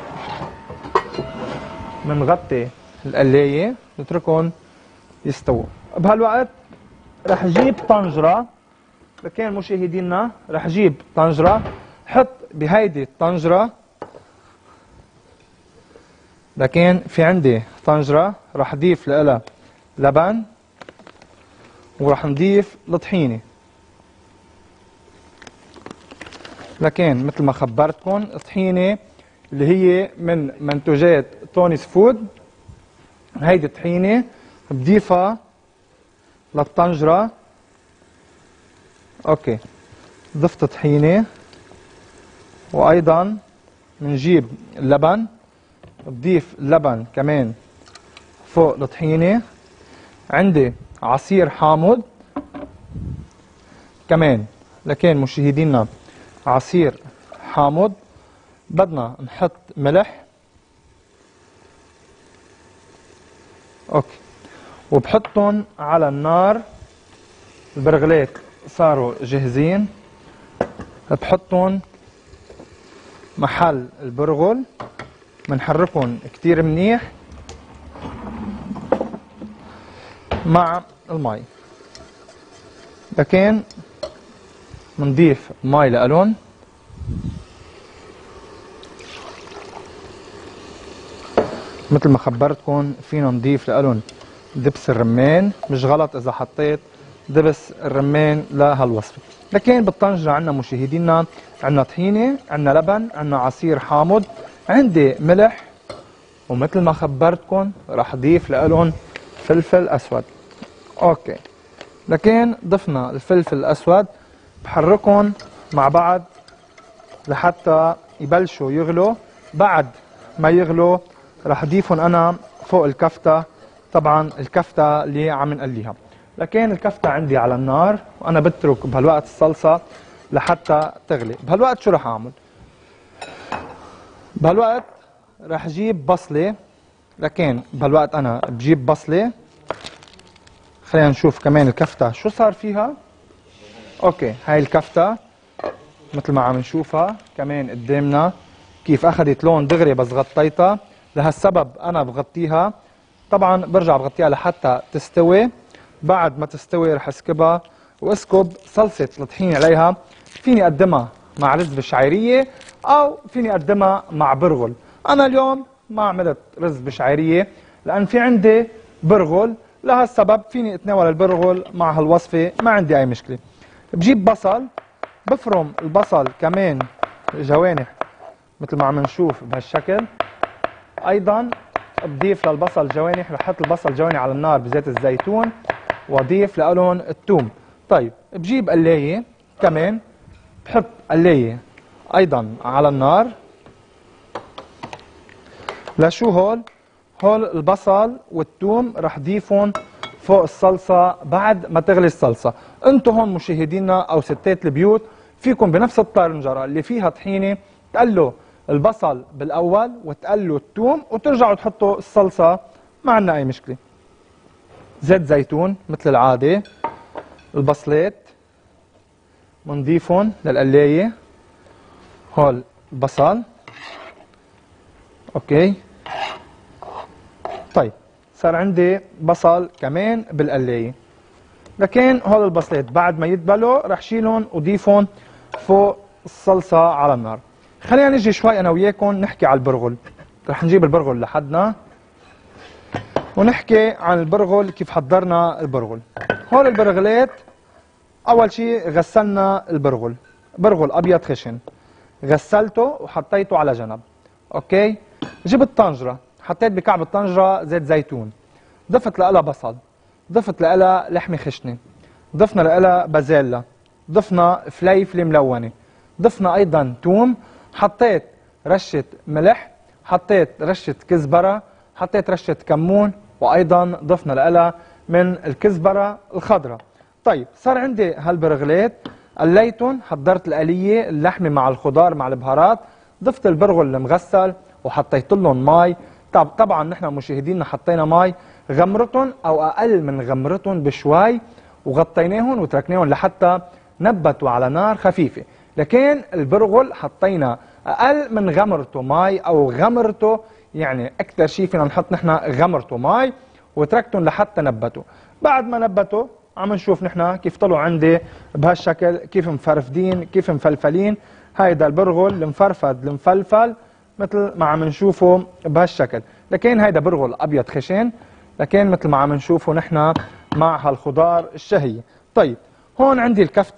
منغطي القلاية نتركهم يستووا. بهالوقت رح جيب طنجرة. لكن مشاهدينا رح جيب طنجرة، حط بهيدي الطنجرة، لكن في عندي طنجرة رح اضيف لها لبن، ورح نضيف الطحينة. لكن مثل ما خبرتكم طحينه اللي هي من منتوجات تونس فود. هيدي طحينه بضيفها للطنجره. اوكي، ضفت طحينه، وايضا بنجيب اللبن، بضيف اللبن كمان فوق الطحينه. عندي عصير حامض كمان، لكن مشاهدينا عصير حامض. بدنا نحط ملح. اوكي، وبحطهم على النار. البرغلات صاروا جاهزين، بحطهم محل البرغل، بنحركهم كتير منيح مع المي. لكن بنضيف مي لألون. مثل ما خبرتكم فينا نضيف لألون دبس الرمان. مش غلط إذا حطيت دبس الرمان لهالوصفة. لكن بالطنجرة عندنا مشاهدينا عندنا طحينة، عندنا لبن، عندنا عصير حامض، عندي ملح، ومثل ما خبرتكم رح ضيف لألون فلفل أسود. أوكي، لكن ضفنا الفلفل الأسود، بحركهم مع بعض لحتى يبلشوا يغلوا. بعد ما يغلوا رح ضيفهم أنا فوق الكفتة. طبعا الكفتة اللي عم نقليها، لكن الكفتة عندي على النار وأنا بترك بهالوقت الصلصة لحتى تغلي. بهالوقت شو رح أعمل؟ بهالوقت رح جيب بصلة. لكن بهالوقت أنا بجيب بصلة. خلينا نشوف كمان الكفتة شو صار فيها. اوكي، هاي الكفتة مثل ما عم نشوفها كمان قدامنا كيف اخذت لون دغري بس غطيتها. لهالسبب انا بغطيها. طبعا برجع بغطيها لحتى تستوي. بعد ما تستوي رح اسكبها واسكب صلصة الطحين عليها. فيني اقدمها مع رز بالشعيرية او فيني اقدمها مع برغل. انا اليوم ما عملت رز بالشعيرية لان في عندي برغل. لهالسبب فيني اتناول البرغل مع هالوصفة، ما عندي اي مشكلة. بجيب بصل، بفرم البصل كمان جوانح مثل ما عم نشوف بهالشكل. ايضا بضيف للبصل جوانح. رح احط البصل جوانح على النار بزيت الزيتون واضيف لهم الثوم. طيب بجيب قلاية كمان، بحط قلاية ايضا على النار. لشو هول البصل والثوم رح ضيفهم فوق الصلصة بعد ما تغلي الصلصة. انتم هون مشاهدينا او ستات البيوت فيكم بنفس الطنجرة اللي فيها طحينة تقلوا البصل بالاول وتقلوا الثوم وترجعوا تحطوا الصلصة، ما عندنا اي مشكلة. زيت زيتون مثل العادة. البصلات بنضيفهم للقلاية. هول البصل. اوكي، طيب صار عندي بصل كمان بالقلاية. لكن هول البصلات بعد ما يدبلوا رح شيلهم وضيفهم فوق الصلصة على النار. خلينا نجي شوي انا وياكم نحكي على البرغل. رح نجيب البرغل لحدنا ونحكي عن البرغل كيف حضرنا البرغل. هول البرغلات اول شيء غسلنا البرغل. برغل ابيض خشن، غسلته وحطيته على جنب. اوكي، جبت طنجرة، حطيت بكعب الطنجرة زيت زيتون، ضفت لها بصل، ضفت لها لحمة خشنة، ضفنا لها بازيلا، ضفنا فليفلة ملونة، ضفنا أيضا توم، حطيت رشة ملح، حطيت رشة كزبرة، حطيت رشة كمون، وأيضا ضفنا لها من الكزبرة الخضراء. طيب صار عندي هالبرغلات قليتهم، حضرت القلية اللحمة مع الخضار مع البهارات، ضفت البرغل المغسل وحطيت لهم مي. طبعا نحن مشاهدينا حطينا مي غمرتهم او اقل من غمرتهم بشوي وغطيناهم وتركناهم لحتى نبتوا على نار خفيفه. لكن البرغل حطينا اقل من غمرته مي او غمرته، يعني اكثر شيء فينا نحط نحن غمرته مي وتركتهم لحتى نبتوا. بعد ما نبتوا عم نشوف نحن كيف طلعوا عندي بهالشكل، كيف مفرفدين كيف مفلفلين. هيدا البرغل المفرفد المفلفل مثل ما عم نشوفه بهالشكل. لكن هيدا برغل ابيض خشن، لكن مثل ما عم نشوفه نحن مع هالخضار الشهية. طيب هون عندي الكفتة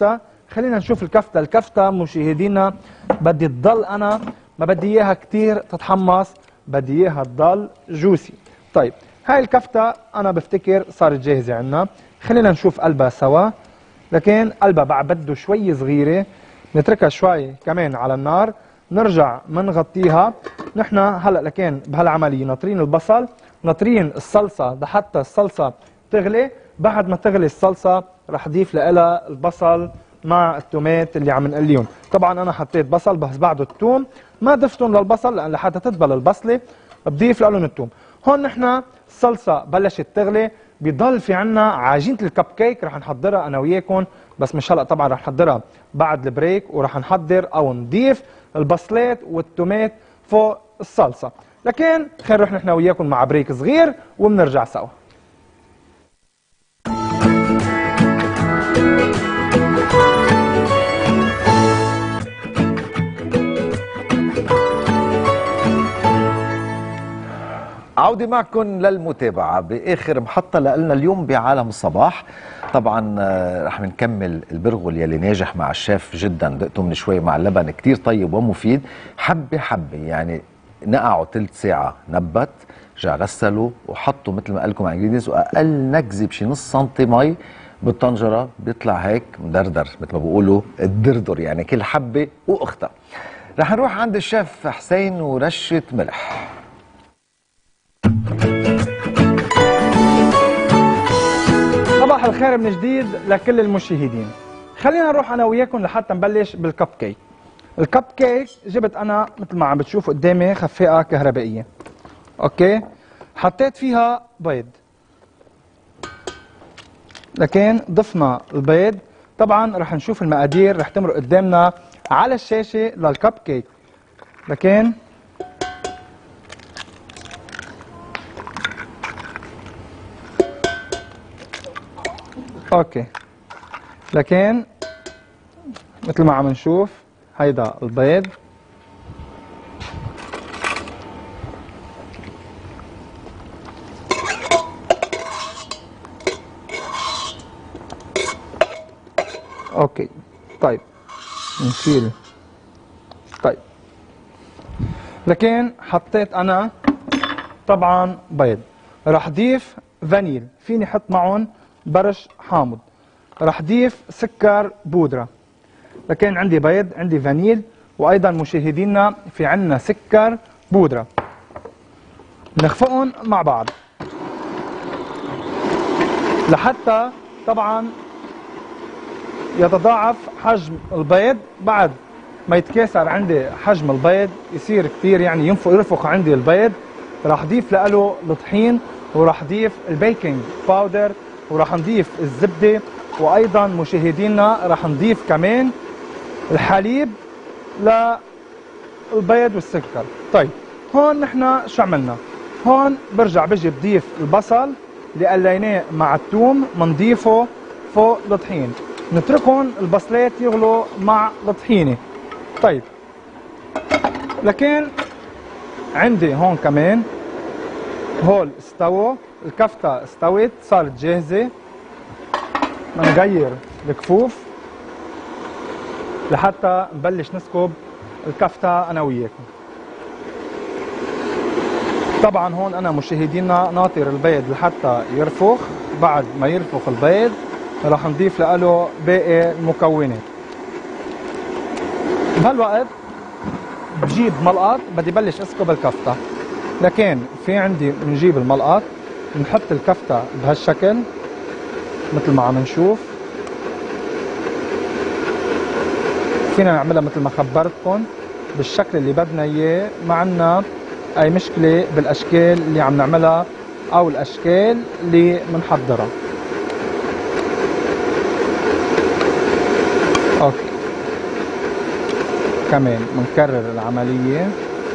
خلينا نشوف الكفتة. الكفتة مشاهدينا بدي تضل أنا ما بدي إياها كتير تتحمص، بدي إياها تضل جوسي. طيب هاي الكفتة أنا بفتكر صارت جاهزة عنا. خلينا نشوف قلبها سوا، لكن قلبها بعد بده شوي صغيرة، نتركها شوي كمان على النار، نرجع منغطيها. نحن هلا لكن بهالعملية ناطرين البصل، ناطرين الصلصة لحتى الصلصة تغلي. بعد ما تغلي الصلصة رح اضيف لها البصل مع التومات اللي عم نقليهم. طبعا انا حطيت بصل بس بعده الثوم ما ضفتهم للبصل لان لحتى تدبل البصله بضيف لهم الثوم. هون نحن الصلصه بلشت تغلي، بيضل في عنا عجينه الكب كيك رح نحضرها انا وياكم، بس مش هلا طبعا رح نحضرها بعد البريك، ورح نحضر او نضيف البصلات والتومات فوق الصلصه. لكن خلينا نروح نحن وياكم مع بريك صغير وبنرجع سوا. عودة معكم للمتابعة بآخر محطة لنا اليوم بعالم الصباح. طبعا رح نكمل البرغل يلي ناجح مع الشيف جدا، دقته من شوي مع اللبن كتير طيب ومفيد. حبة حبة يعني نقعوا ثلث ساعة، نبت جا غسلوا وحطوا مثل ما قال لكم على الانجريدينتس، واقل نكزه بشي نص سنتي مي بالطنجرة بيطلع هيك مدردر مثل ما بيقولوا الدردر، يعني كل حبة واختها. رح نروح عند الشيف حسين ورشة ملح. صباح الخير من جديد لكل المشاهدين. خلينا نروح انا وياكم لحتى نبلش بالكب كيك. الكب كيك جبت انا مثل ما عم بتشوفوا قدامي خفاقه كهربائيه. اوكي، حطيت فيها بيض، لكن ضفنا البيض. طبعا رح نشوف المقادير رح تمرق قدامنا على الشاشه للكب كيك، لكن اوكي، لكن مثل ما عم نشوف هيدا البيض. اوكي طيب نشيل. طيب لكن حطيت انا طبعا بيض، رح ضيف فانيل، فيني حط معهم برش حامض، رح ضيف سكر بودرة، لكن عندي بيض عندي فانيل، وايضا مشاهدينا في عنا سكر بودرة. نخفقهم مع بعض لحتى طبعا يتضاعف حجم البيض. بعد ما يتكاثر عندي حجم البيض يصير كثير يعني يرفق عندي البيض، راح ضيف له الطحين، وراح ضيف البيكنج باودر، وراح نضيف الزبده، وايضا مشاهدينا راح نضيف كمان الحليب للبيض والسكر. طيب هون نحن شو عملنا؟ هون برجع بجي بضيف البصل اللي قليناه مع الثوم، بنضيفه فوق الطحين، نتركهم البصلات يغلوا مع الطحينه. طيب لكن عندي هون كمان هول استووا، الكفتة استوت صارت جاهزة. بنغير الكفوف لحتى نبلش نسكب الكفتة أنا وياكم. طبعا هون أنا مشاهدينا ناطر البيض لحتى يرفخ. بعد ما يرفخ البيض راح نضيف له باقي المكونات. بهالوقت بجيب ملقط بدي بلش اسكب الكفتة، لكن في عندي بنجيب الملقط بنحط الكفتة بهالشكل مثل ما عم نشوف. فينا نعملها مثل ما خبرتكم بالشكل اللي بدنا اياه، ما عنا اي مشكلة بالاشكال اللي عم نعملها او الاشكال اللي بنحضرها. اوكي كمان بنكرر العملية.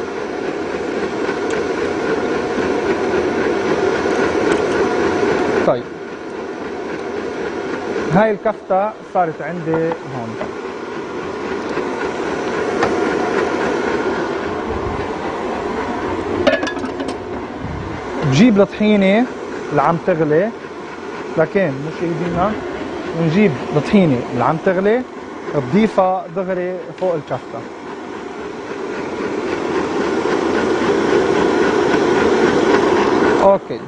طيب هاي الكفتة صارت عندي هون. بجيب الطحينة اللي عم تغلي، لكن مشاهدينا بنجيب الطحينة اللي عم تغلي بضيفها دغري فوق الكفته. اوكي،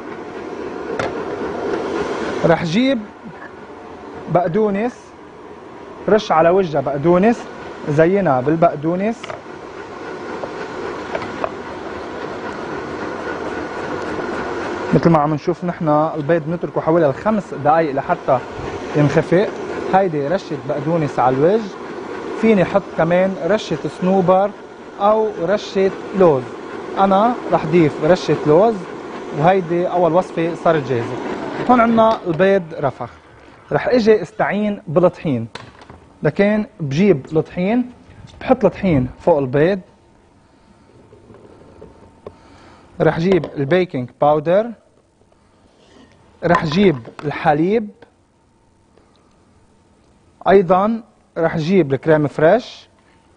رح جيب بقدونس، رش على وجهها بقدونس، زينها بالبقدونس. مثل ما عم نشوف نحن البيض نتركه حوالي 5 دقائق لحتى ينخفق. هيدي رشة بقدونس على الوجه. فيني احط كمان رشة صنوبر او رشة لوز. انا رح ضيف رشة لوز، وهيدي اول وصفة صارت جاهزة. هون عندنا البيض رفخ. رح اجي استعين بالطحين، لكن بجيب الطحين، بحط الطحين فوق البيض. رح جيب البيكنج باودر، رح جيب الحليب، ايضا رح جيب الكريم فريش،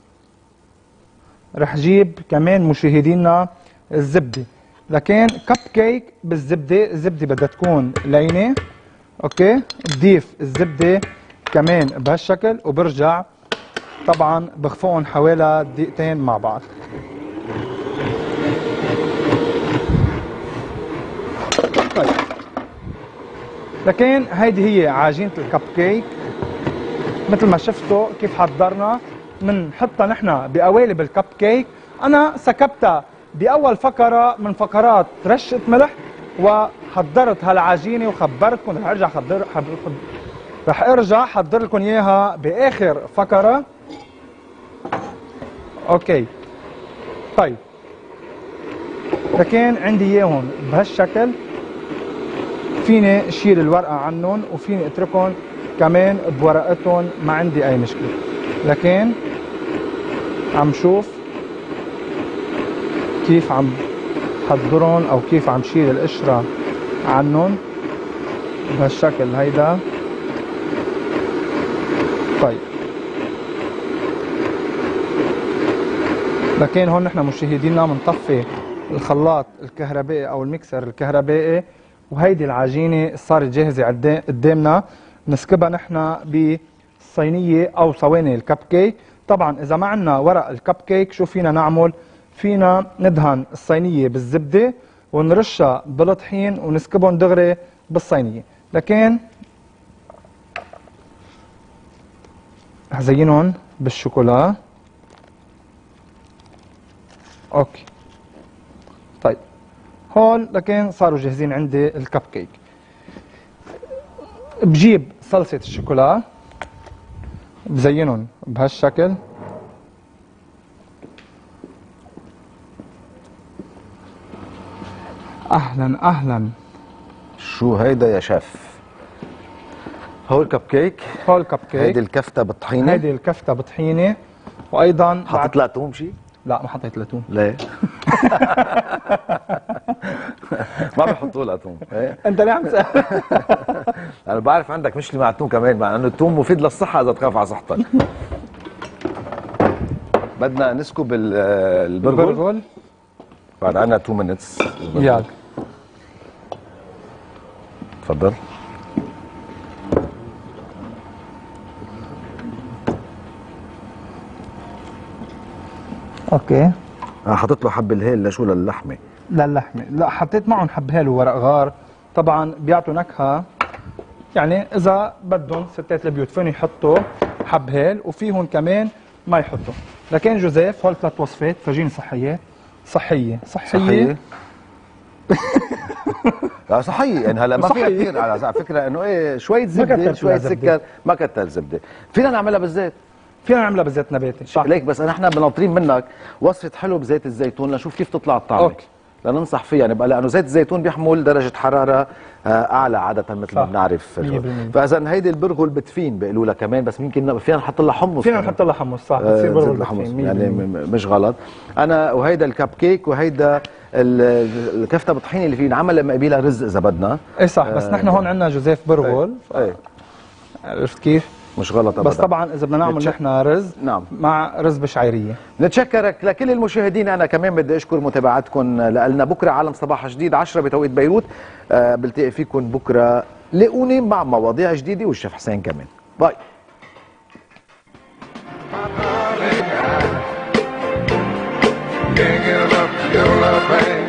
رح جيب كمان مشاهدينا الزبده. لكن كب كيك بالزبده، الزبده بدها تكون لينه. اوكي، بضيف الزبده كمان بهالشكل، وبرجع طبعا بخفقهم حوالي دقيقتين مع بعض. طيب، لكن هيدي هي عجينه الكب كيك. مثل ما شفتوا كيف حضرنا، بنحطها نحن بقوالب الكب كيك. انا سكبتها باول فقره من فقرات رشه ملح، وحضرت هالعجينه وخبرتكم. رح ارجع احضر لكم اياها باخر فقره. اوكي، طيب، لكن عندي اياهم بهالشكل. فيني اشيل الورقه عنهم، وفيني اتركهم كمان بورقتهم، ما عندي اي مشكله. لكن عم شوف كيف عم حضرهم، او كيف عم شيل القشره عنهم بهالشكل هيدا. طيب، لكن هون نحن مشاهدينا بنطفي الخلاط الكهربائي او الميكسر الكهربائي، وهيدي العجينه صارت جاهزه قدامنا. نسكبها نحن بصينيه او صواني الكب كيك. طبعا اذا ما عندنا ورق الكب كيك، شو فينا نعمل؟ فينا ندهن الصينيه بالزبده ونرشها بالطحين ونسكبهم دغري بالصينيه. لكن رح زينهم بالشوكولا. اوكي، طيب، هون لكن صاروا جاهزين عندي الكب كيك. بجيب صلصة الشوكولا، بزينهم بهالشكل. اهلا اهلا. شو هيدا يا شيف؟ هو الكب كيك. هو الكب كيك. هيدي الكفتة بالطحينة. هيدي الكفتة بطحينة، وايضا حطيت لها توم شيء؟ لا، ما حطيت لها توم. ليه؟ ما بحطوا لها توم. انت ليه عم تسأل؟ انا بعرف عندك مشكله مع التوم كمان، مع انه التوم مفيد للصحه اذا تخاف على صحتك. بدنا نسكب البرغل. بعد عنا 2 مينتس. يلا تفضل. اوكي، حطيت له حب الهيل لشو؟ للحمه؟ للحمه. لا، حطيت معهم حب هيل وورق غار. طبعا بيعطوا نكهه. يعني اذا بدهم ستات البيوت فيهم يحطوا حب هيل، وفيهم كمان ما يحطوا. لكن جوزيف، هول 3 وصفات فرجيني صحيات. صحيه. لا، صحيه يعني. هلا ما فيها كثير على فكره، انه ايه، شويه زبده شويه سكر، ما كتر زبده. فينا نعملها بالزيت. فينا نعملها بزيت نباتي. صح. ليك بس نحن بناطرين منك وصفه حلو بزيت الزيتون لنشوف كيف تطلع الطعمه. اوكي، لننصح فيها نبقى، لانه زيت الزيتون بيحمل درجه حراره اعلى عاده مثل ما بنعرف. فاذا هيدي البرغل بتفين بيقولوا لها كمان، بس يمكن فينا نحط لها حمص. فينا نحط لها حمص، صح، بتصير برغل بتفين يعني مش غلط. انا وهيدا الكب كيك وهيدا الكفته بالطحينه اللي فيه نعمل لما قبيلها رز اذا بدنا. ايه صح، بس نحن هون عندنا جوزيف برغل. ايه، عرفت كيف؟ مش غلط ابدا. بس طبعا اذا بدنا نعمل نحن رز، نعم، مع رز بشعيريه. نتشكرك لكل المشاهدين. انا كمان بدي اشكر متابعتكم لنا. بكره عالم صباح جديد 10 بتوقيت بيروت. بلتقي فيكم بكره. لاقوني مع مواضيع جديده والشيف حسين كمان. باي. Can't get enough of your love, babe.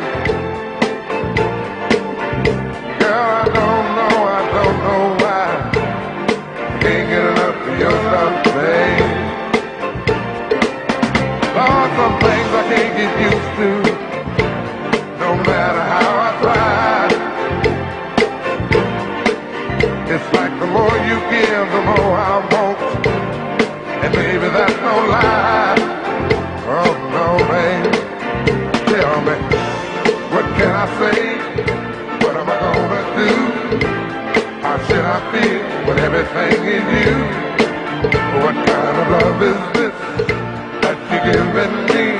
Girl, I don't know why. Can't get enough of your love, babe. Lord, some things I can't get used to, no matter how I try. It's like the more you give, the more I want. And baby, that's no lie. Oh no, babe. Tell me, what can I say? What am I gonna do? How should I feel with everything in you? What kind of love is this that you're giving me?